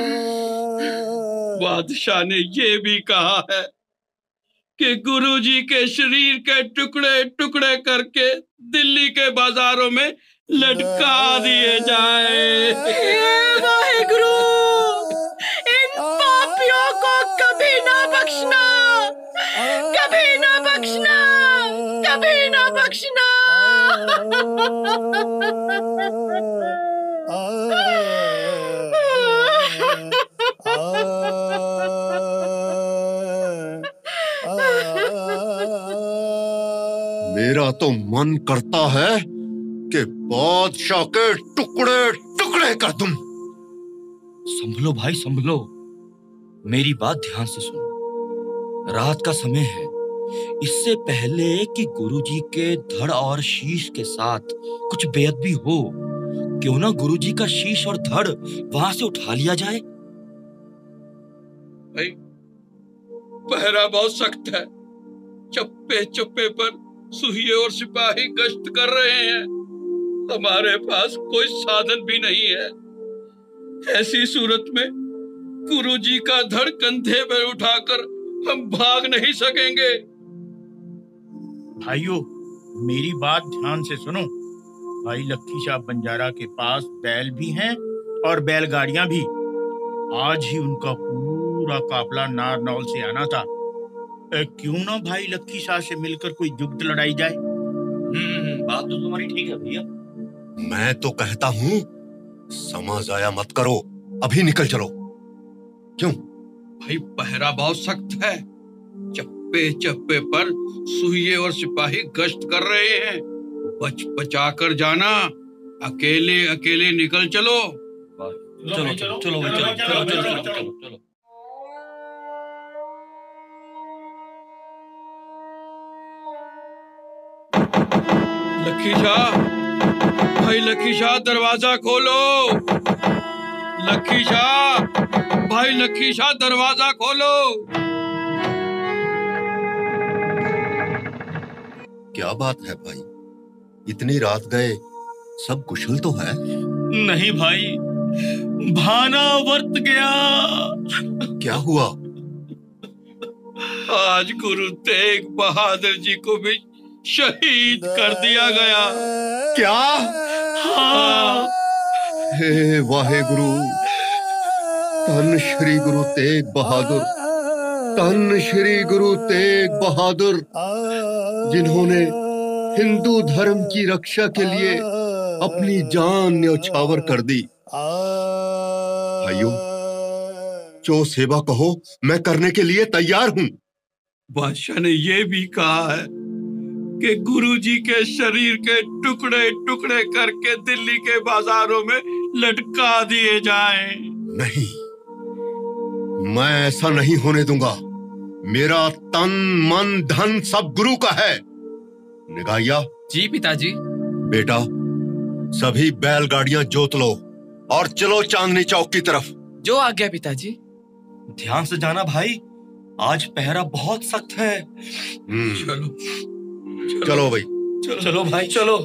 बादशाह ने ये भी कहा है कि गुरुजी के शरीर के टुकड़े टुकड़े करके दिल्ली के बाजारों में लटका दिए जाए। हे वाहेगुरु, इन पापियों को कभी ना बख्शना, कभी ना बख्शना, कभी ना बख्शना। मेरा तो मन करता है कि बादशाह के टुकड़े टुकड़े कर दूं। संभलो भाई संभलो, मेरी बात ध्यान से सुनो। रात का समय है। इससे पहले कि गुरुजी के धड़ और शीश के साथ कुछ बेअदबी हो, क्यों ना गुरुजी का शीश और धड़ वहां से उठा लिया जाए। भाई, पहरा बहुत सख्त है। चप्पे चप्पे पर सुहिए और सिपाही गश्त कर रहे हैं। हमारे पास कोई साधन भी नहीं है। ऐसी सूरत में गुरुजी का धड़ कंधे पर उठाकर हम भाग नहीं सकेंगे। भाइयों, मेरी बात ध्यान से सुनो। भाई लक्की शाह बंजारा के पास बैल भी हैं और बैलगाड़ियां भी। आज ही उनका पूरा काफिला नारनौल से आना था। क्यों ना भाई लक्की शाह से मिलकर कोई युद्ध लड़ाई जाए। बात तो तुम्हारी ठीक है भैया। मैं तो कहता हूँ समा जाया मत करो, अभी निकल चलो। क्यों? भाई पहरा बहुत सख्त है। चप्पे चप्पे पर सुहिए और सिपाही गश्त कर रहे हैं। बच बचा कर जाना, अकेले अकेले निकल चलो। चलो चलो चलो चलो चलो चलो चलो चलो। लक्की शाह, भाई लक्की शाह, दरवाजा खोलो। लक्की शाह, भाई लक्की शाह, दरवाजा खोलो। क्या बात है भाई, इतनी रात गए, सब कुशल तो है? नहीं भाई, भाना वर्त गया। क्या हुआ? आज गुरु तेग बहादुर जी को भी शहीद कर दिया गया। क्या? हाँ। हे वाहे गुरु, धन श्री गुरु तेग बहादुर, धन श्री गुरु तेग बहादुर, जिन्होंने हिंदू धर्म की रक्षा के लिए अपनी जान न्यौछावर कर दी। भाइयों, जो सेवा कहो मैं करने के लिए तैयार हूं। बादशाह ने यह भी कहा है कि गुरु जी के शरीर के टुकड़े टुकड़े करके दिल्ली के बाजारों में लटका दिए जाएं। नहीं, मैं ऐसा नहीं होने दूंगा। मेरा तन मन धन सब गुरु का है। निगाहिया। जी पिताजी। बेटा, सभी बैलगाड़ियां जोत लो और चलो चांदनी चौक की तरफ। जो आज्ञा पिताजी। ध्यान से जाना भाई, आज पहरा बहुत सख्त है। चलो चलो भाई, चलो भाई चलो।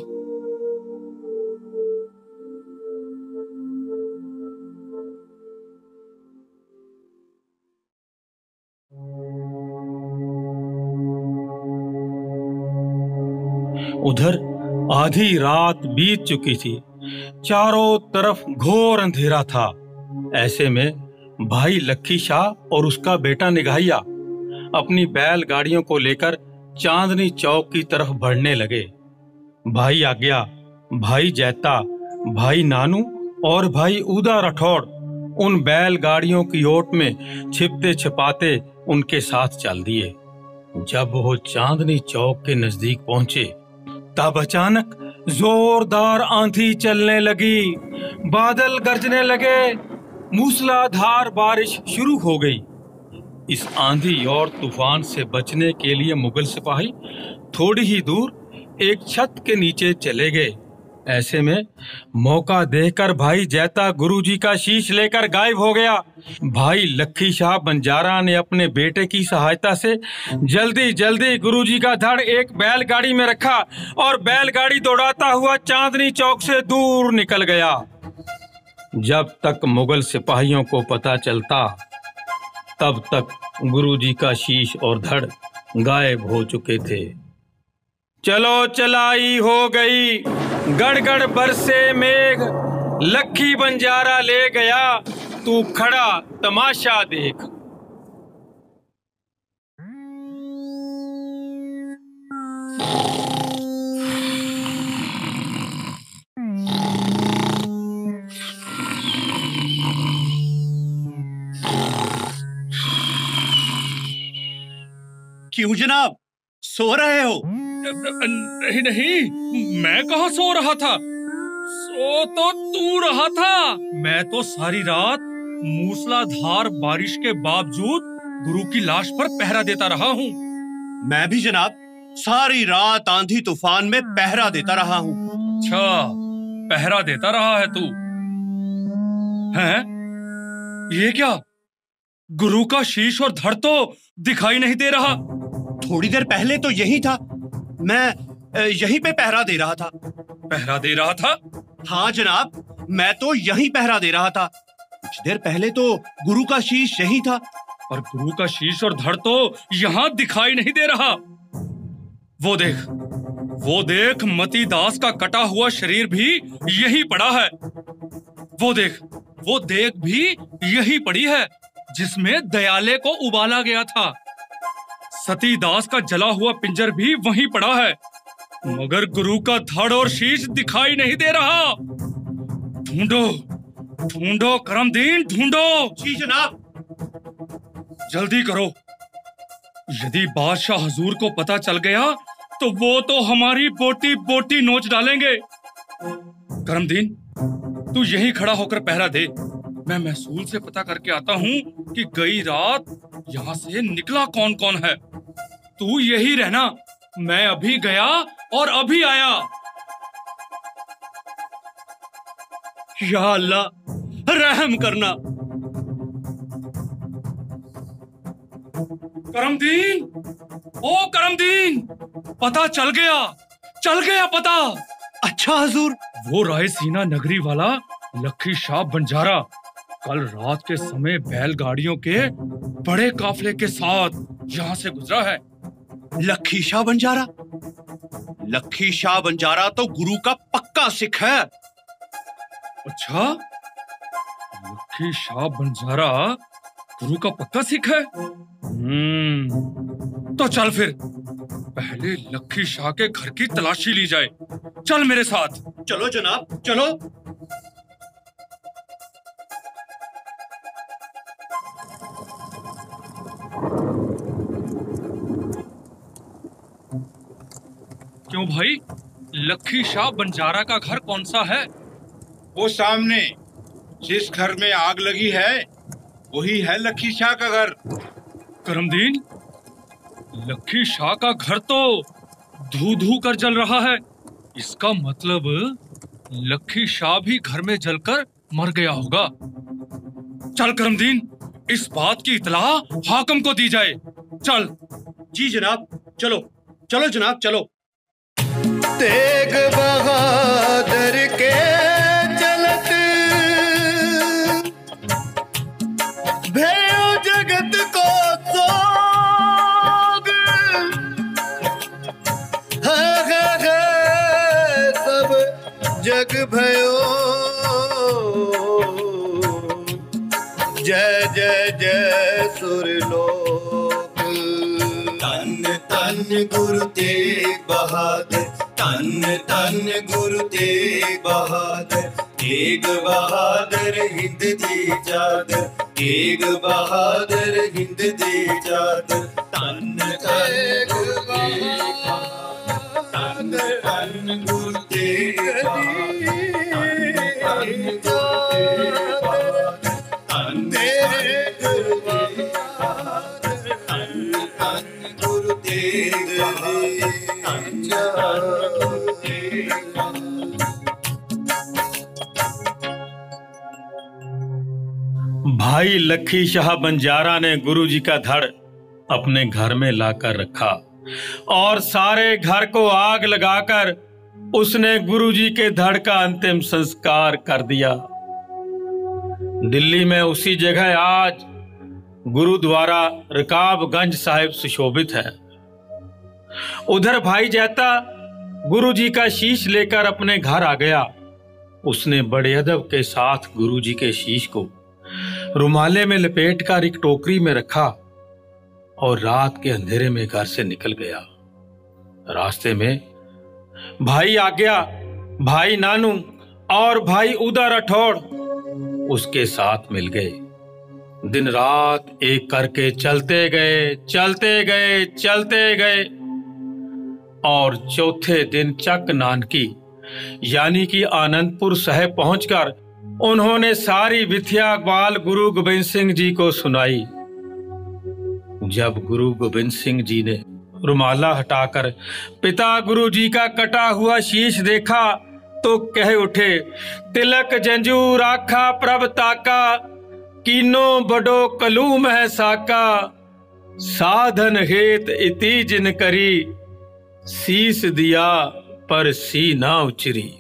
उधर आधी रात बीत चुकी थी, चारों तरफ घोर अंधेरा था। ऐसे में भाई लक्की शाह और उसका बेटा निगाहिया अपनी बैलगाड़ियों को लेकर चांदनी चौक की तरफ बढ़ने लगे। भाई आज्ञा, भाई जैता, भाई नानू और भाई उदा राठौड़ उन बैलगाड़ियों की ओट में छिपते छिपाते उनके साथ चल दिए। जब वो चांदनी चौक के नजदीक पहुंचे, तब अचानक जोरदार आंधी चलने लगी, बादल गरजने लगे, मूसलाधार बारिश शुरू हो गई। इस आंधी और तूफान से बचने के लिए मुगल सिपाही थोड़ी ही दूर एक छत के नीचे चले गए। ऐसे में मौका देखकर भाई जैता गुरुजी का शीश लेकर गायब हो गया। भाई लक्की शाह बंजारा ने अपने बेटे की सहायता से जल्दी जल्दी गुरुजी का धड़ एक बैलगाड़ी में रखा और बैलगाड़ी दौड़ाता हुआ चांदनी चौक से दूर निकल गया। जब तक मुगल सिपाहियों को पता चलता, तब तक गुरुजी का शीश और धड़ गायब हो चुके थे। चलो चलाई हो गई, गड़गड़ बरसे मेघ, लक्की बंजारा ले गया, तू खड़ा तमाशा देख। क्यों जनाब, सो रहे हो? नहीं नहीं, मैं कहाँ सो रहा था, सो तो तू रहा था। मैं तो सारी रात मूसलाधार बारिश के बावजूद गुरु की लाश पर पहरा देता रहा हूँ। मैं भी जनाब सारी रात आंधी तूफान में पहरा देता रहा हूँ। अच्छा, पहरा देता रहा है तू? हैं? ये क्या, गुरु का शीश और धड़ तो दिखाई नहीं दे रहा। थोड़ी देर पहले तो यही था, मैं यहीं पे पहरा दे रहा था। पहरा दे रहा था? हाँ जनाब, मैं तो यहीं पहरा दे रहा था। कुछ देर पहले तो गुरु का शीश यही था। और गुरु का शीश और धड़ तो यहाँ दिखाई नहीं दे रहा। वो देख मती दास का कटा हुआ शरीर भी यही पड़ा है। वो देख भी यही पड़ी है जिसमें दयाले को उबाला गया था। सती दास का जला हुआ पिंजर भी वहीं पड़ा है, मगर गुरु का धड़ और शीश दिखाई नहीं दे रहा। ढूंढो ढूंढो करमदीन, ढूंढो। जी जनाब। जल्दी करो, यदि बादशाह हजूर को पता चल गया तो वो तो हमारी बोटी बोटी नोच डालेंगे। करमदीन, तू यहीं खड़ा होकर पहरा दे। मैं महसूल से पता करके आता हूँ कि गई रात यहाँ से निकला कौन कौन है। तू यही रहना, मैं अभी गया और अभी आया। या अल्लाह, रहम करना। करमदीन, ओ करमदीन, पता चल गया पता। अच्छा हुजूर। वो रायसीना नगरी वाला लखी शाह बंजारा कल रात के समय बैलगाड़ियों के बड़े काफले के साथ यहाँ से गुजरा है। लखी शाह बंजारा? लखी शाह बंजारा तो गुरु का पक्का सिख है। अच्छा, लखी शाह बंजारा गुरु का पक्का सिख है। तो चल फिर पहले लखी शाह के घर की तलाशी ली जाए। चल मेरे साथ। चलो जनाब, चलो। क्यों भाई, लखी शाह बंजारा का घर कौन सा है? वो सामने जिस घर में आग लगी है वही है लखी शाह का घर। करमदीन, लखी शाह का घर तो धू धू कर जल रहा है। इसका मतलब लखी शाह भी घर में जलकर मर गया होगा। चल करमदीन, इस बात की इतला हाकिम को दी जाए। चल। जी जनाब, चलो चलो जनाब, चलो। तेग बहादुर के चलत भयो जगत को सोग, है सब जग भयो जय जय जय सुरलोक। तन तन गुरु तेग बहादुर, तन तन गुरु तेग बहादुर, तेग बहादुर हिंद दी चादर, तेग बहादुर हिंद दी चादर। तन तन गुरु तेग बहादुर, तन गुरु तेग बहादुर, तन गुरु तेग भाई लखी शाह बंजारा ने गुरुजी का धड़ अपने घर में लाकर रखा और सारे घर को आग लगाकर उसने गुरुजी के धड़ का अंतिम संस्कार कर दिया। दिल्ली में उसी जगह आज गुरुद्वारा रकाबगंज साहिब सुशोभित है। उधर भाई जैता गुरुजी का शीश लेकर अपने घर आ गया। उसने बड़े अदब के साथ गुरुजी के शीश को रुमाले में लपेट कर एक टोकरी में रखा और रात के अंधेरे में घर से निकल गया। रास्ते में भाई आज्ञा, भाई नानू और भाई उदा राठौड़ उसके साथ मिल गए। दिन रात एक करके चलते गए और चौथे दिन चक नानकी यानी कि आनंदपुर साहिब पहुंचकर उन्होंने सारी विथिया ग्वाल गुरु गोबिंद सिंह जी को सुनाई। जब गुरु गोबिंद सिंह जी ने रुमाला हटाकर पिता गुरु जी का कटा हुआ शीश देखा तो कह उठे, तिलक जंजूर आखा प्रभ ताका, कीनो बडो कलूम है साका, साधन हेत इति जिन करी, शीस दिया पर सी ना उचरी।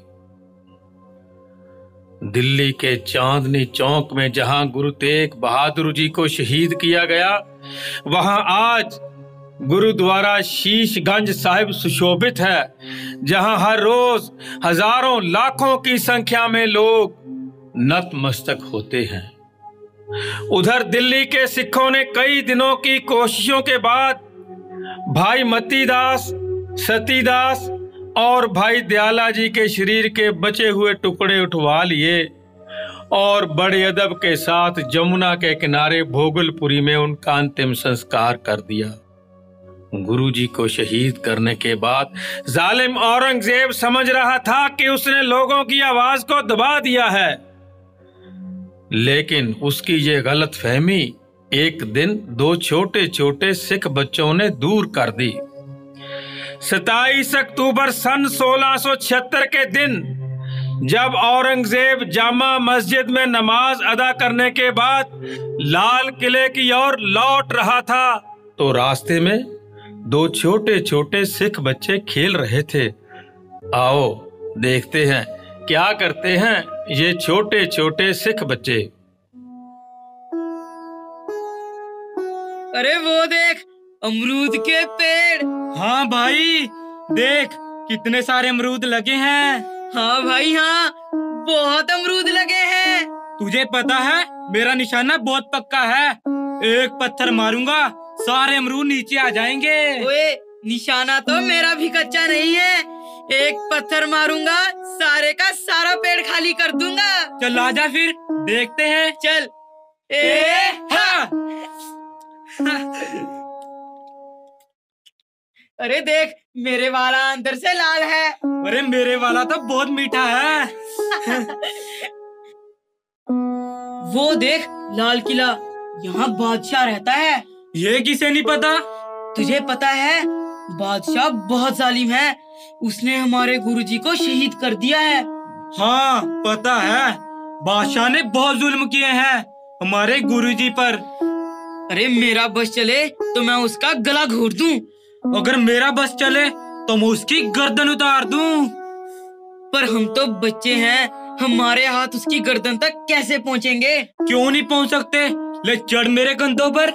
दिल्ली के चांदनी चौक में जहां गुरु तेग बहादुर जी को शहीद किया गया, वहां आज गुरुद्वारा शीशगंज साहिब सुशोभित है, जहां हर रोज हजारों लाखों की संख्या में लोग नतमस्तक होते हैं। उधर दिल्ली के सिखों ने कई दिनों की कोशिशों के बाद भाई मतीदास, सतीदास और भाई दयाला जी के शरीर के बचे हुए टुकड़े उठवा लिए और बड़े अदब के साथ जमुना के किनारे भोगलपुरी में उनका अंतिम संस्कार कर दिया। गुरुजी को शहीद करने के बाद जालिम औरंगजेब समझ रहा था कि उसने लोगों की आवाज को दबा दिया है, लेकिन उसकी ये गलतफहमी एक दिन दो छोटे छोटे सिख बच्चों ने दूर कर दी। 27 अक्टूबर सन 1676 के दिन जब औरंगजेब जामा मस्जिद में नमाज अदा करने के बाद लाल किले की ओर लौट रहा था, तो रास्ते में दो छोटे छोटे सिख बच्चे खेल रहे थे। आओ देखते हैं क्या करते हैं ये छोटे छोटे सिख बच्चे। अरे वो देख, अमरूद के पेड़। हाँ भाई, देख कितने सारे अमरूद लगे हैं। हाँ भाई हाँ, बहुत अमरूद लगे हैं। तुझे पता है मेरा निशाना बहुत पक्का है। एक पत्थर मारूंगा सारे अमरूद नीचे आ जाएंगे। ओए, निशाना तो मेरा भी कच्चा नहीं है। एक पत्थर मारूंगा सारे का सारा पेड़ खाली कर दूंगा। चल आजा फिर देखते हैं। चल। अरे देख, मेरे वाला अंदर से लाल है। अरे मेरे वाला तो बहुत मीठा है। वो देख, लाल किला, यहाँ बादशाह रहता है। ये किसे नहीं पता? तुझे पता है, बादशाह बहुत जालिम है। उसने हमारे गुरुजी को शहीद कर दिया है। हाँ पता है, बादशाह ने बहुत जुल्म किए हैं हमारे गुरुजी पर। अरे मेरा बस चले तो मैं उसका गला घोट दूं। अगर मेरा बस चले तो मैं उसकी गर्दन उतार दूं। पर हम तो बच्चे हैं, हमारे हाथ उसकी गर्दन तक कैसे पहुँचेंगे? क्यों नहीं पहुँच सकते? ले चढ़ मेरे कंधों पर।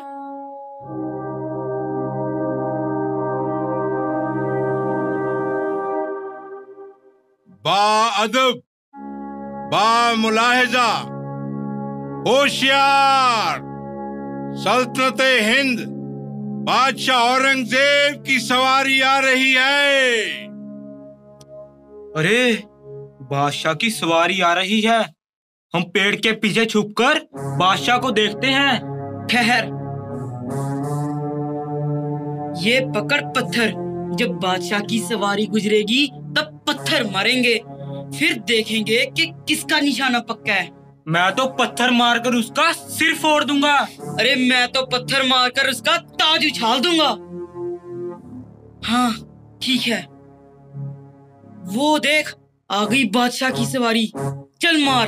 बाअदब, बामुलाहिजा, होशियार, सल्तनते हिंद, बादशाह औरंगजेब की सवारी आ रही है। अरे बादशाह की सवारी आ रही है। हम पेड़ के पीछे छुपकर बादशाह को देखते हैं। ठहर, ये पकड़ पत्थर। जब बादशाह की सवारी गुजरेगी तब पत्थर मारेंगे, फिर देखेंगे कि किसका निशाना पक्का है। मैं तो पत्थर मारकर उसका सिर फोड़ दूंगा। अरे मैं तो पत्थर मारकर उसका ताज उछाल दूंगा। हाँ ठीक है। वो देख, आ गई बादशाह की सवारी। चल मार।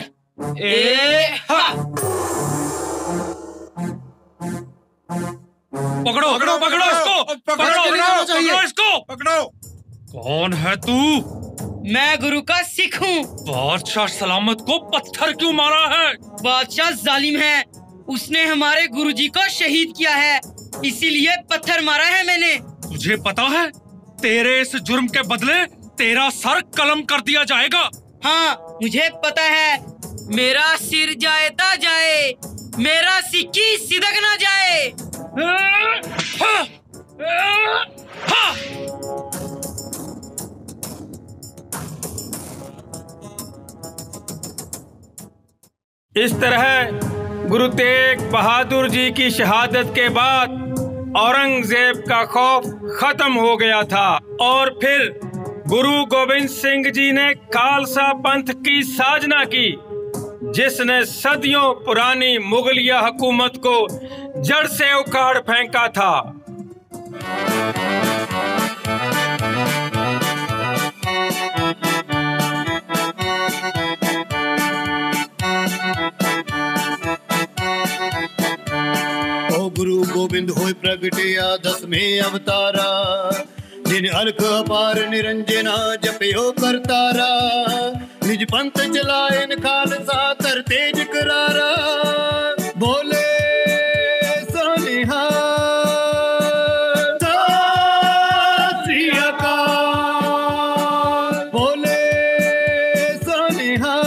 पकड़ो पकड़ो पकड़ो इसको, पकड़ो इसको, पकड़ो। कौन है तू? मैं गुरु का सिख हूँ। बादशाह सलामत को पत्थर क्यों मारा है? बादशाह जालिम है, उसने हमारे गुरुजी को शहीद किया है, इसीलिए पत्थर मारा है मैंने। तुझे पता है, तेरे इस जुर्म के बदले तेरा सर कलम कर दिया जाएगा। हाँ मुझे पता है, मेरा सिर जाए ता जाए, मेरा सिक्की सिदक ना जाए। इस तरह गुरु तेग बहादुर जी की शहादत के बाद औरंगजेब का खौफ खत्म हो गया था और फिर गुरु गोविंद सिंह जी ने खालसा पंथ की साजना की, जिसने सदियों पुरानी मुगलिया हुकूमत को जड़ से उखाड़ फेंका था। गुरु गोविंद होय प्रगटिया 10वें अवतारा, जिन अलख अपार निरंजना जपयो करतारा, निज पंथ चलायन खालसा कर तेज करारा, बोले सोनिहा श्री अकाल, बोले सोनिहा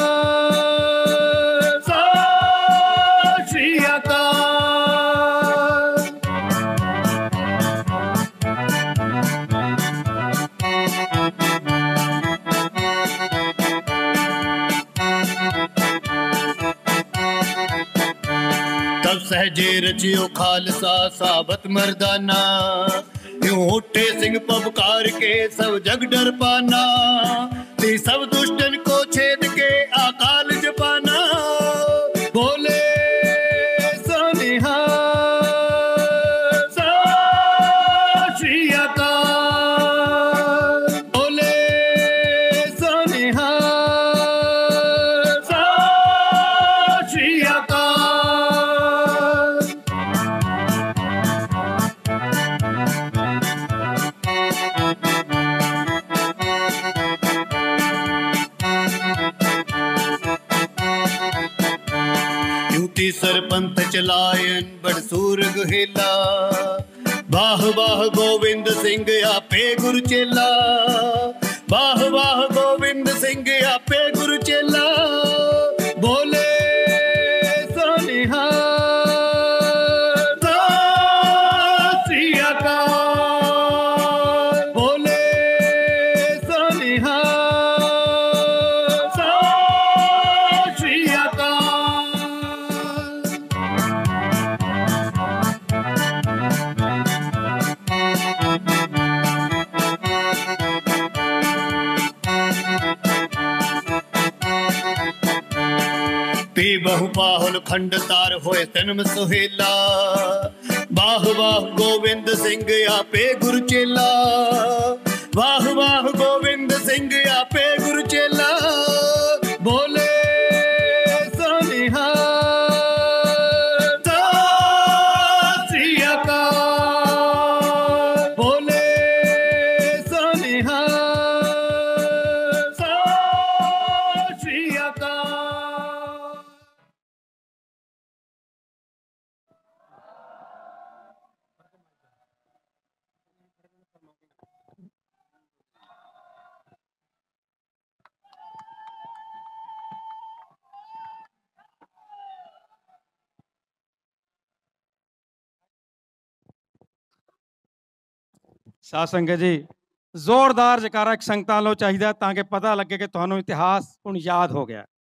श्री अकाल। सहजे रचियो खालसा साबत मर्दाना, यूं उठे सिंह पबकार के सब जग डर पाना, ते सब दुष्टन को छेद के अकाल जपाना, बोले सोनिहा श्री अकाल, बोले सोनिहा श्री अकाल। सरपंथ चलायन बड़सूर गुहेला वाह वाह गोविंद सिंह आपे गुरु चेला वाह वाह गोविंद सिंह आपे गुरु चेला बोले सोनिहा श्री अकाल बोले सोनिहा श्री पी बहु बाहुल खंड तार होए तन्म सुहेला वाह वाह गोविंद सिंह आपे गुरु चेला वाह वाह गोविंद सिंह आपे गुरु चेला बोले सोनिहा श्री अकाल बोले सोनिहा श्री अकाल। साध संगत जी जोरदार जकारा एक संगतां लो चाहिए ताकि पता लगे कि तुहानू इतिहास हुण याद हो गया।